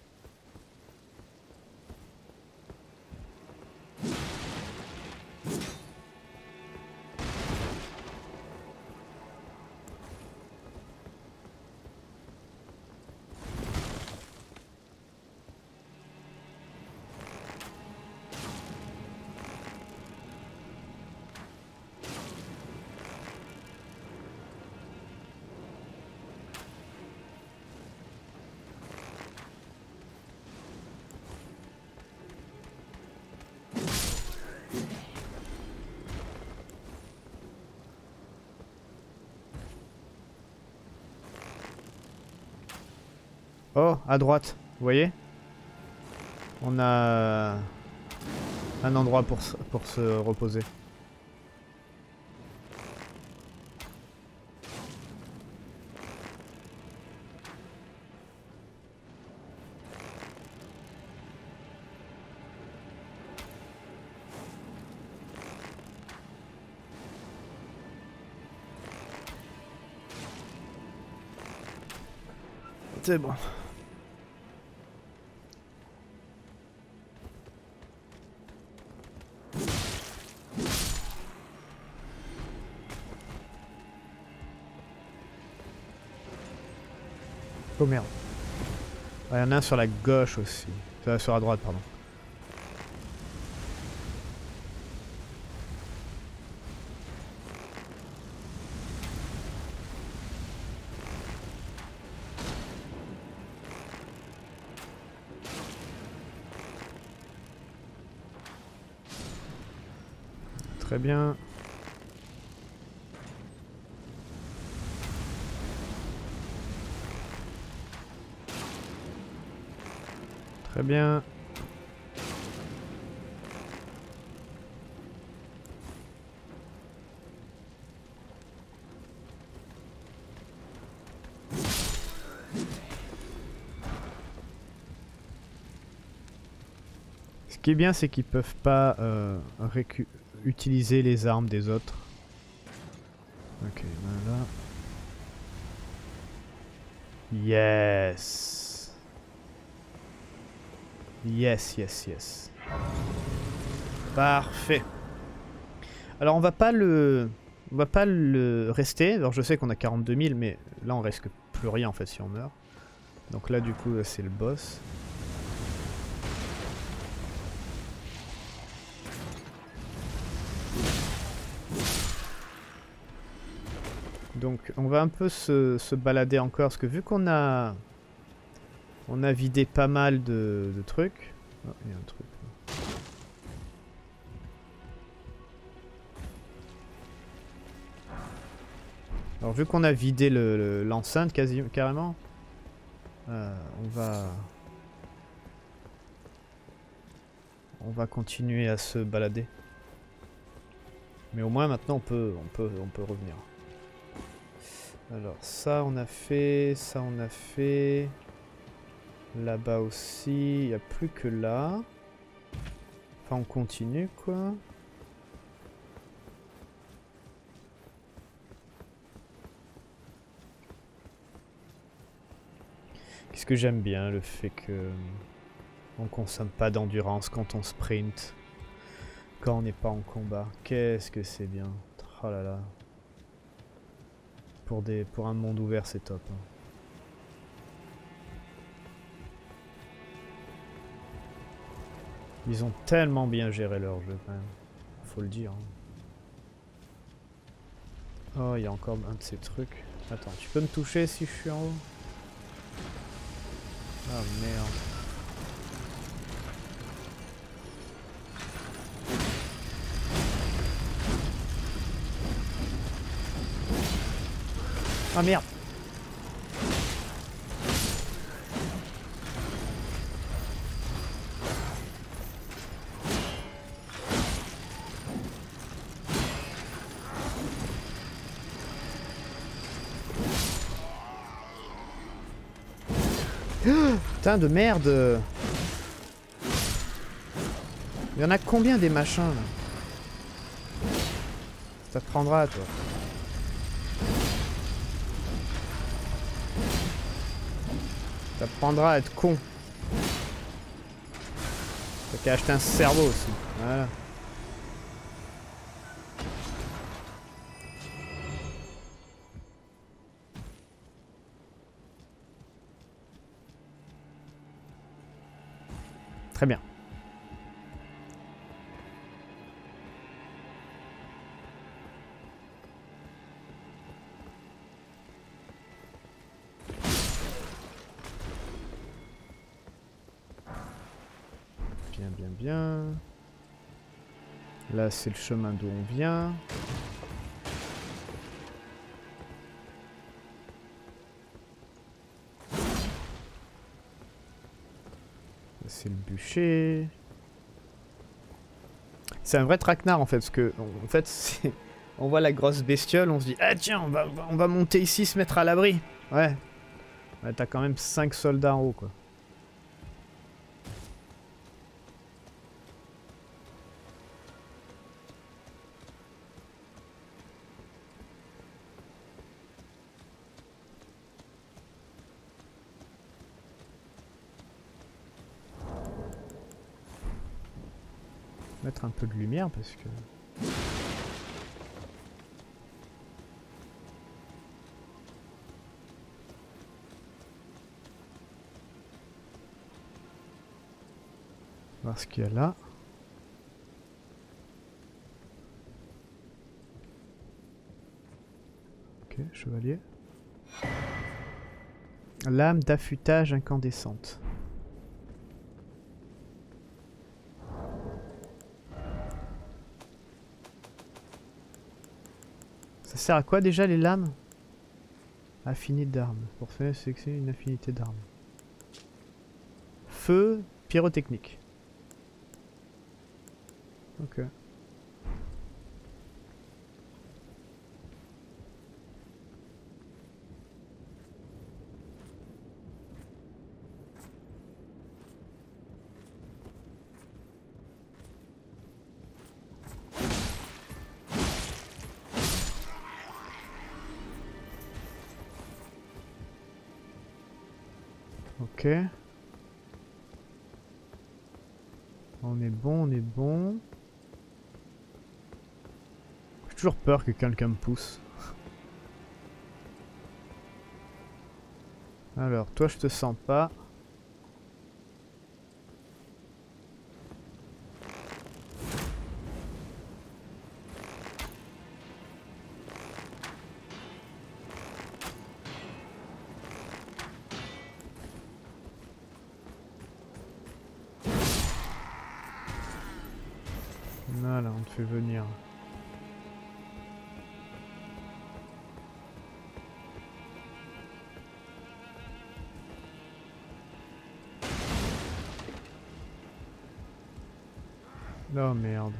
Oh, à droite, vous voyez? On a un endroit pour, pour se reposer. C'est bon. Oh merde. Il y en a un sur la gauche aussi. Enfin, sur la droite, pardon. Très bien. Très bien. Ce qui est bien, c'est qu'ils peuvent pas euh, récu utiliser les armes des autres. Ok, voilà. Yes. Yes, yes, yes. Parfait. Alors on va pas le... On va pas le rester. Alors je sais qu'on a quarante-deux mille, mais là on risque plus rien en fait si on meurt. Donc là du coup c'est le boss. Donc on va un peu se, se balader encore, parce que vu qu'on a on a vidé pas mal de, de trucs. Oh, il y a un truc. Alors vu qu'on a vidé l'enceinte le, le, quasi carrément, euh, on va on va continuer à se balader. Mais au moins maintenant on peut on peut on peut revenir. Alors ça on a fait, ça on a fait, là-bas aussi, il n'y a plus que là. Enfin on continue quoi. Qu'est-ce que j'aime bien, le fait que on consomme pas d'endurance quand on sprint, quand on n'est pas en combat. Qu'est-ce que c'est bien. Oh là là. Pour, des, pour un monde ouvert, c'est top. Hein. Ils ont tellement bien géré leur jeu quand même. Faut le dire. Hein. Oh, il y a encore un de ces trucs. Attends, tu peux me toucher si je suis en haut? Ah merde. Ah merde. Putain de merde. Il y en a combien des machins là? Ça te prendra toi. Ça prendra à être con. T'as qu'à acheter un cerveau aussi. Voilà. Très bien. Bien, bien, bien. Là, c'est le chemin d'où on vient. C'est le bûcher. C'est un vrai traquenard en fait, parce que en fait, on voit la grosse bestiole, on se dit ah tiens, on va, on va monter ici, se mettre à l'abri. Ouais. Ouais, t'as quand même cinq soldats en haut quoi. Mettre un peu de lumière parce que... voir ce qu'il y a là. Ok, chevalier. Lame d'affûtage incandescente. Ça sert à quoi déjà les lames? Affinité d'armes. Pour faire sélectionner une affinité d'armes. Feu, pyrotechnique. Ok. Ok. On est bon, on est bon. J'ai toujours peur que quelqu'un me pousse. Alors, toi je te sens pas. Voilà, on te fait venir. Oh merde.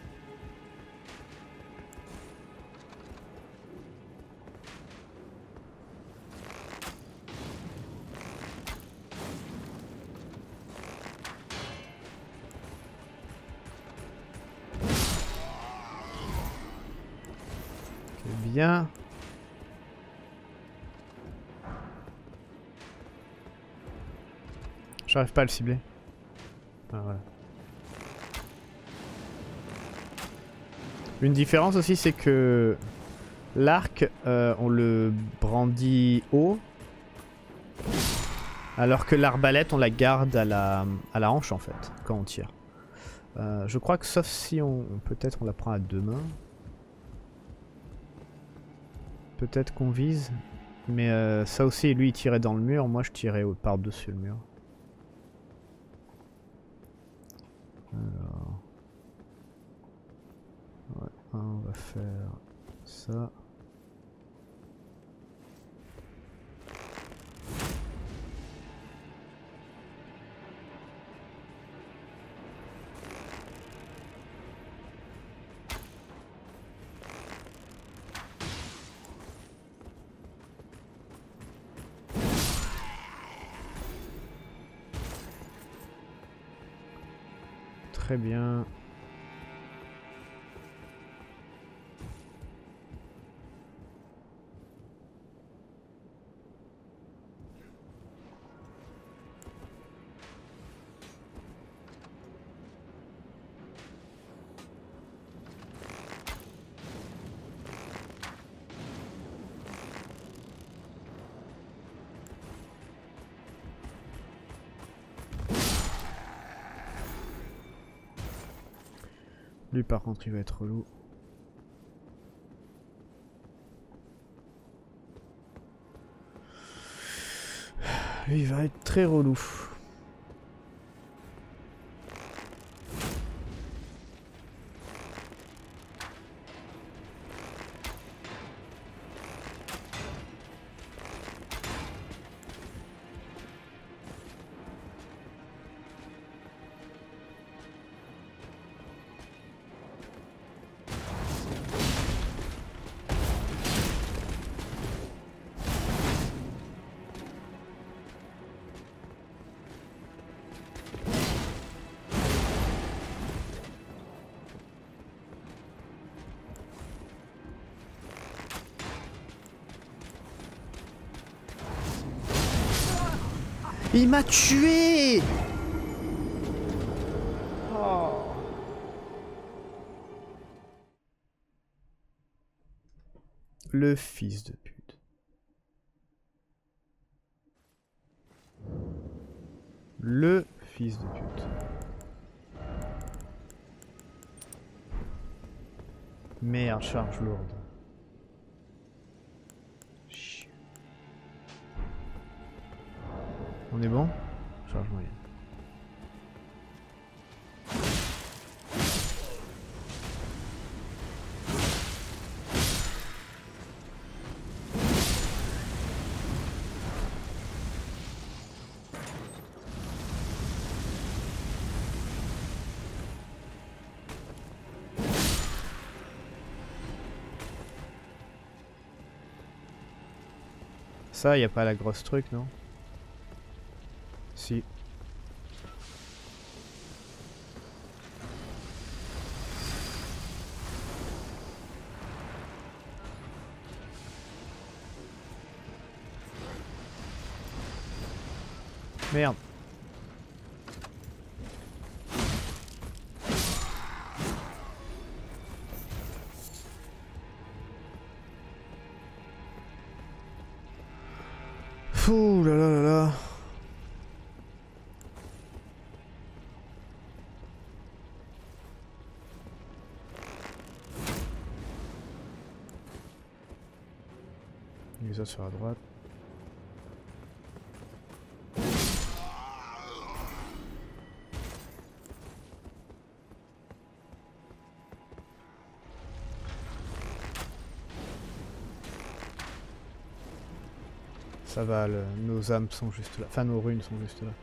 Ok, bien. J'arrive pas à le cibler. Ah, voilà. Une différence aussi, c'est que l'arc, euh, on le brandit haut, alors que l'arbalète, on la garde à la, à la hanche en fait, quand on tire. Euh, je crois que sauf si on... peut-être on la prend à deux mains. Peut-être qu'on vise. Mais euh, ça aussi, lui il tirait dans le mur, moi je tirais par-dessus le mur. Alors... Ouais, on va faire ça. Très bien. Lui par contre il va être relou. Lui il va être très relou. Il m'a tué! Oh. Le fils de pute. Le fils de pute. Merde, charge lourde. Chut. On est bon? Charge moyenne. Ça, y a pas la grosse truc, non? Si. Merde. Ouh là là là là. Les autres sur la droite. Ça va, le, nos âmes sont juste là. Enfin, nos runes sont juste là.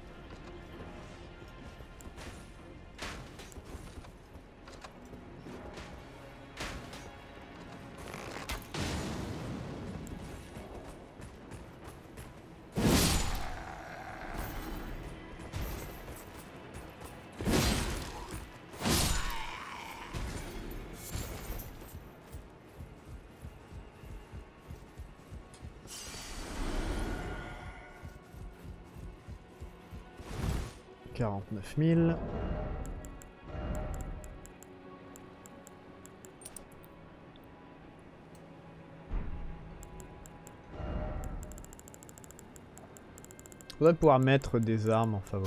quarante-neuf mille. Faudrait pouvoir mettre des armes en favori.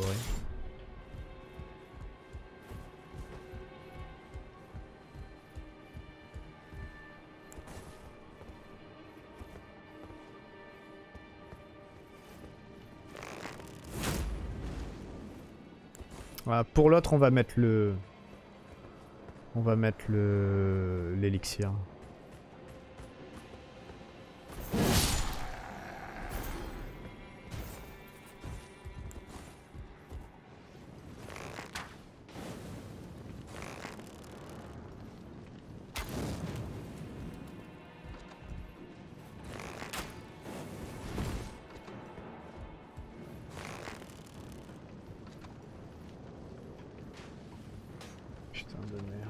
Voilà, pour l'autre, on va mettre le... On va mettre le... l'élixir. Putain de merde.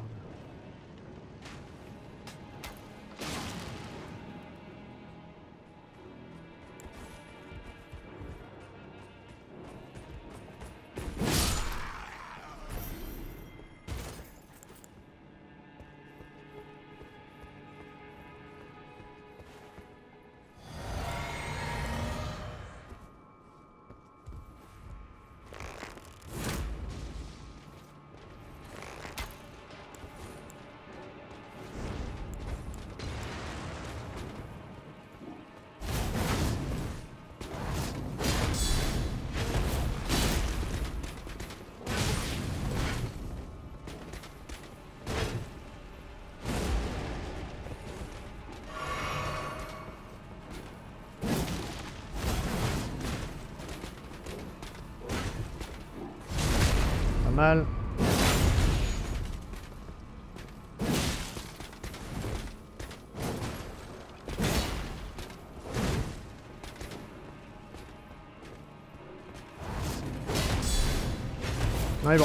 Mal. Ouais, bon.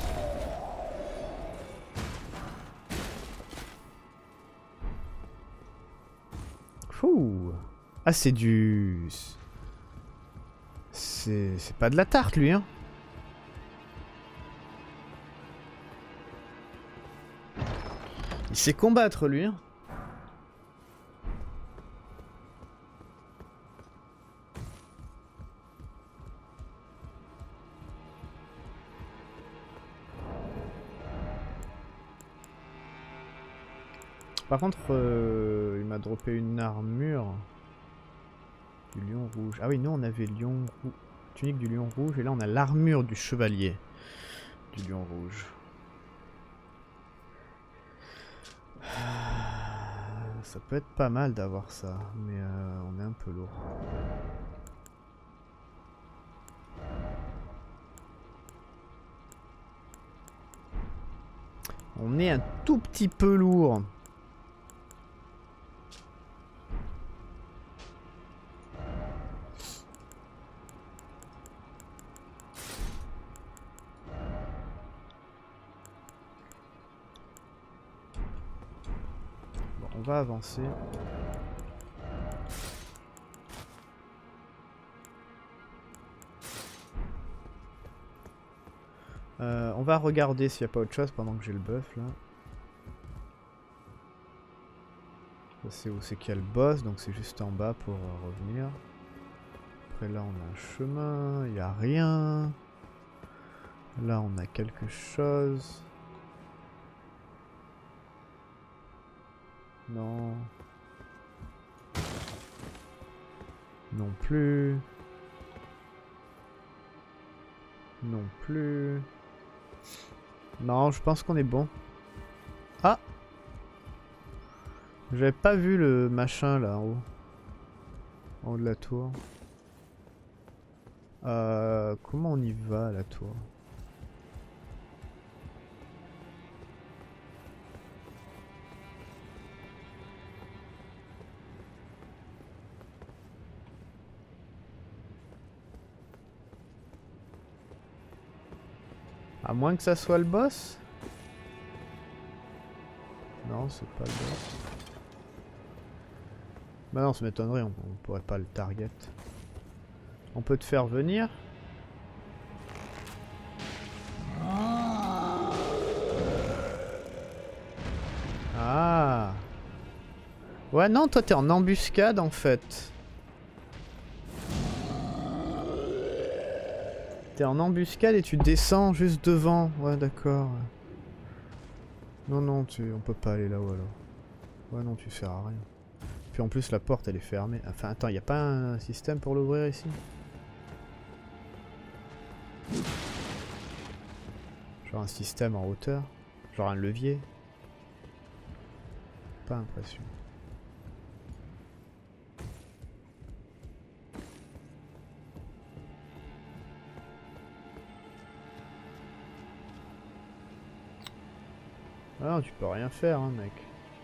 Fou. Ah, c'est du... C'est c'est pas de la tarte, lui, hein. Il sait combattre, lui. Hein. Par contre, euh, il m'a droppé une armure du lion rouge. Ah oui, nous on avait lion rouge, tunique du lion rouge, et là on a l'armure du chevalier du lion rouge. Ça peut être pas mal d'avoir ça, mais euh, on est un peu lourd. On est un tout petit peu lourd. Bon, on va avancer. Euh, on va regarder s'il n'y a pas autre chose pendant que j'ai le buff là. C'est où c'est qu'il y a le boss, donc c'est juste en bas pour euh, revenir. Après là on a un chemin, il n'y a rien. Là on a quelque chose. Non. Non plus. Non plus. Non, je pense qu'on est bon. Ah! J'avais pas vu le machin là en haut. En haut de la tour. Euh, comment on y va à la tour? À moins que ça soit le boss? Non, c'est pas le boss. Bah non, ça m'étonnerait, on, on pourrait pas le target. On peut te faire venir? Ah! Ouais, non, toi t'es en embuscade en fait. T'es en embuscade et tu descends juste devant. Ouais, d'accord. Non, non, tu... on peut pas aller là-haut alors. Ouais, non, tu sers à rien. Puis en plus, la porte elle est fermée. Enfin, attends, y a pas un système pour l'ouvrir ici? Genre un système en hauteur? Genre un levier? Pas l'impression. Ah non, tu peux rien faire, hein, mec.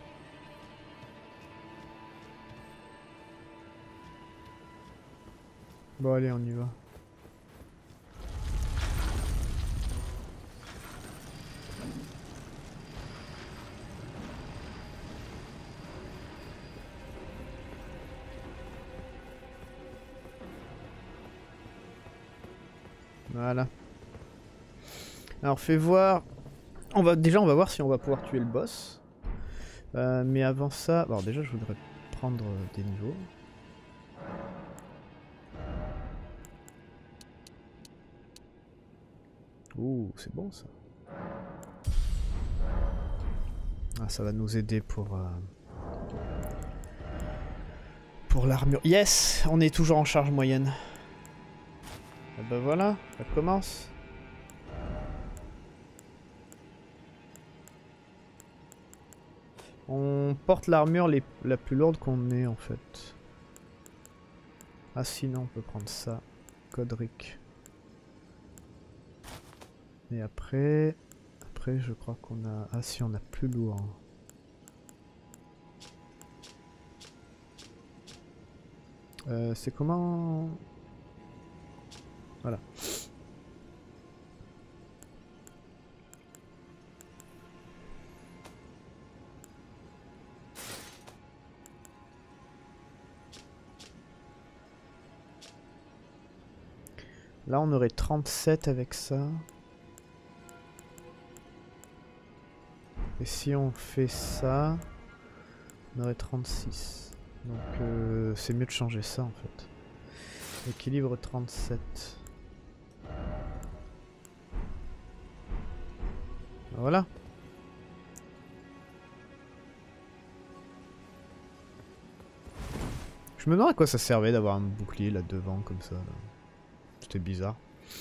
Bon, allez, on y va. Voilà. Alors, fais voir... On va, déjà, on va voir si on va pouvoir tuer le boss. Euh, mais avant ça... Alors déjà, je voudrais prendre des niveaux. Ouh, c'est bon ça. Ah, ça va nous aider pour... Euh, pour l'armure. Yes! On est toujours en charge moyenne. Et ben voilà, ça commence. On porte l'armure la plus lourde qu'on ait en fait. Ah sinon on peut prendre ça. Codric. Et après... Après je crois qu'on a... Ah si on a plus lourd. Euh, c'est comment... Voilà. Là on aurait trente-sept avec ça. Et si on fait ça, on aurait trente-six. Donc euh, c'est mieux de changer ça en fait. Équilibre trente-sept. Voilà. Je me demande à quoi ça servait d'avoir un bouclier là devant comme ça. C'était bizarre.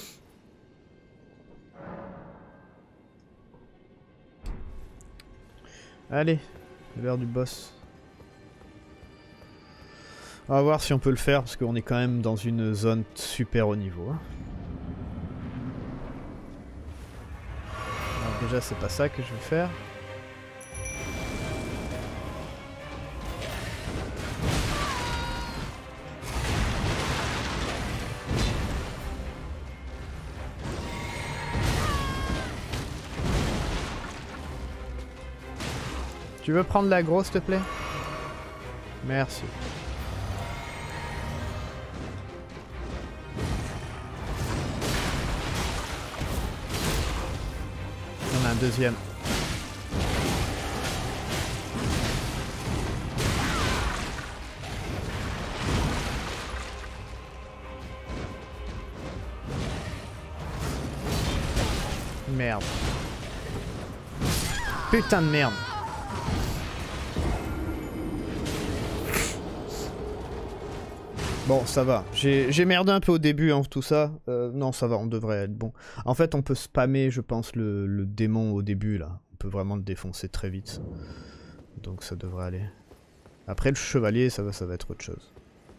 Allez, l'heure du boss. On va voir si on peut le faire parce qu'on est quand même dans une zone super haut niveau. Hein. Alors déjà c'est pas ça que je vais faire. Tu veux prendre l'aggro s'il te plaît? Merci. On a un deuxième. Merde. Putain de merde. Bon, ça va. J'ai merdé un peu au début, hein, tout ça. Euh, non, ça va, on devrait être bon. En fait, on peut spammer, je pense, le, le démon au début, là. On peut vraiment le défoncer très vite. Donc ça devrait aller. Après, le chevalier, ça va, ça va être autre chose.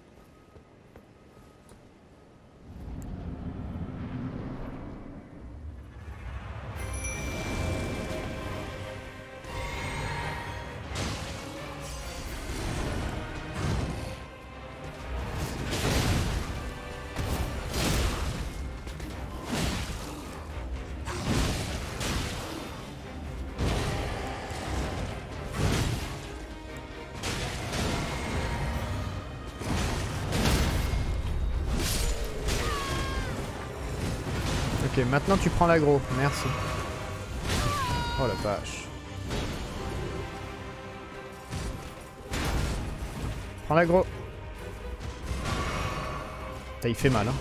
Ok, maintenant tu prends l'aggro, merci. Oh la vache. Prends l'aggro. Il fait mal, hein.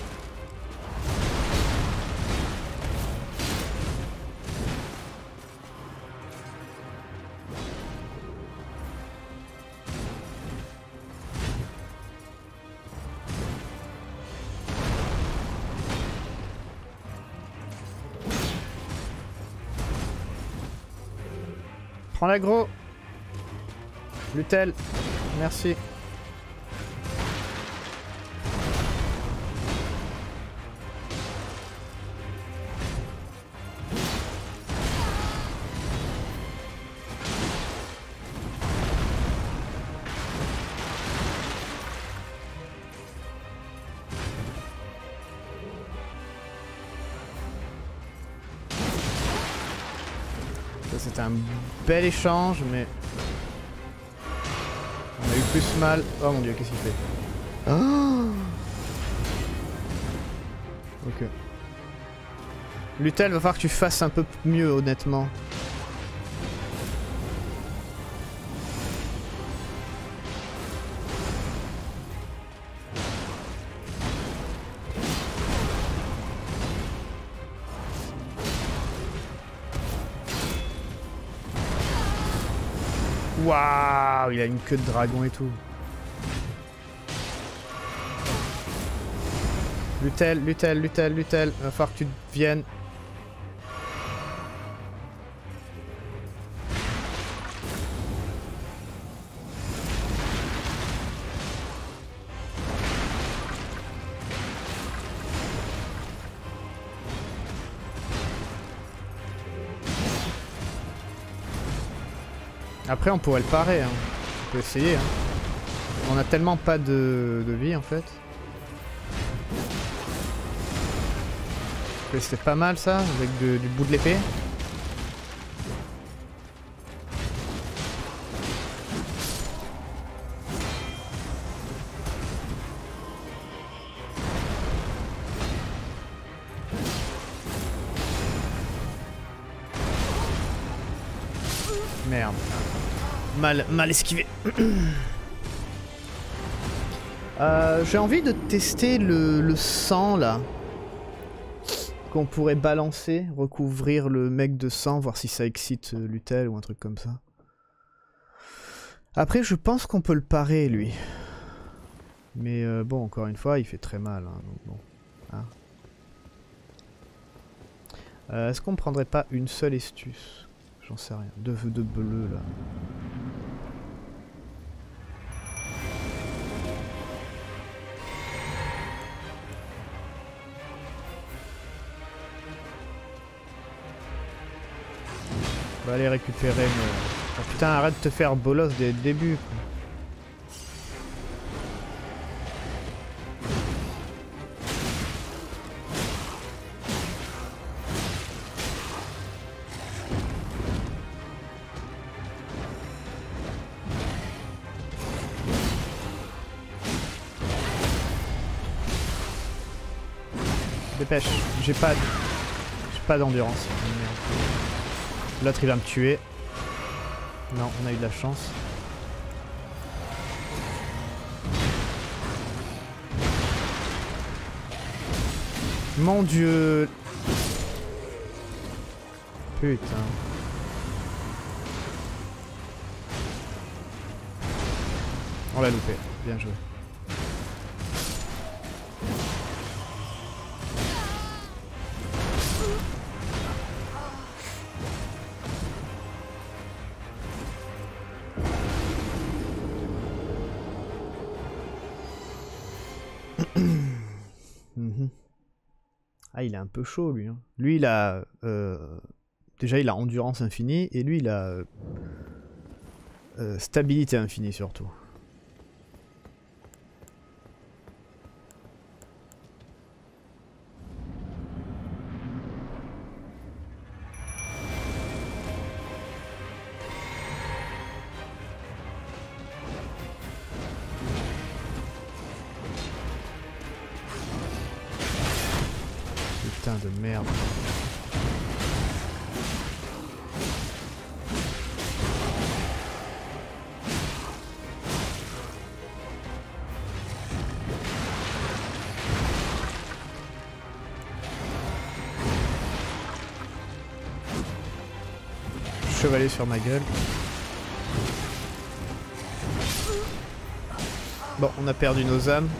Prends l'aggro. Lutel. Merci. C'était un bel échange, mais on a eu plus mal. Oh mon dieu, qu'est-ce qu'il fait? Oh, ok. Lutel, va falloir que tu fasses un peu mieux, honnêtement. Waouh, il a une queue de dragon et tout. Lutel, Lutel, Lutel, Lutel, il va falloir que tu viennes. Après on pourrait le parer, hein. On peut essayer. Hein. On a tellement pas de, de vie en fait. C'était pas mal ça, avec de, du bout de l'épée. Merde. Mal, mal esquivé. euh, J'ai envie de tester le, le sang là. Qu'on pourrait balancer, recouvrir le mec de sang, voir si ça excite euh, Lutel ou un truc comme ça. Après, je pense qu'on peut le parer, lui. Mais euh, bon, encore une fois, il fait très mal. Hein, donc bon. Hein. Euh, Est-ce qu'on prendrait pas une seule astuce? J'en sais rien. Deux vœux de bleu là. On va aller récupérer nos... Oh putain, arrête de te faire bolos dès le début. Quoi. Dépêche, j'ai pas, j'ai pas d'endurance. L'autre il va me tuer. Non, on a eu de la chance. Mon dieu. Putain. On l'a loupé, bien joué. Ah, il est un peu chaud lui. Hein. Lui, il a euh, déjà il a endurance infinie et lui, il a euh, euh, stabilité infinie surtout. De merde. Chevalier sur ma gueule. Bon, on a perdu nos âmes.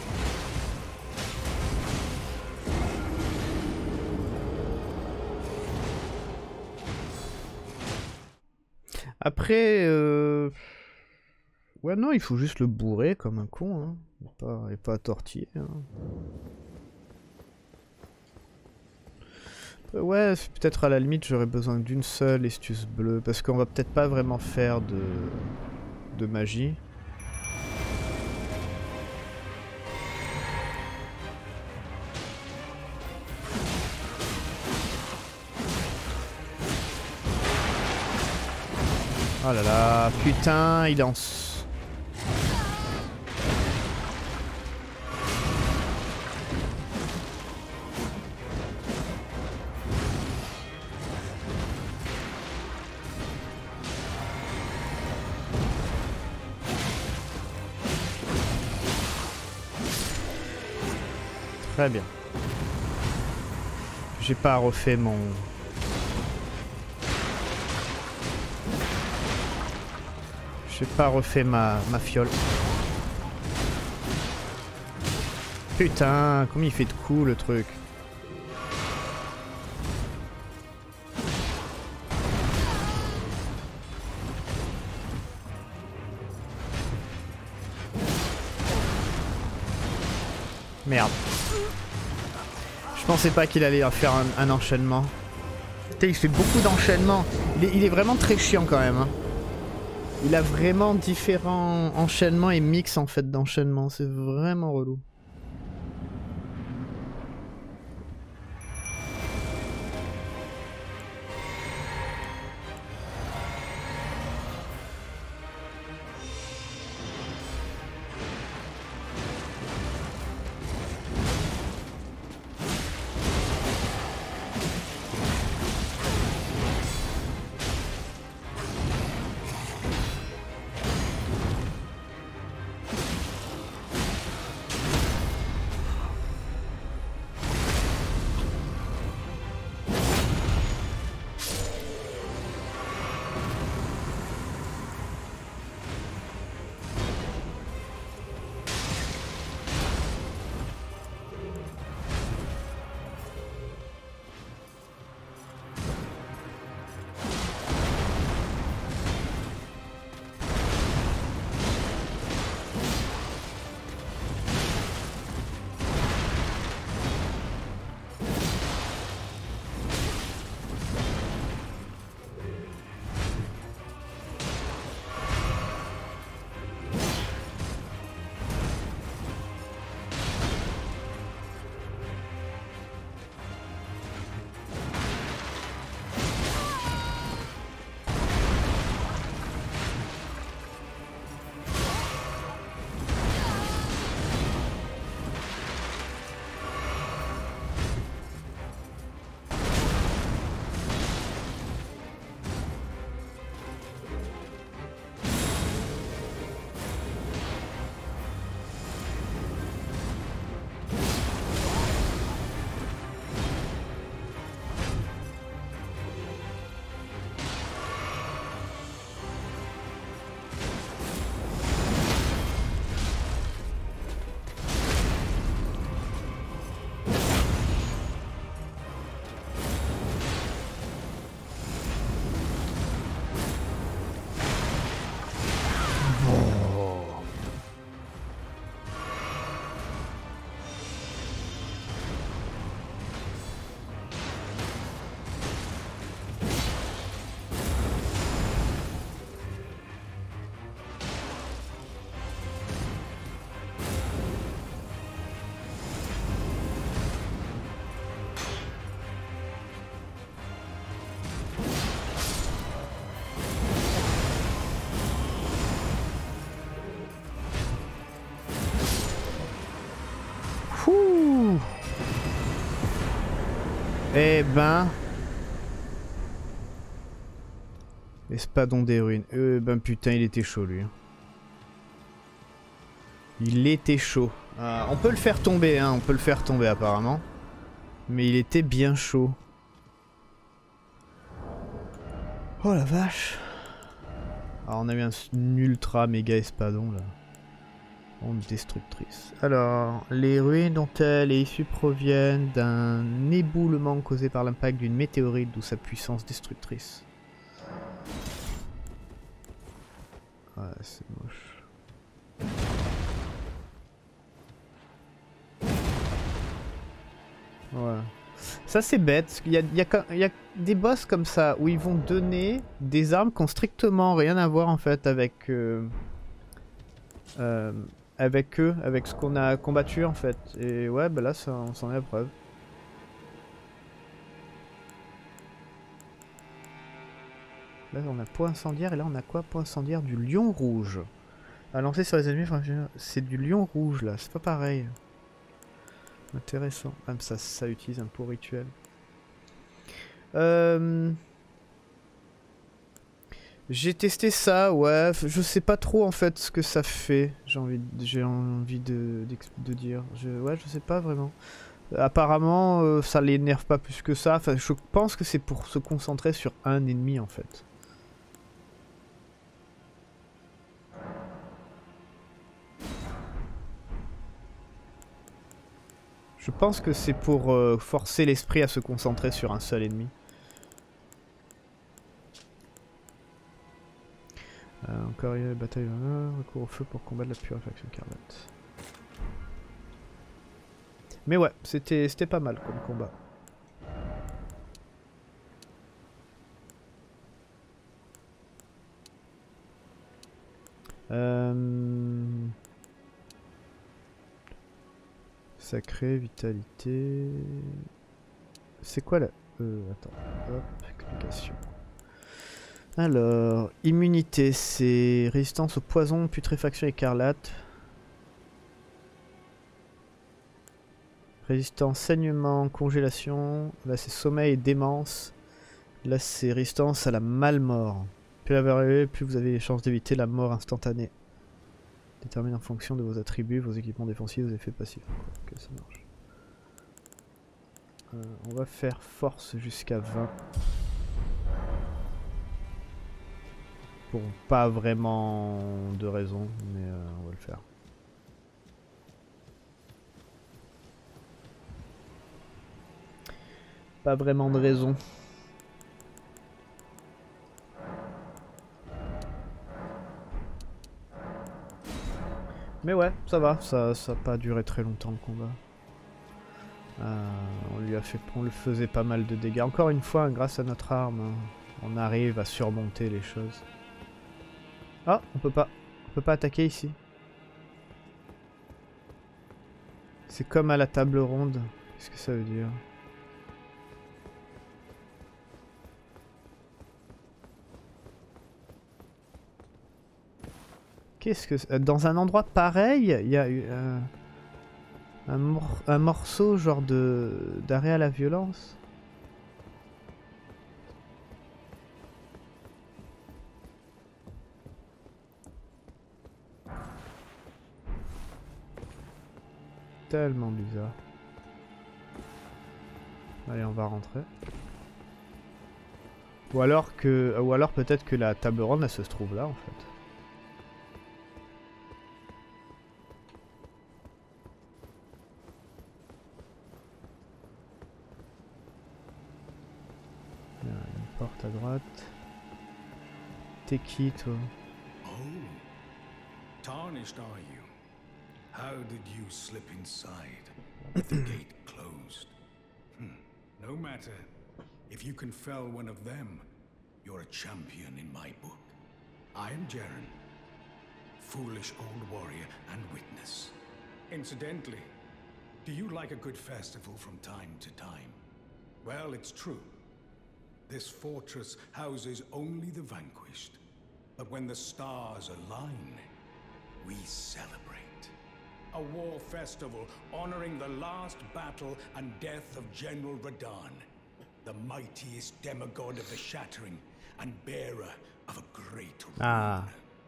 Après, euh... ouais non, il faut juste le bourrer comme un con, hein. Et pas, et pas tortiller. Hein. Euh, ouais, peut-être à la limite j'aurais besoin d'une seule astuce bleue, parce qu'on va peut-être pas vraiment faire de, de magie. Oh là là, putain, il est en... Très bien. J'ai pas refait mon... J'ai pas refait ma, ma fiole. Putain, comme il fait de coups le truc. Merde. Je pensais pas qu'il allait faire un, un enchaînement. Putain, il fait beaucoup d'enchaînements. Il est, il est vraiment très chiant quand même. Hein. Il a vraiment différents enchaînements et mix en fait d'enchaînements. C'est vraiment relou. Pouh. Eh ben... Espadon des ruines. Euh, ben putain, il était chaud lui. Il était chaud. Euh, on peut le faire tomber, hein, on peut le faire tomber apparemment. Mais il était bien chaud. Oh la vache. Alors on a eu un, une ultra méga espadon là. Onde destructrice. Alors, les ruines dont elle est issue proviennent d'un éboulement causé par l'impact d'une météorite, d'où sa puissance destructrice. Ouais, c'est moche. Ouais. Ça c'est bête, il y a, il y, a, il y a des boss comme ça où ils vont donner des armes qui ont strictement rien à voir en fait avec... Euh, euh, avec eux, avec ce qu'on a combattu en fait. Et ouais, bah là ça, on s'en est à preuve. Là on a point incendiaire et là on a quoi? Point incendiaire du lion rouge. À lancer sur les ennemis, c'est du lion rouge là, c'est pas pareil. Intéressant. Même ça, ça utilise un pot rituel. Euh... J'ai testé ça, ouais. Je sais pas trop en fait ce que ça fait. J'ai envie, j'ai envie de, de, de dire. Je, ouais, je sais pas vraiment. Apparemment, euh, ça l'énerve pas plus que ça. Enfin, je pense que c'est pour se concentrer sur un ennemi en fait. Je pense que c'est pour euh, forcer l'esprit à se concentrer sur un seul ennemi. Euh, encore une bataille, euh, recours au feu pour combattre la purification écarlate. Mais ouais, c'était c'était pas mal comme combat. Euh... Sacré, vitalité... C'est quoi là? Euh, attends, hop, explication. Alors, immunité, c'est résistance au poison, putréfaction écarlate. Résistance, saignement, congélation. Là c'est sommeil et démence. Là c'est résistance à la malmort. Plus la valeur est, plus vous avez les chances d'éviter la mort instantanée. Détermine en fonction de vos attributs, vos équipements défensifs, vos effets passifs. Ok, ça marche. Euh, on va faire force jusqu'à vingt. Pour pas vraiment de raison, mais euh, on va le faire. Pas vraiment de raison. Mais ouais, ça va, ça n'a pas duré très longtemps le combat. Euh, on lui a fait, on lui faisait pas mal de dégâts. Encore une fois, grâce à notre arme, on arrive à surmonter les choses. Ah, on peut pas, on peut pas attaquer ici. C'est comme à la table ronde. Qu'est-ce que ça veut dire? Qu'est-ce que... Dans un endroit pareil, il y a eu euh, un, mor un morceau genre de d'arrêt à la violence. Tellement bizarre. Allez, on va rentrer. Ou alors que... Ou alors peut-être que la table ronde, elle se trouve là en fait. Porte à droite. T'es qui toi? Oh, tarnished are you? How did you slip inside with the gate closed? Hmm. No matter. If you can fell one of them, you're a champion in my book. I am Jaren, foolish old warrior and witness. Incidentally, do you like a good festival from time to time? Well, it's true. This fortress houses only the vanquished. But when the stars align, we celebrate. A war festival honoring the last battle and death of General Radahn, the mightiest demigod of the Shattering and bearer of a great rune. Ah.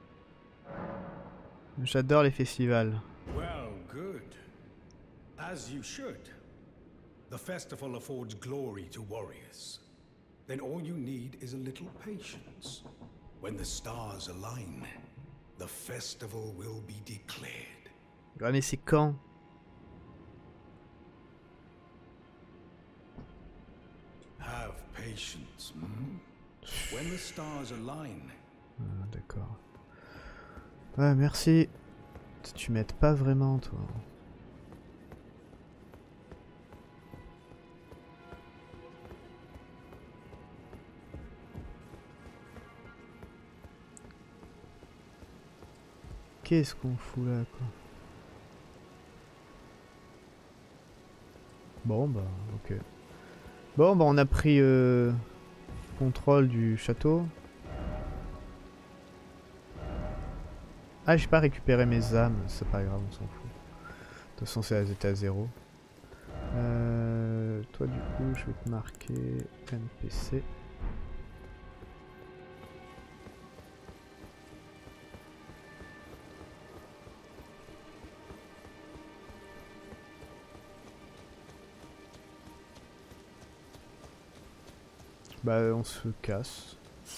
J'adore les festivals. Well, good. As you should. The festival affords glory to warriors. Then all you need is a little patience. When the stars align, the festival will be declared. Ah mais c'est quand? Have patience, hmm? When the stars align. Ah, d'accord. Ouais, merci. Tu m'aides pas vraiment, toi. Qu'est-ce qu'on fout là, quoi? Bon, bah, ok. Bon, bah, on a pris euh, contrôle du château. Ah, j'ai pas récupéré mes âmes, c'est pas grave, on s'en fout. De toute façon, elles étaient à zéro. Euh, toi, du coup, je vais te marquer N P C. Bah, on se casse.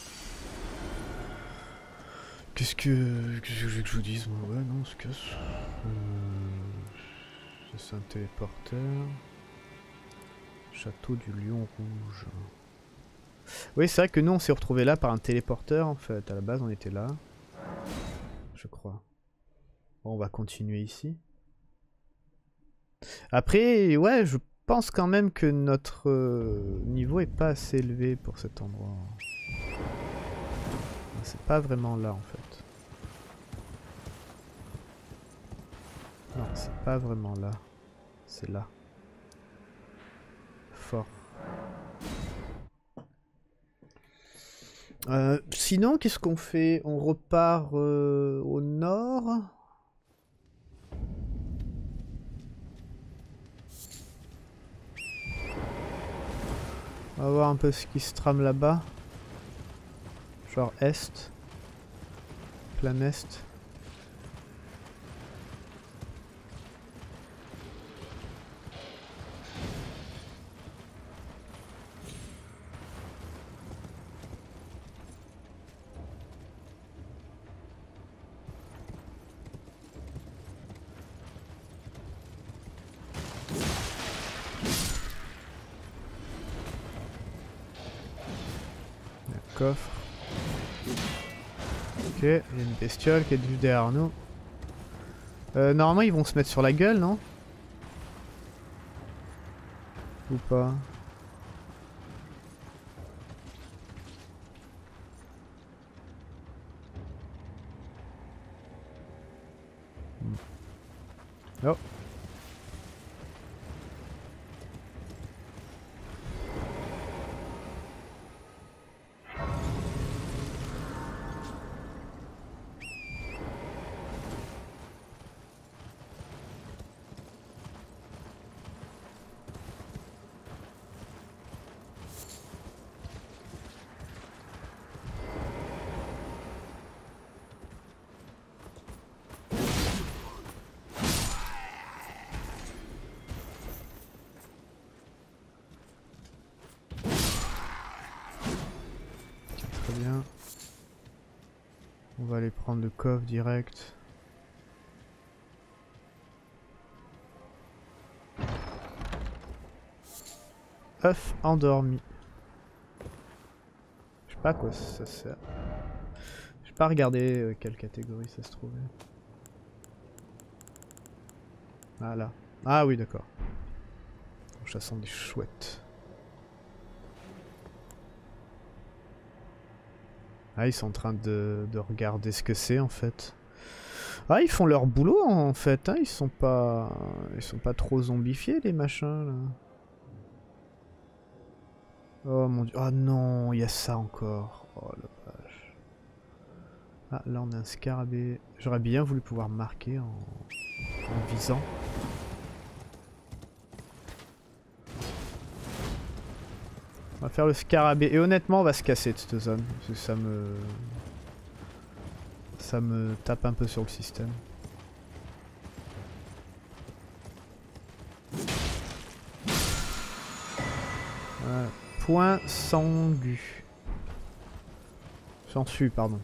Qu'est-ce que... Qu'est-ce que je veux que je vous dise? Ouais, non, on se casse. Euh... C'est un téléporteur. Château du Lion Rouge. Oui, c'est vrai que nous, on s'est retrouvés là par un téléporteur, en fait. À la base, on était là. Je crois. Bon, on va continuer ici. Après, ouais, je pense quand même que notre euh, niveau est pas assez élevé pour cet endroit. C'est pas vraiment là en fait. Non, c'est pas vraiment là. C'est là. Fort. Euh, sinon, qu'est-ce qu'on fait? On repart euh, au nord. On va voir un peu ce qui se trame là-bas. Genre est. Plein est. Coffre. Ok, il y a une bestiole qui est juste derrière nous. Euh, normalement ils vont se mettre sur la gueule, non? Ou pas? Hmm. Oh. Très bien. On va aller prendre le coffre direct. œuf endormi. Je sais pas à quoi ça sert. J'ai pas regardé euh, quelle catégorie ça se trouvait. Voilà. Ah oui, d'accord. En chassant des chouettes. Ah, ils sont en train de, de regarder ce que c'est en fait. Ah, ils font leur boulot en fait, hein. Ils sont pas, ils sont pas trop zombifiés les machins là. Oh mon dieu, oh non, il y a ça encore. Oh la vache. Ah, là on a un scarabée. J'aurais bien voulu pouvoir marquer en, en visant. On va faire le scarabée. Et honnêtement, on va se casser de cette zone. Parce que ça me... Ça me tape un peu sur le système. Voilà. Point sangu. Sansu, pardon.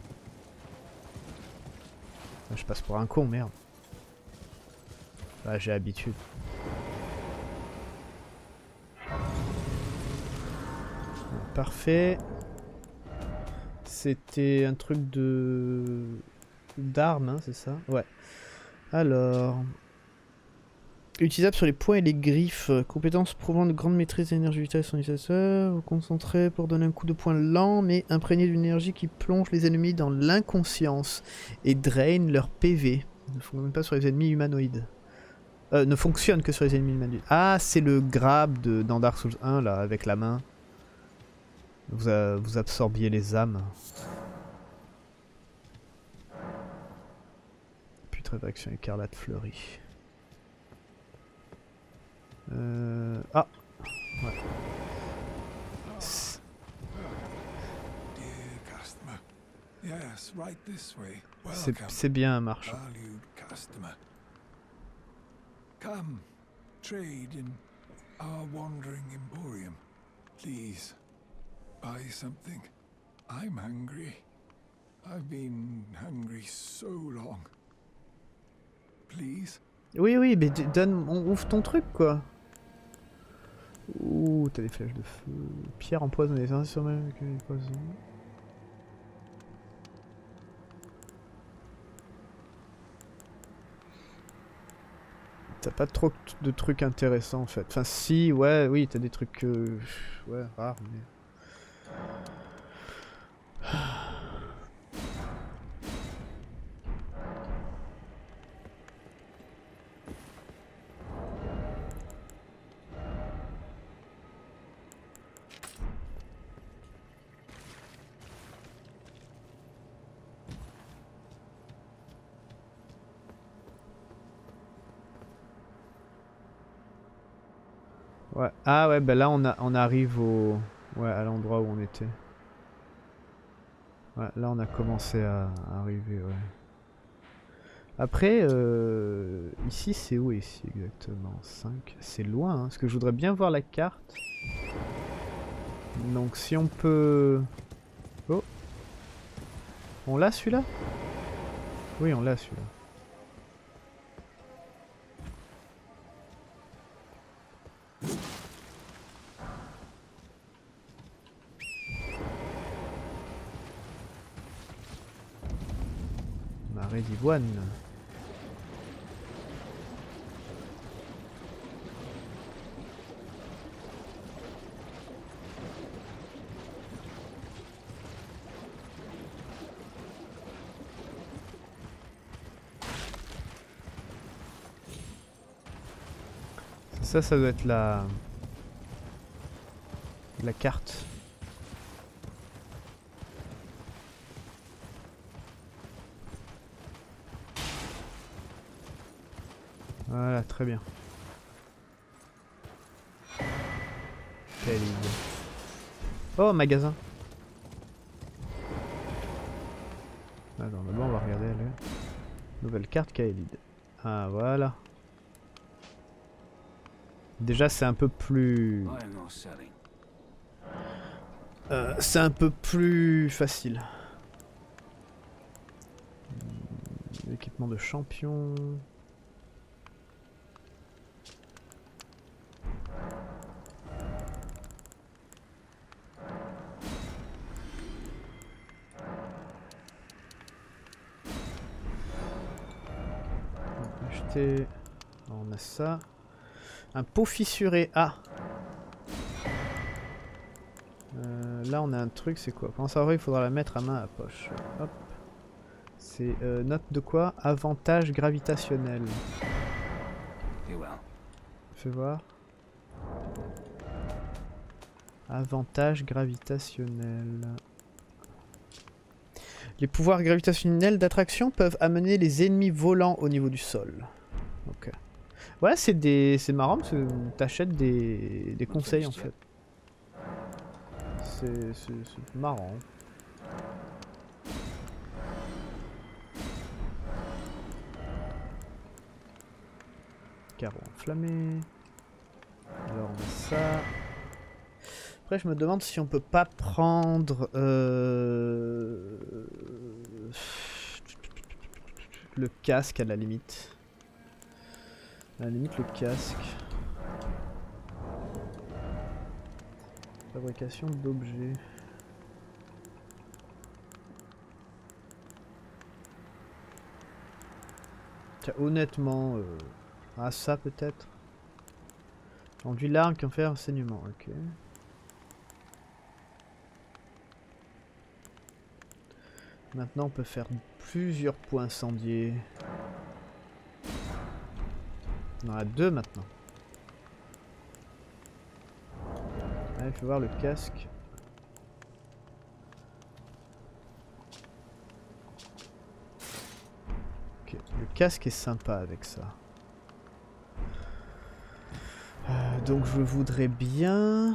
Je passe pour un con, merde. Ah, j'ai l'habitude. Parfait. C'était un truc de... d'armes, hein, c'est ça? Ouais. Alors... Utilisable sur les poings et les griffes. Compétence prouvant de grande maîtrise de l'énergie vitale de son utilisateur. Vous concentrez pour donner un coup de poing lent, mais imprégné d'une énergie qui plonge les ennemis dans l'inconscience et draine leur P V. Ne fonctionne pas sur les ennemis humanoïdes. Euh, ne fonctionne que sur les ennemis humanoïdes. Ah, c'est le grab de, dans Dark Souls un, là, avec la main. Vous, a, vous absorbiez les âmes. Putréfaction écarlate fleurie. Euh... Ah ouais. C'est bien un marchand. Come, trade in our wandering emporium. Please, buy something. I'm hungry. I've been hungry so long. Please. Oui, oui, mais donne, on ouvre ton truc, quoi. Ouh, t'as des flèches de feu. Pierre empoisonnée, c'est sur même que les poisons. T'as pas trop de trucs intéressants en fait. Enfin si, ouais, oui, t'as des trucs euh, ouais, rares, mais... Ouais. Ah ouais, bah là on, a, on arrive au... Ouais, à l'endroit où on était. Ouais, là on a commencé à, à arriver, ouais. Après, euh, ici c'est où ici exactement? cinq. C'est loin, hein, parce que je voudrais bien voir la carte. Donc si on peut... Oh. On l'a celui-là? Oui, on l'a celui-là. Marée d'Ivoine. Ça, ça doit être la... la carte. Voilà, très bien. Quelle idée. Oh, magasin. Attends, d'abord on va regarder la nouvelle carte Kaelid. Ah, voilà. Déjà, c'est un peu plus... Euh, c'est un peu plus facile. L'équipement de champion... Acheter... On a ça. Un pot fissuré. Ah euh, là on a un truc, c'est quoi? Pour savoir, il faudra la mettre à main à la poche. Hop. C'est euh, note de quoi? Avantage gravitationnel. Fais voir. Avantage gravitationnel. Les pouvoirs gravitationnels d'attraction peuvent amener les ennemis volants au niveau du sol. Ok. Ouais, c'est des... c'est marrant parce que t'achètes des... des conseils en fait. C'est marrant. Carreau enflammé. Alors on a ça. Après je me demande si on peut pas prendre euh... le casque à la limite. À la limite le casque. Fabrication d'objets. Tiens, honnêtement, euh... ah ça peut-être. Enduit l'arme qui en fait enseignement, ok. Maintenant on peut faire plusieurs points incendiés. On en a deux maintenant. Allez, faut voir le casque. Ok, le casque est sympa avec ça. Euh, donc je voudrais bien...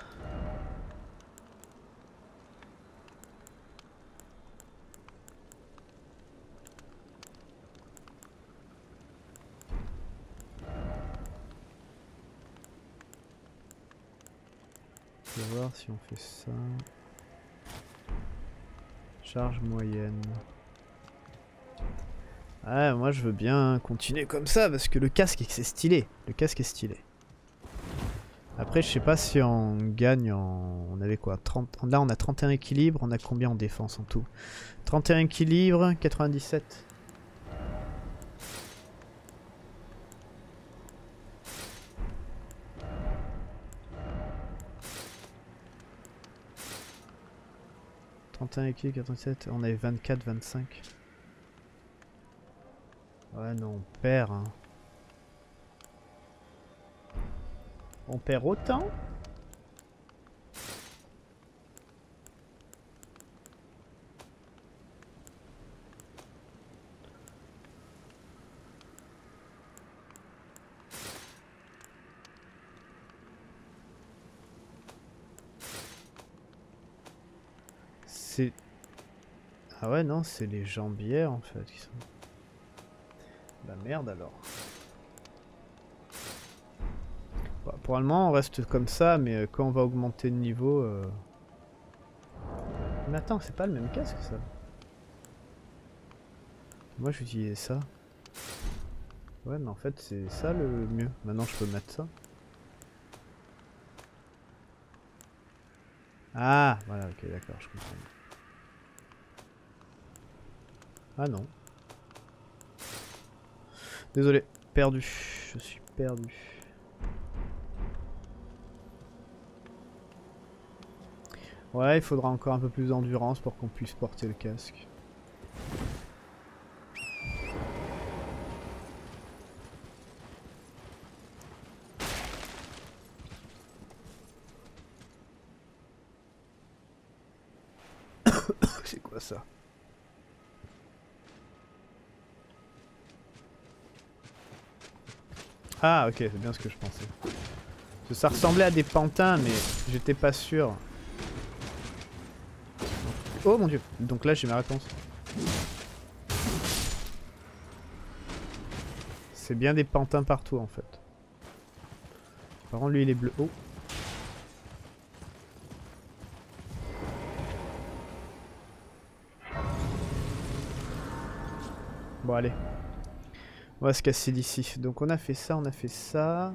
On va voir si on fait ça. Charge moyenne. Ah, moi je veux bien continuer comme ça parce que le casque c'est stylé. Le casque est stylé. Après je sais pas si on gagne en... On avait quoi trente... Là on a trente et un équilibre, on a combien en défense en tout? trente et un équilibre, quatre-vingt-dix-sept. trente et un équilibre, quatre-vingt-dix-sept, on avait vingt-quatre, vingt-cinq. Ouais non, on perd hein. On perd autant? C'est... Ah ouais non, c'est les jambières en fait qui sont... Bah merde alors. Bah, pour le moment on reste comme ça, mais euh, quand on va augmenter de niveau... Euh... Mais attends, c'est pas le même casque ça. Moi j'utilisais ça. Ouais mais en fait c'est ça le mieux. Maintenant je peux mettre ça. Ah voilà, ok d'accord, je comprends. Ah non. Désolé, perdu. Je suis perdu. Ouais, il faudra encore un peu plus d'endurance pour qu'on puisse porter le casque. C'est quoi ça? Ah ok, c'est bien ce que je pensais. Parce que ça ressemblait à des pantins, mais j'étais pas sûr. Oh mon dieu, donc là j'ai ma réponse. C'est bien des pantins partout en fait. Par contre lui il est bleu. Oh. Bon allez. On va se casser d'ici. Donc on a fait ça, on a fait ça.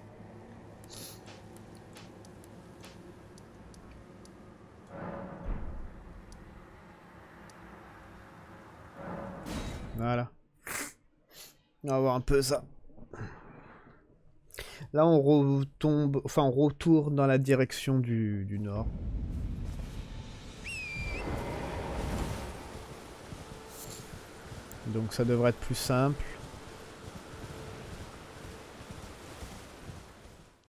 Voilà. On va voir un peu ça. Là on retombe, enfin on retourne dans la direction du, du nord. Donc ça devrait être plus simple.